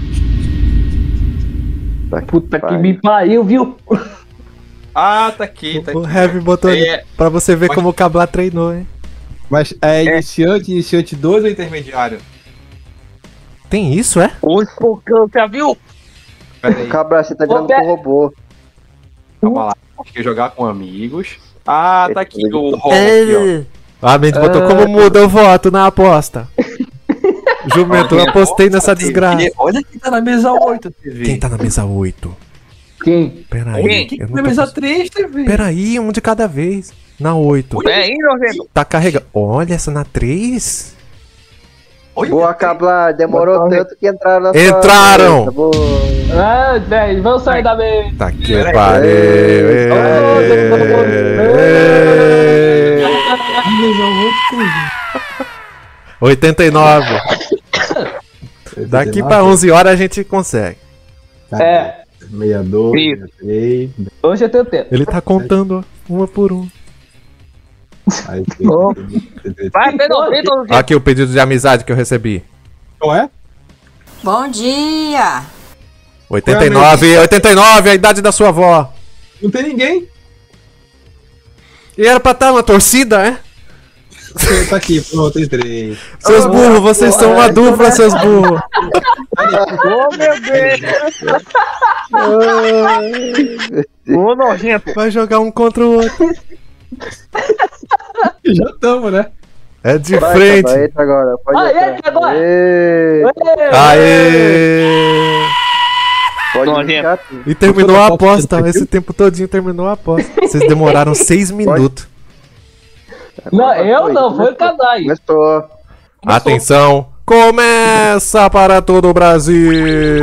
Puta que me pariu, viu? Ah, tá aqui, tá aqui. O Heavy botou ali É. pra você ver Mas- como o Cablar treinou, hein? Mas é iniciante, iniciante dois ou intermediário? Tem isso, é? Oi, pocão, já viu? Pera aí, Cabra, você tá jogando Ô, com o robô. calma lá. Acho que jogar com amigos. Ah, tá aqui o rol É. aqui, A mente botou Ah, como muda o voto na aposta. Jumento, eu ó. apostei nessa T V. desgraça. Olha quem tá na mesa oito, T V. Quem tá na mesa oito? Quem? Peraí. Quem? Quem eu tá não na tô mesa cons- três, T V? Peraí, um de cada vez. Na oito. É aí, nojento. Tá carregando. Olha essa na três. Olha, Boa, Cablar. Demorou tanto que entraram na sua Entraram! mesa. Boa. Ah, velho, vamos sair da mesa. Tá que Peraí. pariu. oitenta e nove. Daqui pra onze horas a gente consegue. É. sessenta e dois, Isso. sessenta e três. Hoje eu tenho tempo. Ele tá contando uma por um. Aí tem- Ô. Vai, pé nojento, nojento. Aqui o pedido de amizade que eu recebi. Não é? Bom dia! oitenta e nove, oitenta e nove, a idade da sua avó. Não tem ninguém. E era pra estar uma torcida, é? Tá aqui, pronto, entrei. Seus burros, vocês são uma dupla, seus burros. Ô, meu Deus! Ô, nojento! Vai jogar um contra o outro. Já estamos, né? É de Vai, frente. Cablar, entra agora. Pode Ah, entrar. entra agora. Ê, Aê! Pode Nojento. entrar, tu. E terminou a aposta. Esse tempo todinho terminou a aposta. Vocês demoraram seis minutos. Não, eu não, foi o Kadai. Começou. Atenção. Começa para todo o Brasil.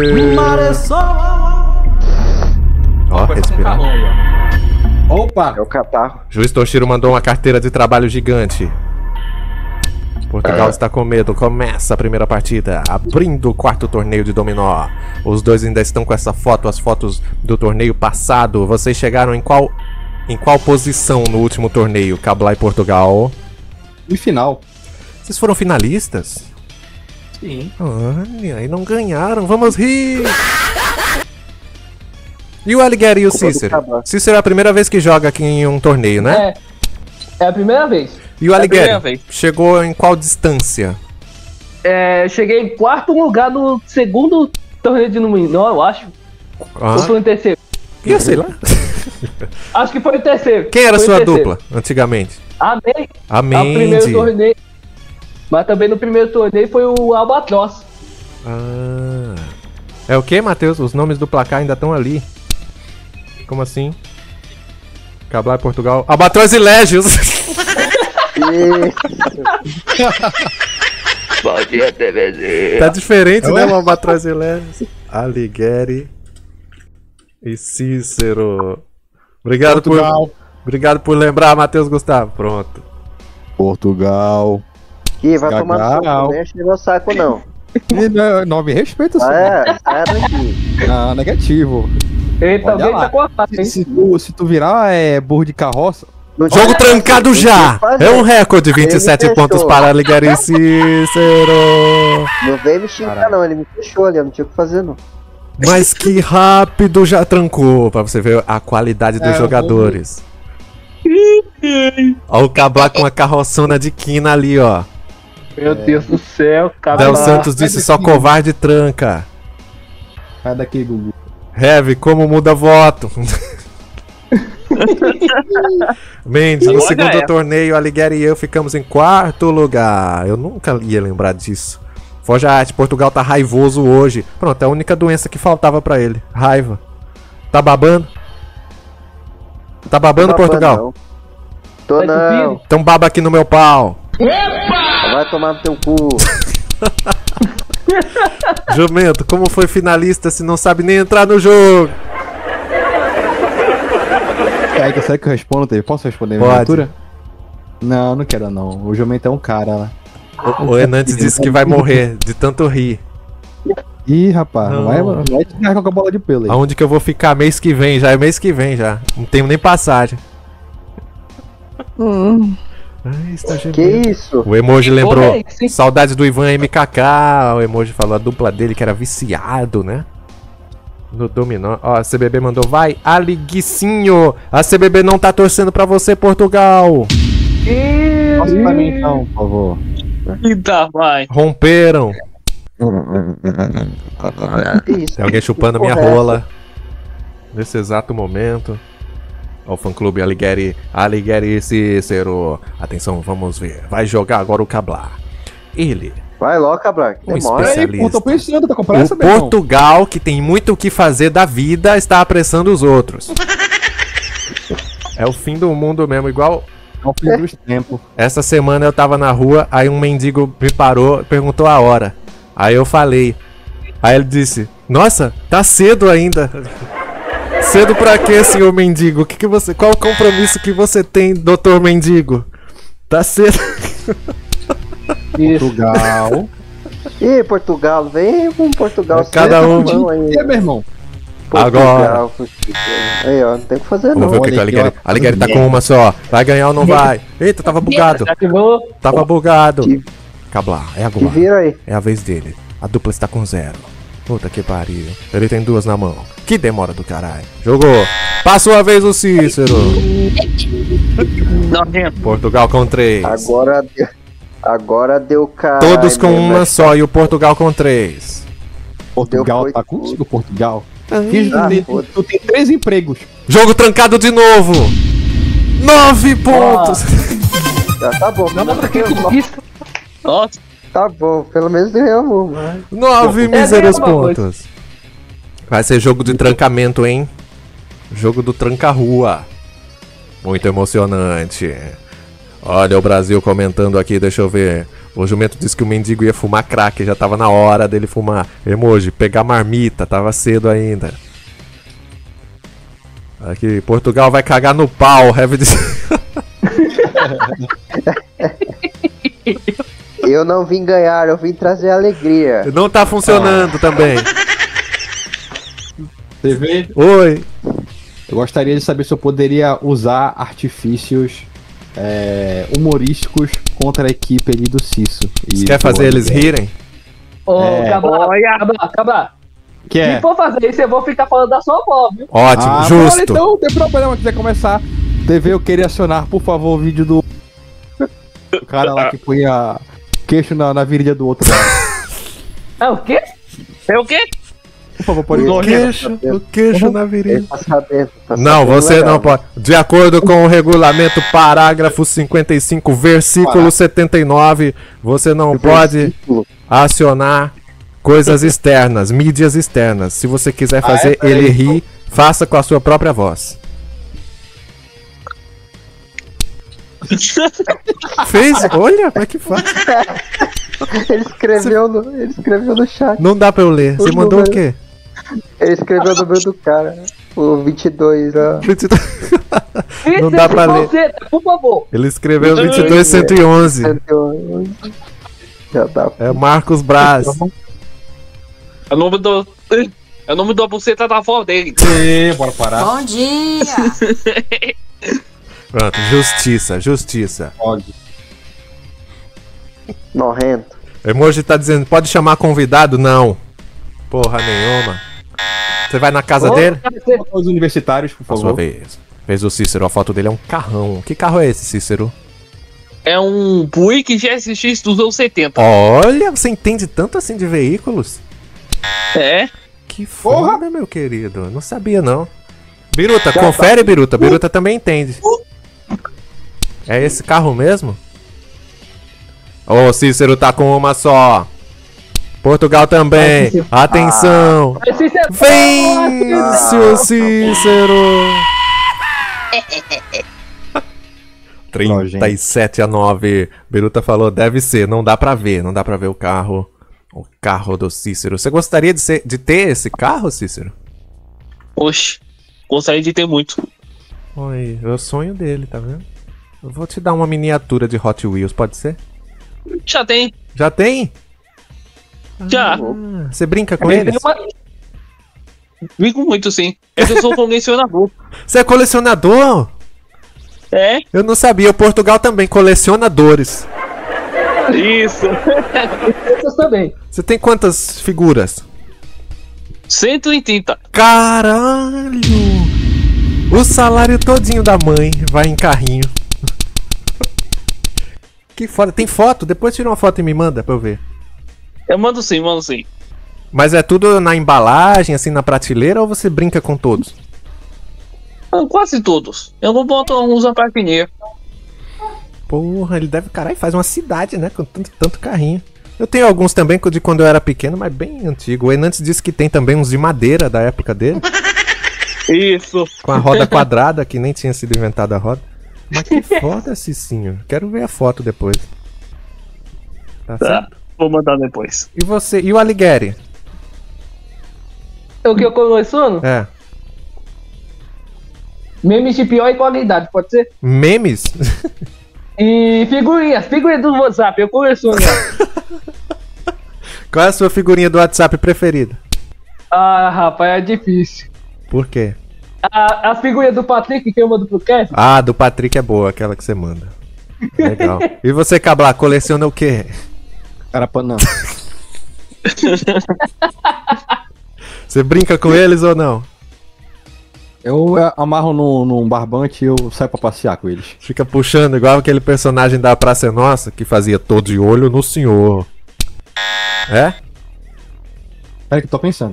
Ó, respira. Opa! É o catarro. Juiz Toshiro mandou uma carteira de trabalho gigante. Portugal está com medo. Começa a primeira partida. Abrindo o quarto torneio de dominó. Os dois ainda estão com essa foto, as fotos do torneio passado. Vocês chegaram em qual em qual posição no último torneio, Cablar e Portugal? E final. Vocês foram finalistas? Sim. Olha, e não ganharam. Vamos rir. E o Alighieri e o Culpa do Cícero? Cablar. Cícero é a primeira vez que joga aqui em um torneio, né? É. É a primeira vez. E o É a Alighieri primeira vez. chegou em qual distância? É, cheguei em quarto lugar no segundo torneio de dominó, eu acho. Ah, Ou foi em terceiro? eu sei lá. Acho que foi em terceiro. Quem era Foi em sua terceiro. dupla antigamente? Amém. A O primeiro Mandy. torneio. Mas também no primeiro torneio foi o Albatross. Ah. É o que, Matheus? Os nomes do placar ainda estão ali. Como assim? Cablar e Portugal. Albatroz e Légios. Bom dia, T V Z. Tá diferente, né, o Albatroz e Légios? Alighieri e Cícero. Obrigado Portugal. por Obrigado por lembrar, Matheus Gustavo. Pronto. Portugal. Ih, vai tomar no Gagal. cu, não enche meu saco não. E não, não me respeita, Ah, senhor. é, sai daqui. Não, negativo. Eita, Olha alguém lá. tá com a faca, hein? Se tu, se tu virar é, burro de carroça, Não Jogo tinha- trancado não tinha já! o que fazer. É um recorde, Ele me vinte e sete fechou. pontos para Alighieri e Cícero. Não veio me xingar não, ele me fechou ali, eu não tinha o que fazer não. Mas que rápido já trancou, pra você ver a qualidade dos É, jogadores. Ó o Cablar com a carroçona de quina ali, ó. Meu Deus do céu, cara. Del Santos disse só covarde tranca. Sai daqui, Gugu. Heavy, como muda voto? Mendes, no Olha segundo essa. torneio, Alighieri e eu ficamos em quarto lugar. Eu nunca ia lembrar disso. Forja Arte, Portugal tá raivoso hoje. Pronto, é a única doença que faltava pra ele. Raiva. Tá babando? Tá babando, Portugal? Não. Tô não. Então baba aqui no meu pau. Vai tomar no teu cu. Jumento, como foi finalista se não sabe nem entrar no jogo? É, que será que eu respondo, Teve? Posso responder a Pode. minha altura? Não, não quero não. O Jumento é um cara lá. O Enantes disse que vai morrer de tanto rir. Ih, rapaz, não Não. vai, não vai te carregar com a bola de pelo aí. Aonde que eu vou ficar mês que vem? Já é mês que vem já. Não tenho nem passagem. Hum. Ai, está Que gemendo. isso? O emoji lembrou. Porra, é isso, hein? Saudades do Ivan M K K. O emoji falou a dupla dele que era viciado, né? No dominó. Ó, a C B B mandou. Vai, Aliguicinho. A C B B não tá torcendo pra você, Portugal. Posso pra mim então, por favor. Eita, vai. Romperam. Que isso? Tem alguém chupando a minha porra é rola. Nesse exato momento. Ó, o fã clube Alighieri. Alighieri Cícero. Atenção, vamos ver. Vai jogar agora o Cablar. Ele. Vai logo, Cabral. Um Demora. especialista. Pô, tô pensando, tá com O pressa, meu irmão? Portugal, que tem muito o que fazer da vida, está apressando os outros. É o fim do mundo mesmo, igual. É o fim dos tempos. Essa semana eu tava na rua, aí um mendigo me parou, perguntou a hora. Aí eu falei. Aí ele disse: Nossa, tá cedo ainda. Cedo pra quê, senhor mendigo? Que que você, qual o compromisso que você tem, doutor mendigo? Tá cedo. Portugal. Ih, Portugal, vem com Portugal. Cada senta um. a mão aí. E aí, meu irmão? Agora. Portugal, aí, ó, não tem o que fazer Vamos não. ver o que, que o Olha aqui, Alighieri. ó. Alighieri tá com uma só. Vai ganhar ou não vai? Eita, tava bugado. Ativou. Tava bugado. Que- Cablar, é Que agora. vira aí. É a vez dele. A dupla está com zero. Puta que pariu. Ele tem duas na mão. Que demora do caralho. Jogou. Passou a vez o Cícero. Nojento. Portugal com três. Agora deu. Agora deu cara. Todos com né, uma mas- só e o Portugal com três. Portugal Deu tá foi contigo, Portugal. Finge que Ah, tu tem- foda-se. tu tem três empregos. Jogo trancado de novo. Nove pontos. Já tá bom. Não, mas que conquista. Nossa. Tá bom, pelo menos ganhamos. Mas... Nove É, míseros ganha alguma coisa. pontos. Vai ser jogo de trancamento, hein? Jogo do tranca-rua. Muito emocionante. Olha o Brasil comentando aqui, deixa eu ver. O Jumento disse que o mendigo ia fumar crack, já tava na hora dele fumar. Emoji, pegar marmita, tava cedo ainda. Aqui, Portugal vai cagar no pau. Heavy de... Eu não vim ganhar, eu vim trazer alegria. Não tá funcionando também. T V, Oi. eu gostaria de saber se eu poderia usar artifícios é, humorísticos contra a equipe ali do Cisso. Você E quer do fazer eles Alighieri. rirem? Ô, É. Cabral, Cabral, Cabral. Que é? Se for fazer isso, eu vou ficar falando da sua avó, viu? Ótimo, Ah, justo. bora, então, não tem problema, quiser começar. T V, eu queria acionar, por favor, o vídeo do o cara lá que punha queixo na, na virilha do outro. É o quê? É o quê? Por favor, pode O queixo, o queixo na virilha. Ele tá sabendo, tá Não, sabendo você legal. não pode. De acordo com o regulamento, parágrafo cinquenta e cinco, versículo setenta e nove, você não pode Versículo. acionar coisas externas, mídias externas. Se você quiser fazer Ah, é? ele rir, faça com a sua própria voz. Fez? Olha, como é que faz? Ele escreveu, no, ele escreveu no chat. Não dá pra eu ler. Você O mandou o número- quê? Ele escreveu o número do cara. O vinte e dois, ó. Não dá pra ler. Você, por favor. Ele escreveu vinte e dois, cento e onze. cento e onze. Já dá. É Marcos Braz. É o nome do. É o nome da buceta da avó dele. Sim, bora parar. Bom dia! Pronto, justiça, justiça. Pode. Norrento. Emoji tá dizendo, pode chamar convidado? Não. Porra nenhuma. Você vai na casa Ô, dele? você- Os universitários, por A sua favor. vez. Fez o Cícero, a foto dele é um carrão. Que carro é esse, Cícero? É um Buick G S X dos anos setenta. Olha, você entende tanto assim de veículos? É. Que foda, meu querido. Não sabia, não. Biruta, Já confere, tá. Biruta. Biruta também entende. É esse carro mesmo? Ô, Cícero tá com uma só. Portugal também. Atenção. Vai, Cícero. Vence o Cícero. trinta e sete a nove. Biruta falou, deve ser. Não dá pra ver. Não dá pra ver o carro. O carro do Cícero. Você gostaria de, ser, de ter esse carro, Cícero? Oxe, gostaria de ter muito. Oi, é o sonho dele, tá vendo? Eu vou te dar uma miniatura de Hot Wheels, pode ser? Já tem. Já tem? Já. Ah, você brinca com Eu eles? tenho uma- Brinco muito, sim. É que eu sou colecionador. Você é colecionador? É? Eu não sabia, o Portugal também coleciona dores. Isso. Essas também. Você tem quantas figuras? cento e oitenta. Caralho! O salário todinho da mãe vai em carrinho. Que foda. Tem foto? Depois tira uma foto e me manda pra eu ver. Eu mando sim, mando sim. Mas é tudo na embalagem, assim, na prateleira, ou você brinca com todos? Ah, quase todos. Eu não boto alguns na parquinha. Porra, ele deve... Caralho, faz uma cidade, né? Com tanto, tanto carrinho. Eu tenho alguns também de quando eu era pequeno, mas bem antigo. O Enantes disse que tem também uns de madeira da época dele. Isso. Com a roda quadrada, que nem tinha sido inventada a roda. Mas que foda, Cicinho. Quero ver a foto depois. Tá Tá, certo? vou mandar depois. E você? E o Alighieri? O que eu coleciono? É. Memes de pior qualidade, pode ser? Memes? E figurinhas, figurinhas do WhatsApp, eu coleciono. Qual é a sua figurinha do WhatsApp preferida? Ah, rapaz, é difícil. Por quê? A, as figurinhas do Patrick que eu mando pro Kevin. Ah, do Patrick é boa, aquela que você manda. Legal. E você, Cablar, coleciona o quê? Carapanã. Você brinca com eles ou não? Eu é, amarro num, num barbante e eu saio pra passear com eles. Fica puxando igual aquele personagem da Praça é Nossa que fazia todo de olho no senhor. É? É que eu tô pensando.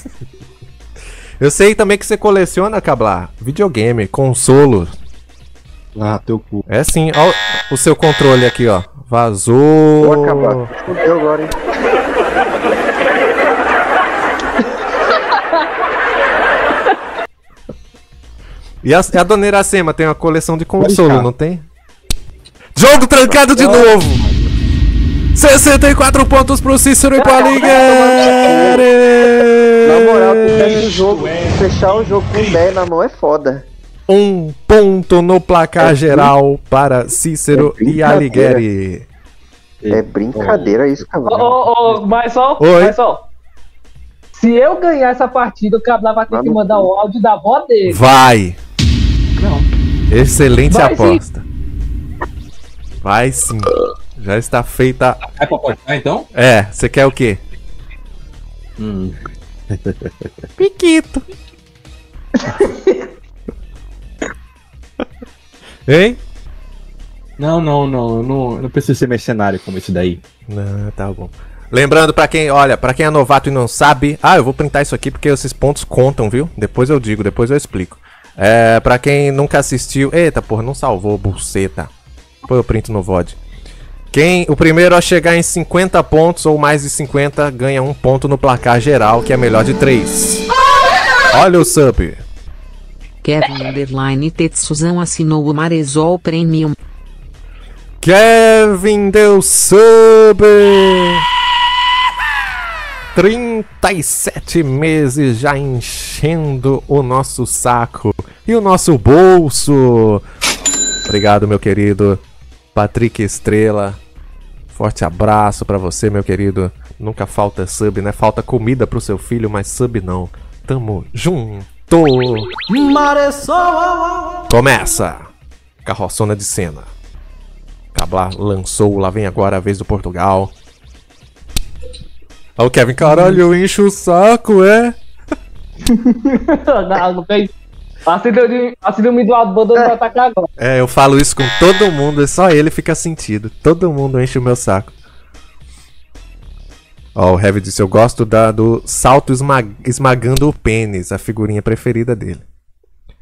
Eu sei também que você coleciona, Cablar, videogame, consolo. Ah, teu cu. É sim, ó o seu controle aqui, ó. Vazou. Vou acabar. Fudeu agora, hein? E a, a dona Iracema tem uma coleção de consolo, Vai, não tem? Jogo trancado de novo! sessenta e quatro pontos pro Cícero e pro Alighieri! Na moral, fechar o jogo, fechar o jogo com dez na mão é foda. Um ponto no placar geral para Cícero É e Alighieri. É brincadeira isso, Ô, cara. ô, ô, mas só, Oi. mas só. Se eu ganhar essa partida, o Cabral vai ter que mandar o áudio da avó dele. Vai! Excelente Vai, aposta. Vai sim. Já está feita. É pra apostar então? É, você quer o quê? Hum. Piquito. Hein? Não, não, não. Eu não, eu não preciso ser mercenário como esse daí. Não, tá bom. Lembrando pra quem, olha, pra quem é novato e não sabe, ah, eu vou printar isso aqui porque esses pontos contam, viu? Depois eu digo, depois eu explico. É, pra quem nunca assistiu, eita, porra, não salvou, buceta. Depois eu printo no V O D. Quem, o primeiro a chegar em cinquenta pontos ou mais de cinquenta ganha um ponto no placar geral, que é melhor de três. Olha o sub. Kevin Underline Tetsuzão assinou o Maresol Premium. Kevin deu sub. trinta e sete meses já enchendo o nosso saco e o nosso bolso. Obrigado, meu querido Patrick Estrela. Forte abraço pra você, meu querido. Nunca falta sub, né? Falta comida pro seu filho, mas sub não. Tamo junto. Maresol. Começa. Carroçona de cena. Cablar lançou, lá vem agora a vez do Portugal. Ó, o Kevin, caralho, eu encho o saco, é? não, não tem. A síndrome, a síndrome do abandono vai atacar agora. É, eu falo isso com todo mundo, só ele fica sentido. Todo mundo enche o meu saco. Ó, o Heavy disse, eu gosto da, do salto esma- esmagando o pênis, a figurinha preferida dele.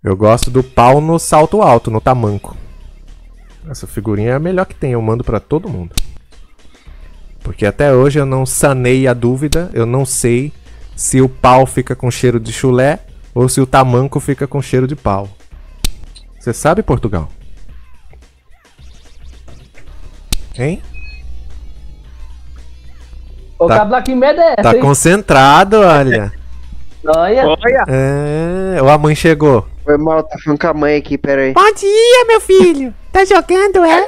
Eu gosto do pau no salto alto, no tamanco. Essa figurinha é a melhor que tem, eu mando pra todo mundo. Porque até hoje eu não sanei a dúvida, eu não sei se o pau fica com cheiro de chulé ou se o tamanco fica com cheiro de pau. Você sabe, Portugal? Hein? Ô, Tá- cabla, que merda é essa, Tá hein? concentrado, olha. Olha. É, ou a mãe chegou. Foi mal, tá falando com a mãe aqui, pera aí. Bom dia, meu filho. Tá jogando, é?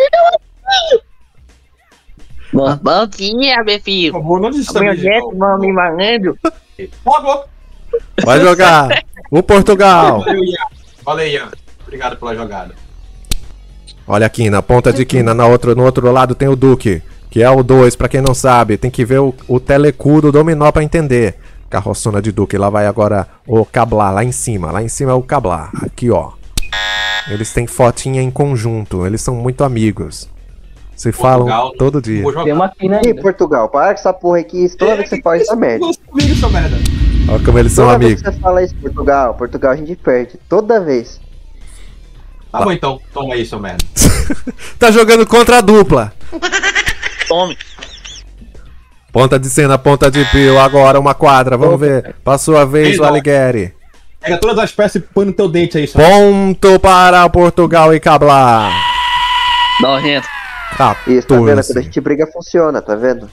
Bom, bom dia, meu filho. Por favor, não Meu desestabilize. neto, vão me mandando. Logo. Vai jogar. O Portugal. Valeu, Ian. Valeu, Ian. Obrigado pela jogada. Olha aqui, na ponta de quina, na outra, no outro lado tem o Duque, que é o dois, pra quem não sabe. Tem que ver o, o telecu do dominó pra entender. Carroçona de Duque, lá vai agora o Cablar, lá em cima. Lá em cima é o Cablar, aqui ó. Eles têm fotinha em conjunto, eles são muito amigos. Se falam Portugal, todo dia. Tem uma quina Ih, ainda. Portugal, para com essa porra aqui, toda vez que você fala isso é merda. Comigo, seu merda. Olha como eles são Toda amigos. vez que você fala isso, Portugal, Portugal a gente perde. Toda vez. Tá bom então, toma aí, seu merda. Tá jogando contra a dupla. Tome. Ponta de cena, ponta de pio, agora uma quadra, vamos ver. Passou a vez Ei, o não. Alighieri. Pega todas as peças e põe no teu dente aí, seu Ponto para Portugal e Cablar. Nojento. Isso, tá vendo? quatorze. Quando a gente briga, funciona, tá vendo?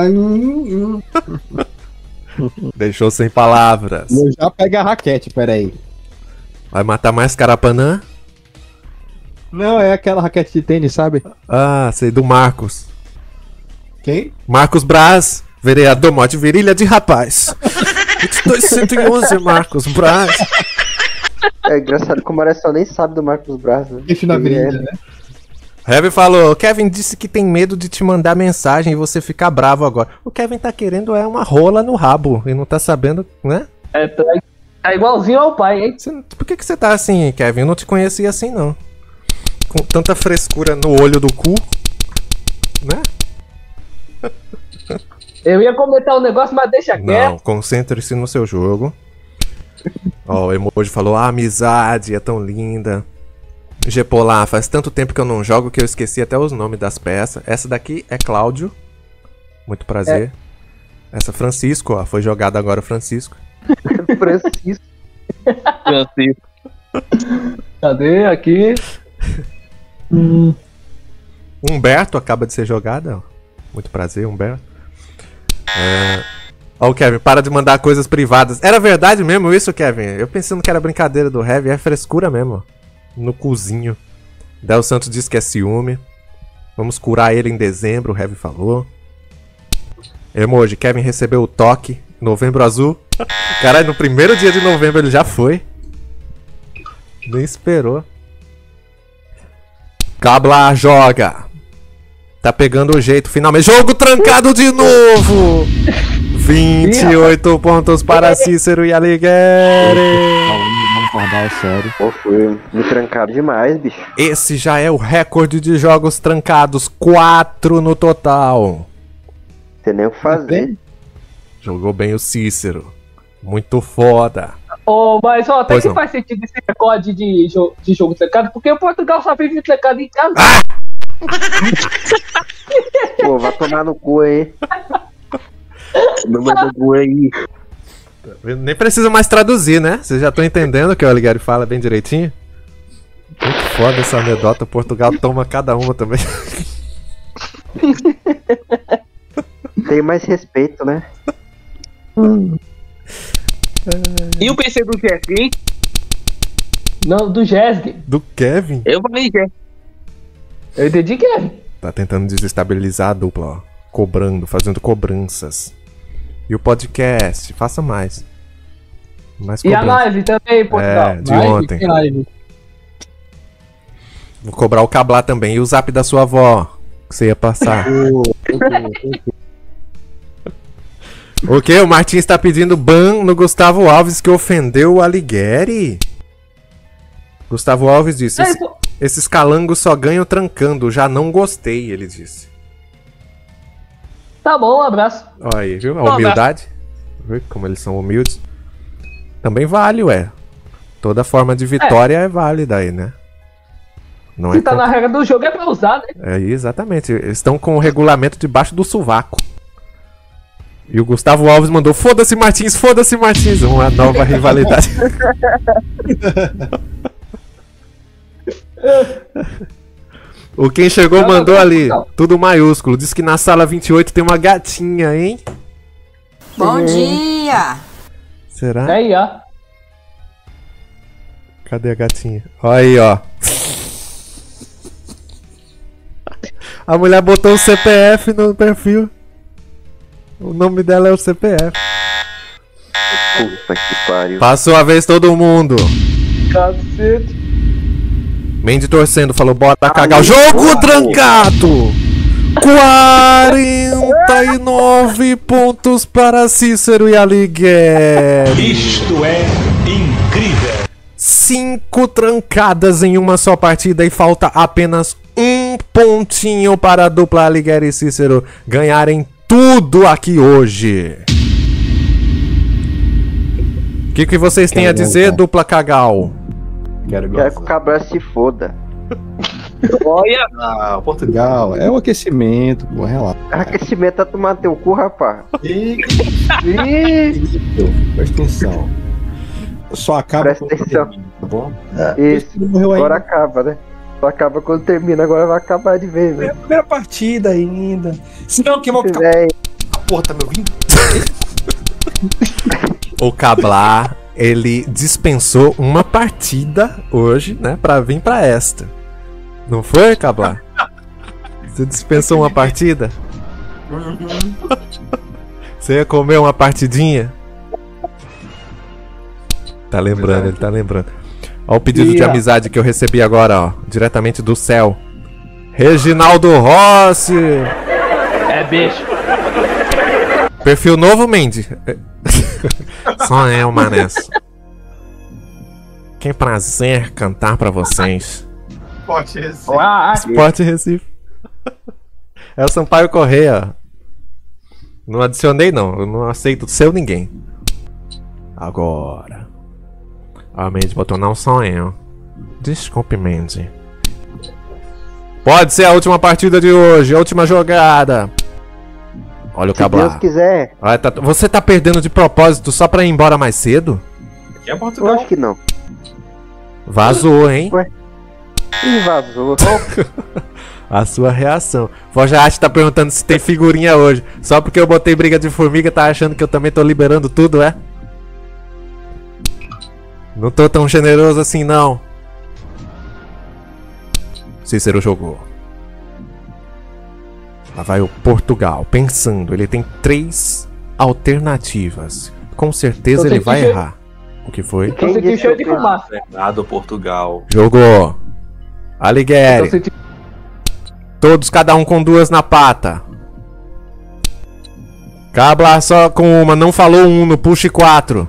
Deixou sem palavras. Eu já pego a raquete, peraí. Vai matar mais Carapanã? Não, é aquela raquete de tênis, sabe? Ah, sei, do Marcos. Quem? Marcos Braz, vereador Mote Virilha de Rapaz. vinte e dois cento e onze, Marcos Braz. É engraçado que o Maressol nem sabe do Marcos Braz, né? Isso na Ele é- avenida, né? Heavy falou, Kevin disse que tem medo de te mandar mensagem e você ficar bravo agora. O Kevin tá querendo é uma rola no rabo e não tá sabendo, né? É, tá, tá igualzinho ao pai, hein? Você- por que que você tá assim, Kevin? Eu não te conhecia assim, não. Com tanta frescura no olho do cu, né? Eu ia comentar um negócio, mas deixa Não, quieto. concentre-se no seu jogo. Ó, o emoji falou, a amizade é tão linda. Gepolar, faz tanto tempo que eu não jogo que eu esqueci até os nomes das peças. Essa daqui é Cláudio. Muito prazer. Essa Francisco, ó, foi jogada agora Francisco. Francisco. Francisco. Cadê aqui? Hum. Humberto acaba de ser jogada, ó. Muito prazer, Humberto. É... Ó, o Kevin, para de mandar coisas privadas. Era verdade mesmo isso, Kevin? Eu pensando que era brincadeira do Heavy, é frescura mesmo, ó. No cozinho. Del Santos disse que é ciúme. Vamos curar ele em dezembro, o Heavy falou. Emoji, Kevin recebeu o toque. Novembro azul. Caralho, no primeiro dia de novembro ele já foi. Nem esperou. Cablar joga. Tá pegando o jeito, finalmente. Jogo trancado de novo! vinte e oito pontos para Cícero e Alighieri. Vamos acordar, é sério. Pô, foi me trancaram demais, bicho. Esse já é o recorde de jogos trancados. Quatro no total. Tem nem o que fazer. Jogou bem o Cícero. Muito foda. Oh, mas ó, até Pois que não. faz sentido esse recorde de, jo de jogo trancado, porque o Portugal só vive trancado em casa. Pô, vai tomar no cu aí. Não manda cu aí. Nem precisa mais traduzir, né? Vocês já estão entendendo o que o Alighieri fala bem direitinho? Muito foda essa anedota. Portugal toma cada uma também. Tem mais respeito, né? E o P C do Kevin? Não, do Jesg. Do Kevin? Eu falei que é. Eu entendi Kevin. Tá tentando desestabilizar a dupla, ó. Cobrando, fazendo cobranças. E o podcast, faça mais. Mais E a cobrança. live também, Portugal. É, de Live? ontem. Que live? Vou cobrar o Cablar também. E o zap da sua avó, que você ia passar. O que? O Martins está pedindo ban no Gustavo Alves que ofendeu o Alighieri? Gustavo Alves disse: É, "Es- esses calangos só ganham trancando, já não gostei", ele disse. Tá bom, um abraço. Olha aí, viu? A Um humildade. Viu como eles são humildes? Também vale, ué. Toda forma de vitória é, é válida aí, né? Não Se é tá contra... na regra do jogo é pra usar, né? É, exatamente. Eles estão com o regulamento debaixo do sovaco. E o Gustavo Alves mandou: foda-se Martins, foda-se Martins. Uma nova rivalidade. O quem chegou não, mandou não, não, ali, não. Tudo maiúsculo. Diz que na sala vinte e oito tem uma gatinha, hein? Bom dia! Será? Aí, ó. Cadê a gatinha? Olha aí, ó. A mulher botou o C P F no perfil. O nome dela é o C P F. Puta que pariu. Passou a vez todo mundo. Cacete. Mendy torcendo, falou: bora cagar o jogo trancado! quarenta e nove pontos para Cícero e Alighieri. Isto é incrível. Cinco trancadas em uma só partida e falta apenas um pontinho para a dupla Alighieri e Cícero ganharem tudo aqui hoje. O que, que vocês têm a dizer, dupla Cagal? Quero, Quero que o Cabral se foda. Olha! Ah, Portugal, é o aquecimento, pô, relaxa. Aquecimento tá tomando teu cu, rapaz. Presta atenção. Só acaba. Presta atenção. Termina, tá bom? Isso, agora acaba, né? Só acaba quando termina, agora vai acabar de vez, né? É a primeira partida ainda. Senão que eu vou ficar. A porra, tá me ouvindo? O Cablar, ele dispensou uma partida hoje, né? Pra vir pra esta. Não foi, Cablar? Você dispensou uma partida? Você ia comer uma partidinha? Tá lembrando, ele tá lembrando. Olha o pedido de amizade que eu recebi agora, ó. Diretamente do céu. Reginaldo Rossi. É bicho. Perfil novo, Mendy? Só eu, Manesso. Que prazer cantar pra vocês. Esporte Recife. Esporte Recife. É o Sampaio Correia. Não adicionei, não. Eu não aceito seu ninguém. Agora. A Mendy botou não só eu. Desculpe, Mendy. Pode ser a última partida de hoje. A última jogada. Olha o Cablar. Se Deus quiser. Olha, tá, você tá perdendo de propósito só pra ir embora mais cedo? Aqui é Portugal. Eu acho que não. Vazou, hein? Ué? Ih, vazou. A sua reação. Forjat tá perguntando se tem figurinha hoje. Só porque eu botei briga de formiga, tá achando que eu também tô liberando tudo, é? Não tô tão generoso assim, não. Cícero jogou. Lá vai o Portugal, pensando. Ele tem três alternativas. Com certeza ele vai errar. O que foi? Você que cheio de fumaça. Nada, Portugal. Jogou. Alighieri. Todos, cada um com duas na pata. Cabla só com uma, não falou um no push quatro.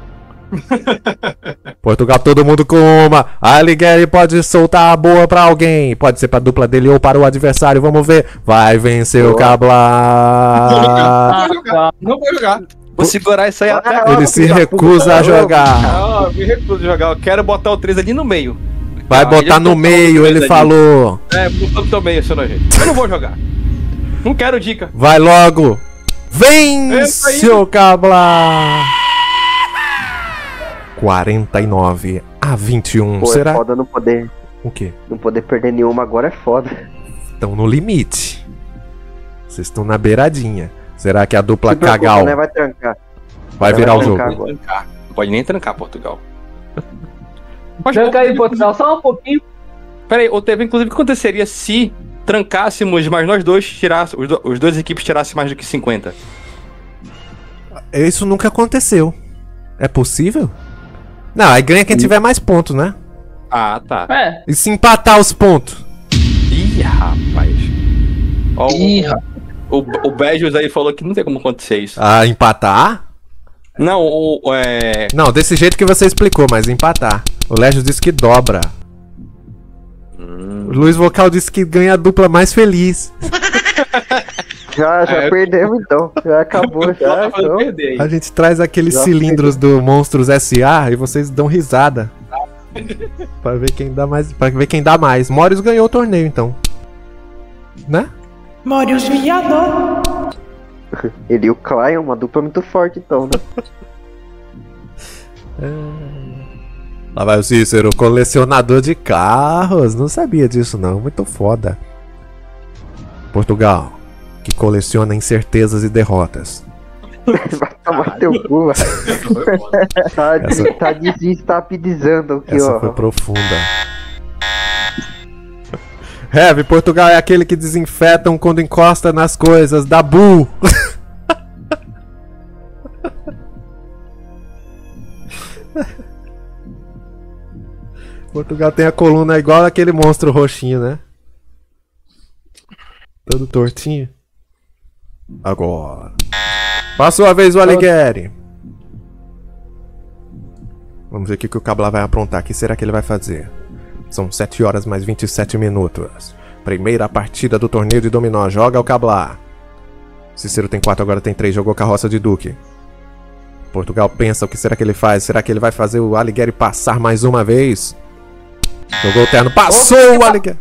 Portugal, todo mundo com uma. Alighieri pode soltar a boa pra alguém. Pode ser pra dupla dele ou para o adversário. Vamos ver. Vai vencer boa. O Cabla. Não vou jogar. Não vou jogar. Vou segurar isso aí até. Ele se recusa a jogar. Não, eu me recuso a jogar. Eu quero botar o três ali no meio. Vai ah, botar no meio, ele ali. Falou. É, botou no meio, seu nojento. Eu não vou jogar. Não quero dica. Vai logo. Vence o Cabla. quarenta e nove a vinte e um. Pô, será? É foda não poder. O quê? Não poder perder nenhuma agora é foda. Estão no limite. Vocês estão na beiradinha. Será que a dupla preocupa, Cagal né? Vai trancar. vai virar o jogo? Não pode nem trancar Portugal. Tranca aí, Portugal, só um pouquinho. Pera aí, teve inclusive o que aconteceria se trancássemos, mas nós dois tirássemos, os, do, os dois equipes tirassem mais do que cinquenta? Isso nunca aconteceu. É possível? Não, aí ganha quem tiver mais pontos, né? Ah, tá. É. E se empatar os pontos? Ih, rapaz. Ó, Ih, o, rapaz. O, o Bejos aí falou que não tem como acontecer isso. Ah, empatar? Não, o, o é... Não, desse jeito que você explicou, mas empatar. O Légio disse que dobra. Hum. O Luiz Vocal disse que ganha a dupla mais feliz. Já, já é, perdemos então. Já acabou, já. Então. A gente traz aqueles já cilindros do Monstros S A e vocês dão risada. Pra ver quem dá mais. Pra ver quem dá mais. Morius ganhou o torneio, então. Né? Morius viador. Ele e o Klein, uma dupla muito forte, então, né? Lá vai o Cícero, colecionador de carros. Não sabia disso, não. Muito foda. Portugal, que coleciona incertezas e derrotas. Vai tomar teu cu, velho. Tá, Essa- tá desestabilizando aqui, Essa ó. foi profunda. Heavy, Portugal é aquele que desinfetam quando encosta nas coisas. Dabu! Portugal tem a coluna igual aquele monstro roxinho, né? Todo tortinho. Agora. Passou a vez o Alighieri. Vamos ver o que, que o Cabla vai aprontar. O que será que ele vai fazer? São sete horas mais vinte e sete minutos. Primeira partida do torneio de dominó. Joga o Cabla. Cícero tem quatro, agora tem três. Jogou carroça de Duque. Portugal pensa o que será que ele faz. Será que ele vai fazer o Alighieri passar mais uma vez? Jogou o terno. Passou o Alighieri.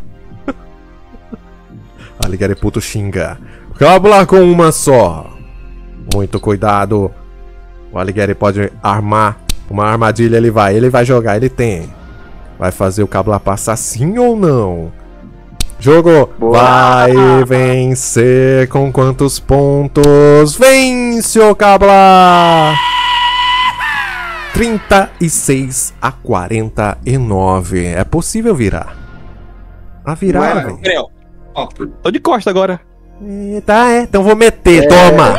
Alighieri puto xinga. Cabla com uma só. Muito cuidado. O Alighieri pode armar uma armadilha. Ele vai. Ele vai jogar. Ele tem. Vai fazer o Cabla passar sim ou não? Jogou. Vai vencer com quantos pontos? Vence o Cabla! trinta e seis a quarenta e nove. É possível virar. A virar, velho. Gabriel, ó, tô de costa agora. É, tá, é. Então vou meter. Toma!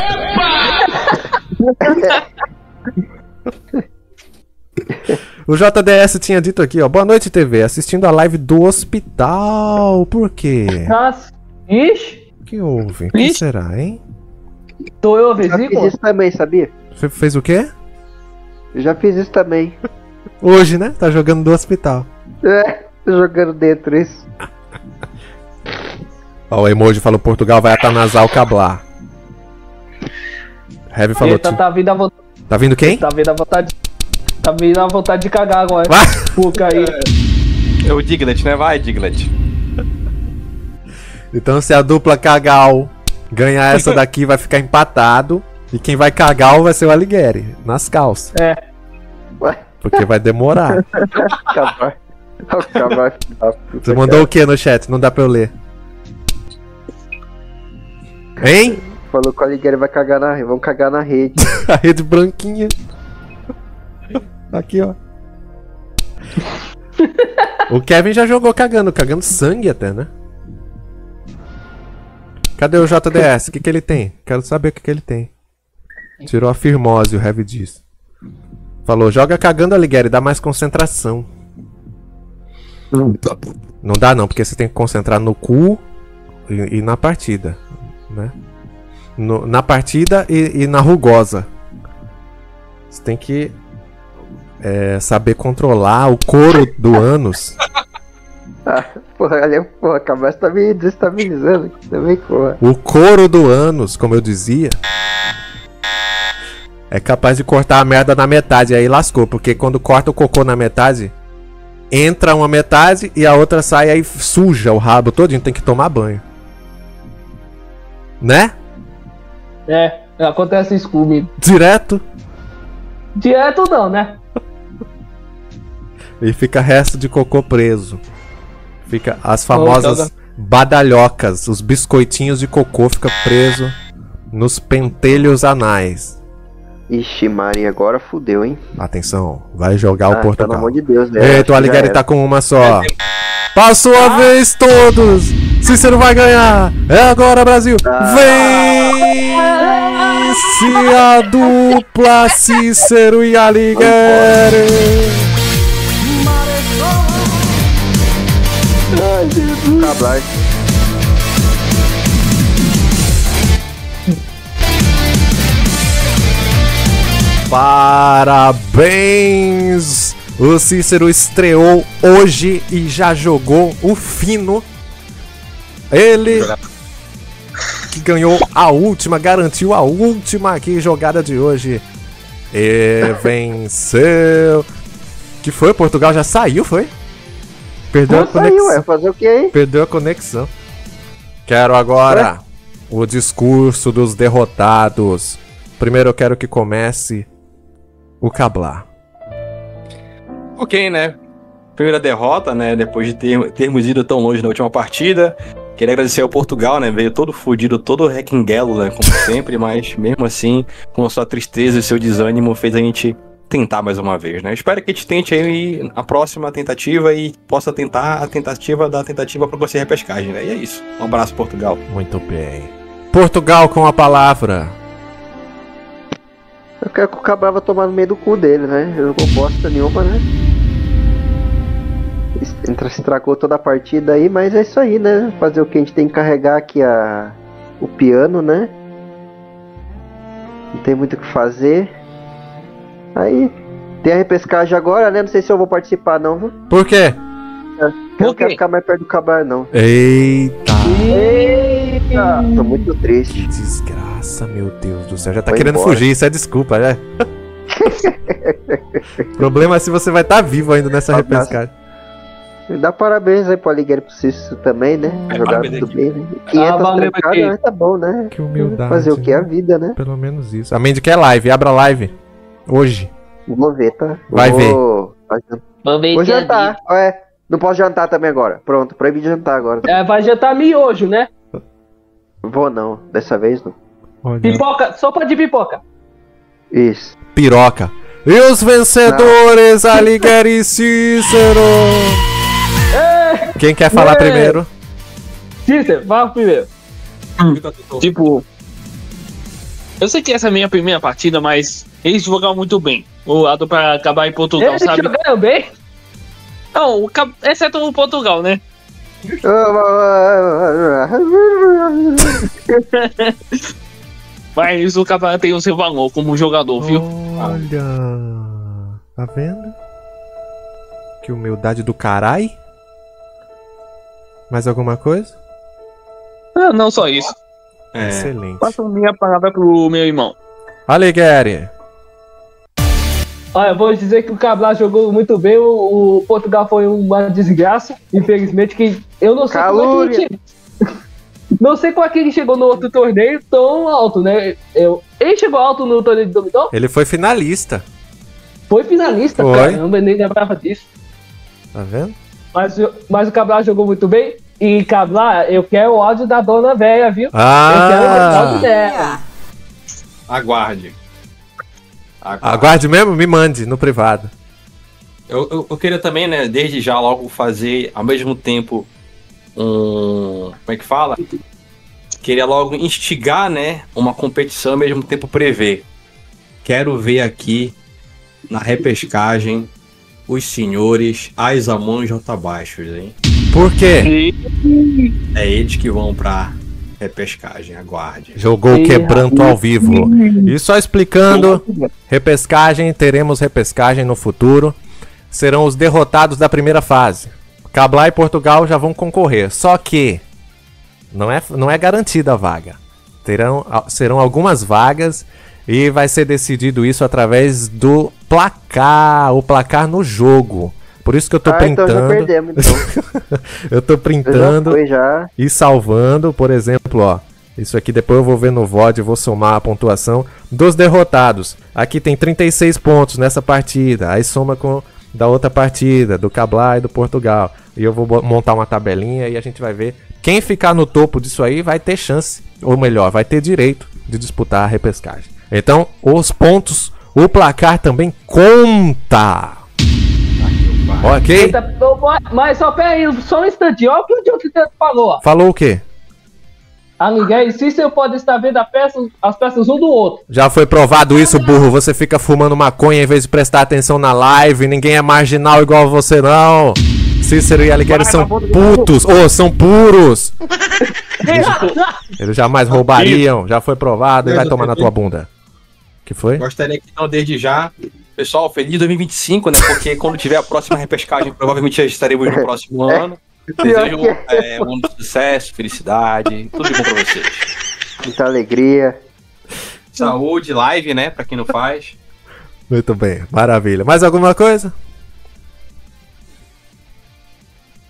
O J D S tinha dito aqui, ó. Boa noite, T V. Assistindo a live do hospital. Por quê? Nossa, ixi. O que houve? O que será, hein? Tô eu a Eu já fiz vesícula? isso também, sabia? Você fez o quê? Eu já fiz isso também. Hoje, né? Tá jogando do hospital. É, tô jogando dentro isso. Ó, o emoji falou: Portugal vai atanasar o Cablar. Heavy falou: Eita, tá vindo a vontade. Tá vindo quem? Tá vindo a vontade. Tá vindo a vontade de cagar agora. Puca aí. É o Diglett, né? Vai, Diglett. Então, se a dupla Cagal ganhar essa daqui, vai ficar empatado. E quem vai cagar vai ser o Alighieri, nas calças. É. Porque vai demorar. Acabar. Acabar. Você mandou o que no chat? Não dá pra eu ler. Hein? Falou que o Alighieri vai cagar na rede. Vamos cagar na rede. A rede branquinha. Aqui, ó. O Kevin já jogou cagando, cagando sangue até, né? Cadê o J D S? O que, que ele tem? Quero saber o que, que ele tem. Tirou a firmose, o Heavy diz. Falou, joga cagando, Alighieri, dá mais concentração. Não dá não, porque você tem que concentrar no cu e, e na partida, né? No, na partida e, e na rugosa. Você tem que é, saber controlar o couro do ânus. Ah, porra, olha, porra, a cabeça tá me desestabilizando aqui também, porra. O couro do ânus, como eu dizia, é capaz de cortar a merda na metade. Aí lascou, porque quando corta o cocô na metade, entra uma metade e a outra sai, aí suja o rabo todinho, tem que tomar banho. Né? É, acontece isso comigo. Direto. Direto não, né? E fica resto de cocô preso. Fica as famosas Então, badalhocas, os biscoitinhos de cocô fica preso nos pentelhos anais. Ixi, Maria, agora fudeu, hein? Atenção, vai jogar o Ah, Portugal. pelo amor de Deus, né? Eita, o Alighieri Já tá era. com uma só. Passou a vez todos! Cícero vai ganhar! É agora, Brasil! Vence a dupla Cícero e Alighieri! Ai, Jesus. Cablar. Parabéns! O Cícero estreou hoje e já jogou o fino. Ele que ganhou a última, garantiu a última aqui jogada de hoje. E venceu. Que foi? Portugal já saiu, foi? Perdeu Não a conexão. saiu, é fazer o que aí? Perdeu a conexão. Quero agora o discurso dos derrotados. Primeiro eu quero que comece o Cablar. Ok, né? Primeira derrota, né? Depois de ter, termos ido tão longe na última partida. Queria agradecer ao Portugal, né? Veio todo fudido, todo requinguelo, né? Como sempre, mas mesmo assim, com a sua tristeza e seu desânimo, fez a gente tentar mais uma vez, né? Espero que a gente tente aí a próxima tentativa e possa tentar a tentativa da tentativa para você repescagem, né? E é isso. Um abraço, Portugal. Muito bem. Portugal com a palavra. Eu quero que o Cabral vá tomar no meio do cu dele, né? Eu não bosta nenhuma, né? Entra, se estragou toda a partida aí, mas é isso aí, né? Fazer o que a gente tem que carregar aqui a... o piano, né? Não tem muito o que fazer. Aí, tem a repescagem agora, né? Não sei se eu vou participar, não, viu? Por quê? Eu não quero ficar mais perto do Cabral, não. Eita! Eita! Tô muito triste. Que desgraça, meu Deus do céu. Já tá Foi querendo embora. fugir, isso é desculpa, né? O problema é se você vai estar vivo ainda nessa repescagem. Dá parabéns aí pro Alighieri pro Cícero também, né? É, Jogaram parabéns tudo aqui. bem, né? quinhentas valeu, trancadas, aqui. mas tá bom, né? Que humildade. Fazer o que? A vida, né? Pelo menos isso. A Mandy quer live, abra a live. Hoje. Vou ver, tá? Vai Vou... Vou ver Vou que é jantar. É, não posso jantar também agora. Pronto, proibido de jantar agora. É, vai jantar miojo, né? Vou não, dessa vez não. Pipoca, sopa de pipoca. Isso. Piroca. E os vencedores, Alighieri e Cícero. Quem quer falar É. primeiro? Cícero, fala primeiro. Tipo, eu sei que essa é a minha primeira partida, mas eles jogaram muito bem. O lado pra acabar em Portugal, Eles sabe? jogaram bem? Não, o Cab- exceto o Portugal, né? Mas o Cabral tem o seu valor como jogador, viu? Olha. Tá vendo? Que humildade do carai. Mais alguma coisa? Ah, não só isso. É. Excelente. Passo minha palavra pro meu irmão. Alighieri. Olha, eu vou dizer que o Cabral jogou muito bem, o, o Portugal foi uma desgraça, infelizmente, que eu não sei como é que ele chegou. Não sei como é que ele chegou no outro torneio tão alto, né? Eu, ele chegou alto no torneio de dominó? Ele foi finalista. Foi finalista, Foi. caramba, eu nem lembrava disso. Tá vendo? Mas, mas o Cabral jogou muito bem. E, Cabral, eu quero o áudio da dona velha, viu? Ah. Eu quero o áudio dela. Aguarde. Aguarde mesmo? Me mande no privado. Eu, eu, eu queria também, né, desde já logo fazer ao mesmo tempo um. Como é que fala? Queria logo instigar, né, uma competição ao mesmo tempo prever. Quero ver aqui na repescagem os senhores Aisamon e J Baixos, hein? Por quê? É eles que vão pra repescagem, aguarde. Jogou quebranto ao vivo. E só explicando, repescagem, teremos repescagem no futuro. Serão os derrotados da primeira fase. Cablar e Portugal já vão concorrer. Só que não é, não é garantida a vaga. Terão, serão algumas vagas e vai ser decidido isso através do placar. O placar no jogo. Por isso que eu tô Ah, printando. então já perdemos, então. Eu tô printando Já foi, já. e salvando, por exemplo, ó. Isso aqui depois eu vou ver no V O D e vou somar a pontuação dos derrotados. Aqui tem trinta e seis pontos nessa partida. Aí soma com da outra partida, do Cablar e do Portugal. E eu vou bo- montar uma tabelinha e a gente vai ver. Quem ficar no topo disso aí vai ter chance, ou melhor, vai ter direito de disputar a repescagem. Então, os pontos, o placar também conta. Ok? Eita, ô, mas só pera aí, só um instantinho. Olha o que o Jonathan falou, ó. Falou o quê? Alighieri e Cícero podem estar vendo a peça, as peças um do outro. Já foi provado isso, burro. Você fica fumando maconha em vez de prestar atenção na live. Ninguém é marginal igual você, não. Cícero e Alighieri são putos. Ô, oh, são puros. Eles jamais roubariam. Já foi provado e vai tomar na tua bunda. Que foi? Gostaria que, então, desde já, pessoal, feliz dois mil e vinte e cinco, né? Porque quando tiver a próxima repescagem, provavelmente já estaremos no próximo ano. Desejo é, um ano de sucesso, felicidade, tudo de bom pra vocês. Muita alegria. Saúde, live, né? Pra quem não faz. Muito bem, maravilha. Mais alguma coisa?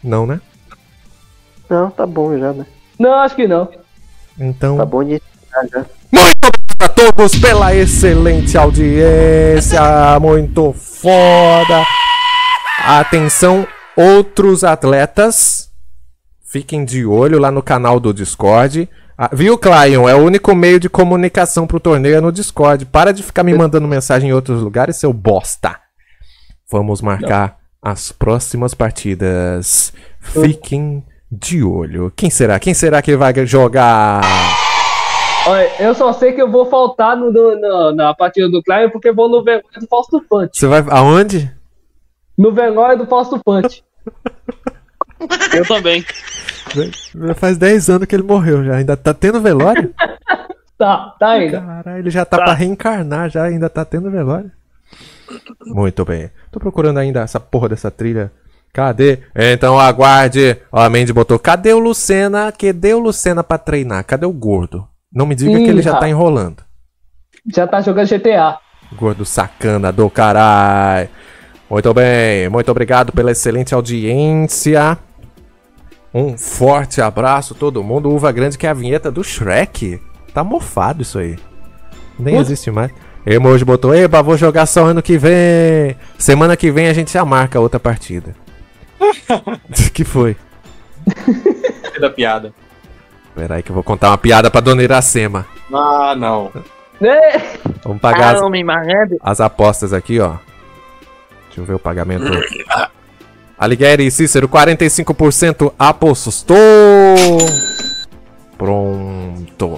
Não, né? Não, tá bom já, né? Não, acho que não. Então... Tá bom de ensinar já. Muito obrigado a todos pela excelente audiência. Muito foda. Atenção, outros atletas. Fiquem de olho lá no canal do Discord. Ah, viu, Claion? É o único meio de comunicação pro torneio é no Discord. Para de ficar me mandando mensagem em outros lugares, seu bosta. Vamos marcar Não. as próximas partidas. Fiquem de olho. Quem será? Quem será que vai jogar? Olha, eu só sei que eu vou faltar no, no, no, na partida do Claion porque eu vou no velório do Fausto Fante. Você vai aonde? No velório do Fausto Fante. Eu também. Já faz dez anos que ele morreu já. Ainda tá tendo velório? Tá, tá ainda. Caralho, ele já tá, tá pra reencarnar, já ainda tá tendo velório. Muito bem. Tô procurando ainda essa porra dessa trilha. Cadê? Então aguarde. Ó, a Mandy botou. Cadê o Lucena? Cadê o Lucena pra treinar? Cadê o gordo? Não me diga Ih, que ele já tá enrolando. Já tá jogando G T A. Gordo sacana do caralho. Muito bem. Muito obrigado pela excelente audiência. Um forte abraço todo mundo. Uva Grande, que é a vinheta do Shrek. Tá mofado isso aí. Nem Putz. existe mais. Emoji botou, eba, vou jogar só ano que vem. Semana que vem a gente já marca outra partida. Que foi? Da piada. Pera aí que eu vou contar uma piada pra Dona Iracema. Ah, não. Vamos pagar ah, as, as apostas aqui, ó. Deixa eu ver o pagamento. Alighieri e Cícero, quarenta e cinco por cento apostou. Pronto.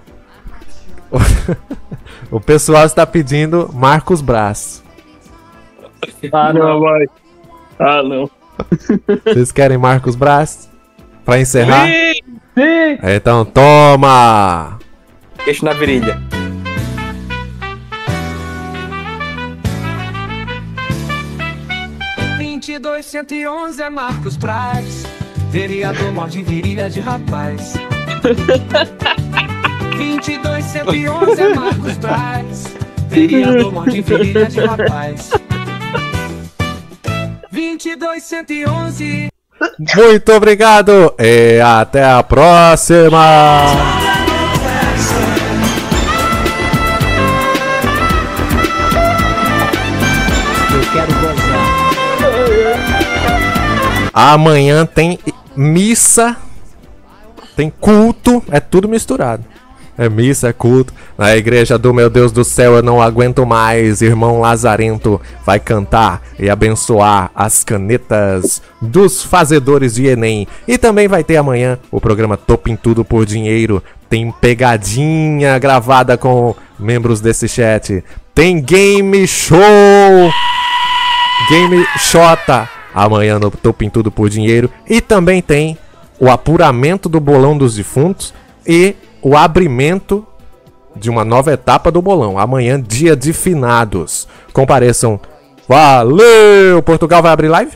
O pessoal está pedindo Marcos Braz. Ah, não, vai. Ah, não. Vocês querem Marcos Braz? Pra encerrar? Sim, sim. Então toma! Queixo na virilha. vinte e dois, cento e onze é Marcos Braz, vereador morde virilha de rapaz. vinte e dois, cento e onze é Marcos Braz, vereador morde virilha de rapaz. vinte e dois, cento e onze. Muito obrigado e até a próxima! Eu quero gozar. Amanhã tem missa, tem culto, é tudo misturado. É missa, é culto. Na igreja do meu Deus do céu, eu não aguento mais. Irmão Lazarento vai cantar e abençoar as canetas dos fazedores de Enem. E também vai ter amanhã o programa Top em Tudo por Dinheiro. Tem pegadinha gravada com membros desse chat. Tem game show. Game Xota. Amanhã no Top em Tudo por Dinheiro. E também tem o apuramento do bolão dos defuntos e o abrimento de uma nova etapa do bolão. Amanhã, dia de finados. Compareçam. Valeu! Portugal vai abrir live?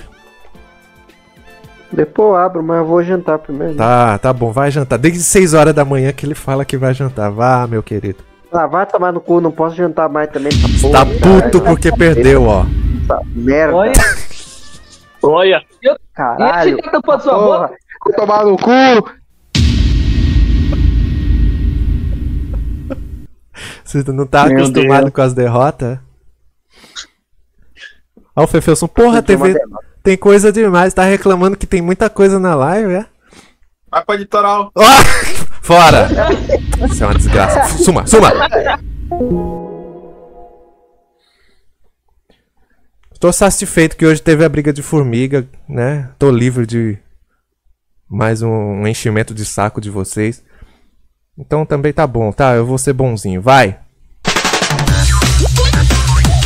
Depois eu abro, mas eu vou jantar primeiro. Tá, tá bom, vai jantar. Desde seis horas da manhã que ele fala que vai jantar. Vá, meu querido. Ah, vai tomar no cu, não posso jantar mais também. Tá, tá puto porque tá perdeu, ó. Tá merda. Olha. Olha. Caralho. E a tampa de sua boca? Vou tomar no cu. Você não tá Meu acostumado Deus. com as derrotas? Ó, o Fefelson, porra, T V tem coisa demais. Tá reclamando que tem muita coisa na live, é? Vai pra litoral. Oh! Fora! Isso é uma desgraça. Suma, suma! Tô satisfeito que hoje teve a briga de formiga, né? Tô livre de mais um, um enchimento de saco de vocês. Então também tá bom, tá? Eu vou ser bonzinho. Vai!